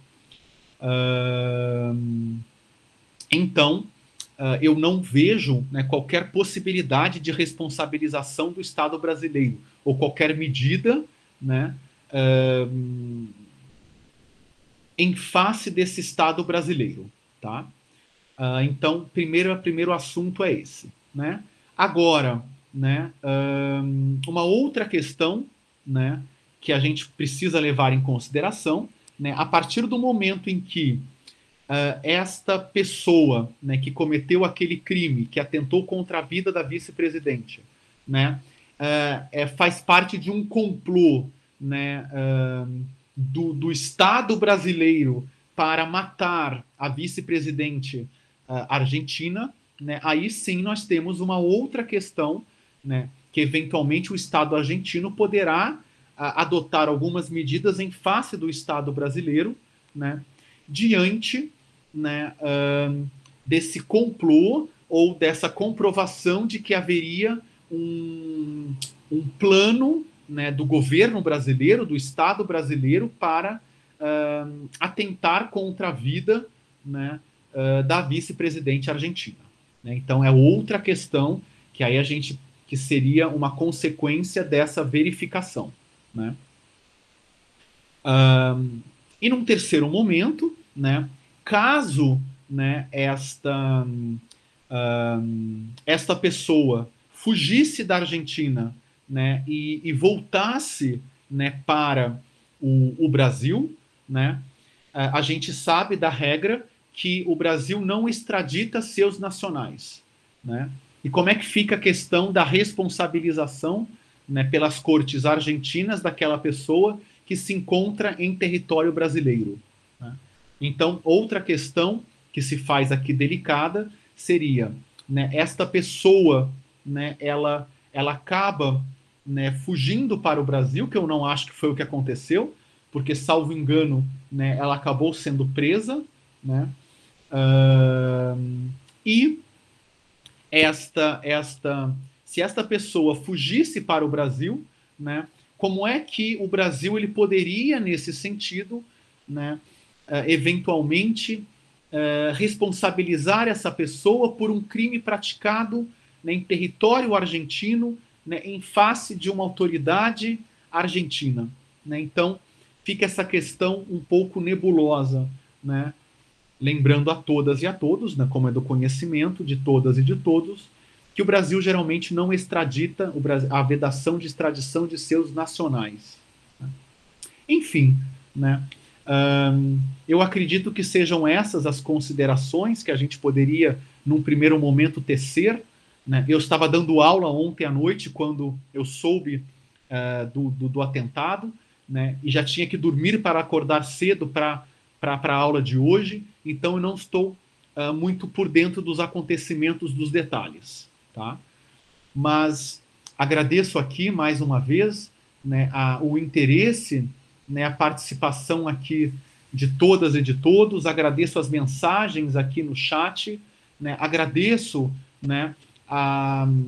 Uh, então, Uh, eu não vejo, né, qualquer possibilidade de responsabilização do Estado brasileiro, ou qualquer medida, né, uh, em face desse Estado brasileiro. Tá? Uh, então, primeiro, primeiro assunto é esse. Né? Agora, né, uh, uma outra questão, né, que a gente precisa levar em consideração, né, a partir do momento em que Uh, esta pessoa, né, que cometeu aquele crime, que atentou contra a vida da vice-presidente, né, uh, é, faz parte de um complô, né, uh, do, do Estado brasileiro para matar a vice-presidente uh, argentina, né, aí sim nós temos uma outra questão, né, que eventualmente o Estado argentino poderá uh, adotar algumas medidas em face do Estado brasileiro, né, diante, né, uh, desse complô ou dessa comprovação de que haveria um, um plano, né, do governo brasileiro, do Estado brasileiro, para uh, atentar contra a vida, né, uh, da vice-presidente argentina. Né? Então é outra questão que aí a gente que seria uma consequência dessa verificação. Né? Uh, e num terceiro momento, né, caso, né, esta, uh, esta pessoa fugisse da Argentina, né, e, e voltasse, né, para o, o Brasil, né, a gente sabe da regra que o Brasil não extradita seus nacionais. Né? E como é que fica a questão da responsabilização, né, pelas cortes argentinas daquela pessoa que se encontra em território brasileiro? Né? Então, outra questão que se faz aqui delicada seria, né, esta pessoa, né, ela, ela acaba, né, fugindo para o Brasil, que eu não acho que foi o que aconteceu, porque, salvo engano, né, ela acabou sendo presa, né, uh, e esta, esta, se esta pessoa fugisse para o Brasil, né, como é que o Brasil ele poderia, nesse sentido, né, Uh, eventualmente uh, responsabilizar essa pessoa por um crime praticado, né, em território argentino, né, em face de uma autoridade argentina. Né? Então, fica essa questão um pouco nebulosa, né? Lembrando a todas e a todos, né, como é do conhecimento de todas e de todos, que o Brasil geralmente não extradita, o Brasil, a vedação de extradição de seus nacionais. Né? Enfim, né? Um, eu acredito que sejam essas as considerações que a gente poderia, num primeiro momento, tecer. Né? Eu estava dando aula ontem à noite, quando eu soube uh, do, do, do atentado, né? E já tinha que dormir para acordar cedo para a aula de hoje, então eu não estou uh, muito por dentro dos acontecimentos, dos detalhes. Tá? Mas agradeço aqui, mais uma vez, né, a, o interesse, né, a participação aqui de todas e de todos, agradeço as mensagens aqui no chat, né, agradeço, né, a,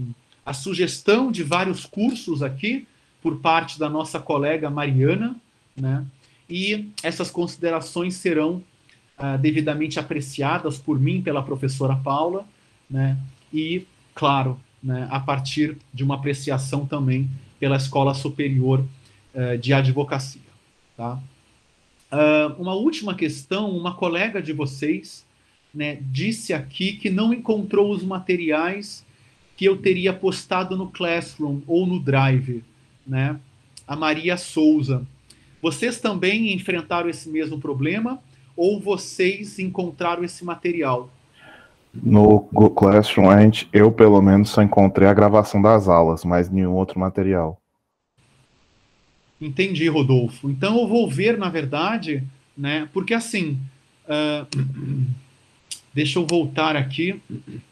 a sugestão de vários cursos aqui, por parte da nossa colega Mariana, né? E essas considerações serão uh, devidamente apreciadas por mim, pela professora Paula, né? E, claro, né, a partir de uma apreciação também pela Escola Superior uh, de Advocacia. Tá? Uh, uma última questão, uma colega de vocês, né, disse aqui que não encontrou os materiais que eu teria postado no Classroom ou no Drive, né? A Maria Souza. Vocês também enfrentaram esse mesmo problema ou vocês encontraram esse material? No Google Classroom, a gente, eu pelo menos só encontrei a gravação das aulas, mas nenhum outro material. Entendi, Rodolfo. Então eu vou ver, na verdade, né? Porque assim, uh, deixa eu voltar aqui.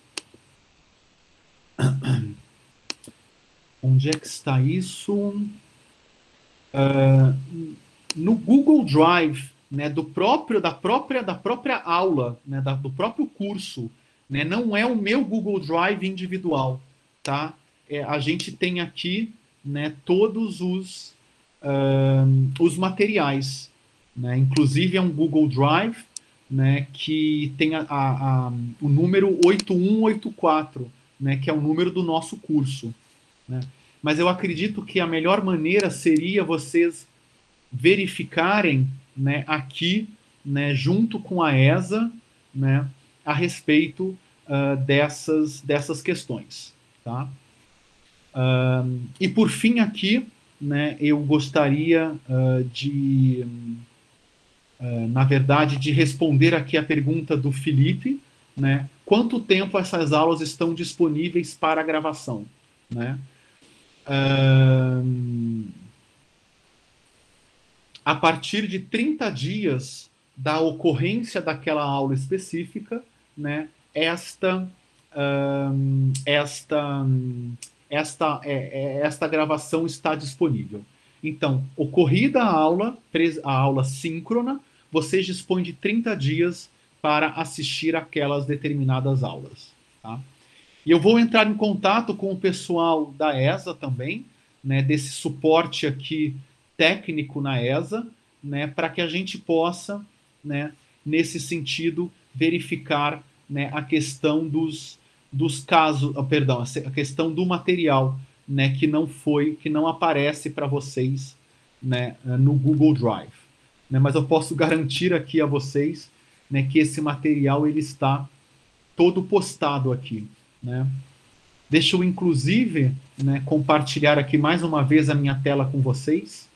Onde é que está isso? Uh, no Google Drive, né, do próprio, da própria, da própria aula, né, da, do próprio curso, né, não é o meu Google Drive individual, tá? É, a gente tem aqui, né, todos os, uh, os materiais, né, inclusive é um Google Drive, né, que tem a, a, a, o número oito um oito quatro, né, que é o número do nosso curso, né? Mas eu acredito que a melhor maneira seria vocês verificarem, né, aqui, né, junto com a E S A, né, a respeito uh, dessas, dessas questões. Tá? Uh, e por fim aqui, né, eu gostaria uh, de, uh, na verdade, de responder aqui a pergunta do Felipe, né, quanto tempo essas aulas estão disponíveis para a gravação, né? Uh, a partir de trinta dias da ocorrência daquela aula específica, né, esta, uh, esta, esta, é, é, esta gravação está disponível. Então, ocorrida a aula, a aula síncrona, vocês dispõem de trinta dias para assistir aquelas determinadas aulas. Tá? E eu vou entrar em contato com o pessoal da E S A também, né, desse suporte aqui técnico na E S A, né, para que a gente possa, né, nesse sentido, verificar, né, a questão dos, dos casos, oh, perdão, a questão do material, né, que não foi, que não aparece para vocês, né, no Google Drive. Né, mas eu posso garantir aqui a vocês, né, que esse material ele está todo postado aqui. Né? Deixa eu, inclusive, né, compartilhar aqui mais uma vez a minha tela com vocês.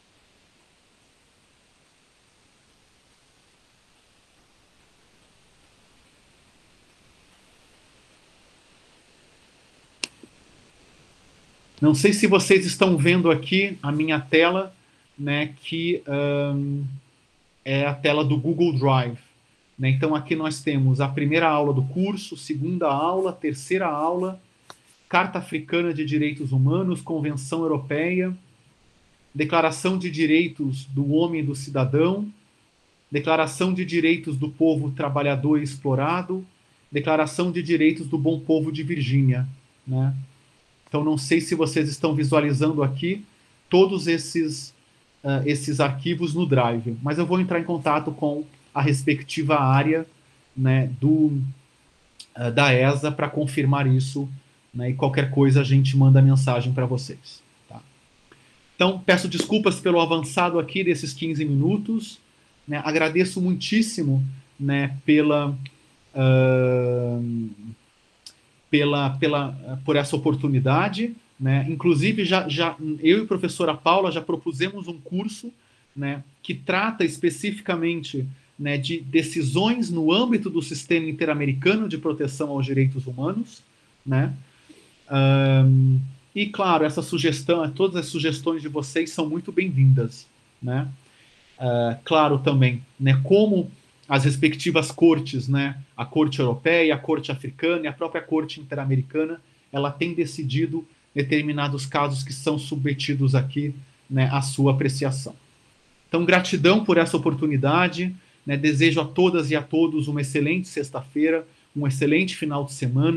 Não sei se vocês estão vendo aqui a minha tela, né, que um, é a tela do Google Drive. Né? Então, aqui nós temos a primeira aula do curso, segunda aula, terceira aula, Carta Africana de Direitos Humanos, Convenção Europeia, Declaração de Direitos do Homem e do Cidadão, Declaração de Direitos do Povo Trabalhador e Explorado, Declaração de Direitos do Bom Povo de Virgínia. Né? Então, não sei se vocês estão visualizando aqui todos esses, uh, esses arquivos no Drive, mas eu vou entrar em contato com a respectiva área, né, do, uh, da E S A para confirmar isso, né, e qualquer coisa a gente manda mensagem para vocês. Tá? Então, peço desculpas pelo avançado aqui desses quinze minutos, né, agradeço muitíssimo, né, pela, uh, pela, pela, uh, por essa oportunidade, né, inclusive já, já, eu e a professora Paula já propusemos um curso, né, que trata especificamente, né, de decisões no âmbito do Sistema Interamericano de Proteção aos Direitos Humanos, né? Um, e, claro, essa sugestão, todas as sugestões de vocês são muito bem-vindas, né? Uh, claro também, né, como as respectivas cortes, né, a Corte Europeia, a Corte Africana e a própria Corte Interamericana, ela tem decidido determinados casos que são submetidos aqui, né, à sua apreciação. Então, gratidão por essa oportunidade. Né, desejo a todas e a todos uma excelente sexta-feira, um excelente final de semana,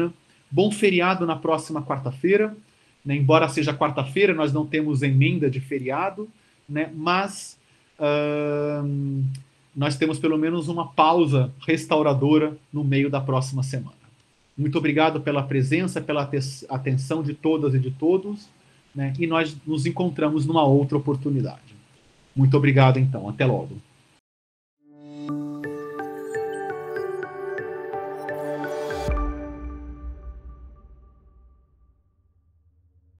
Bom feriado na próxima quarta-feira. Né? Embora seja quarta-feira, nós não temos emenda de feriado, né? Mas uh, nós temos pelo menos uma pausa restauradora no meio da próxima semana. Muito obrigado pela presença, pela atenção de todas e de todos, né? E nós nos encontramos numa outra oportunidade. Muito obrigado, então. Até logo.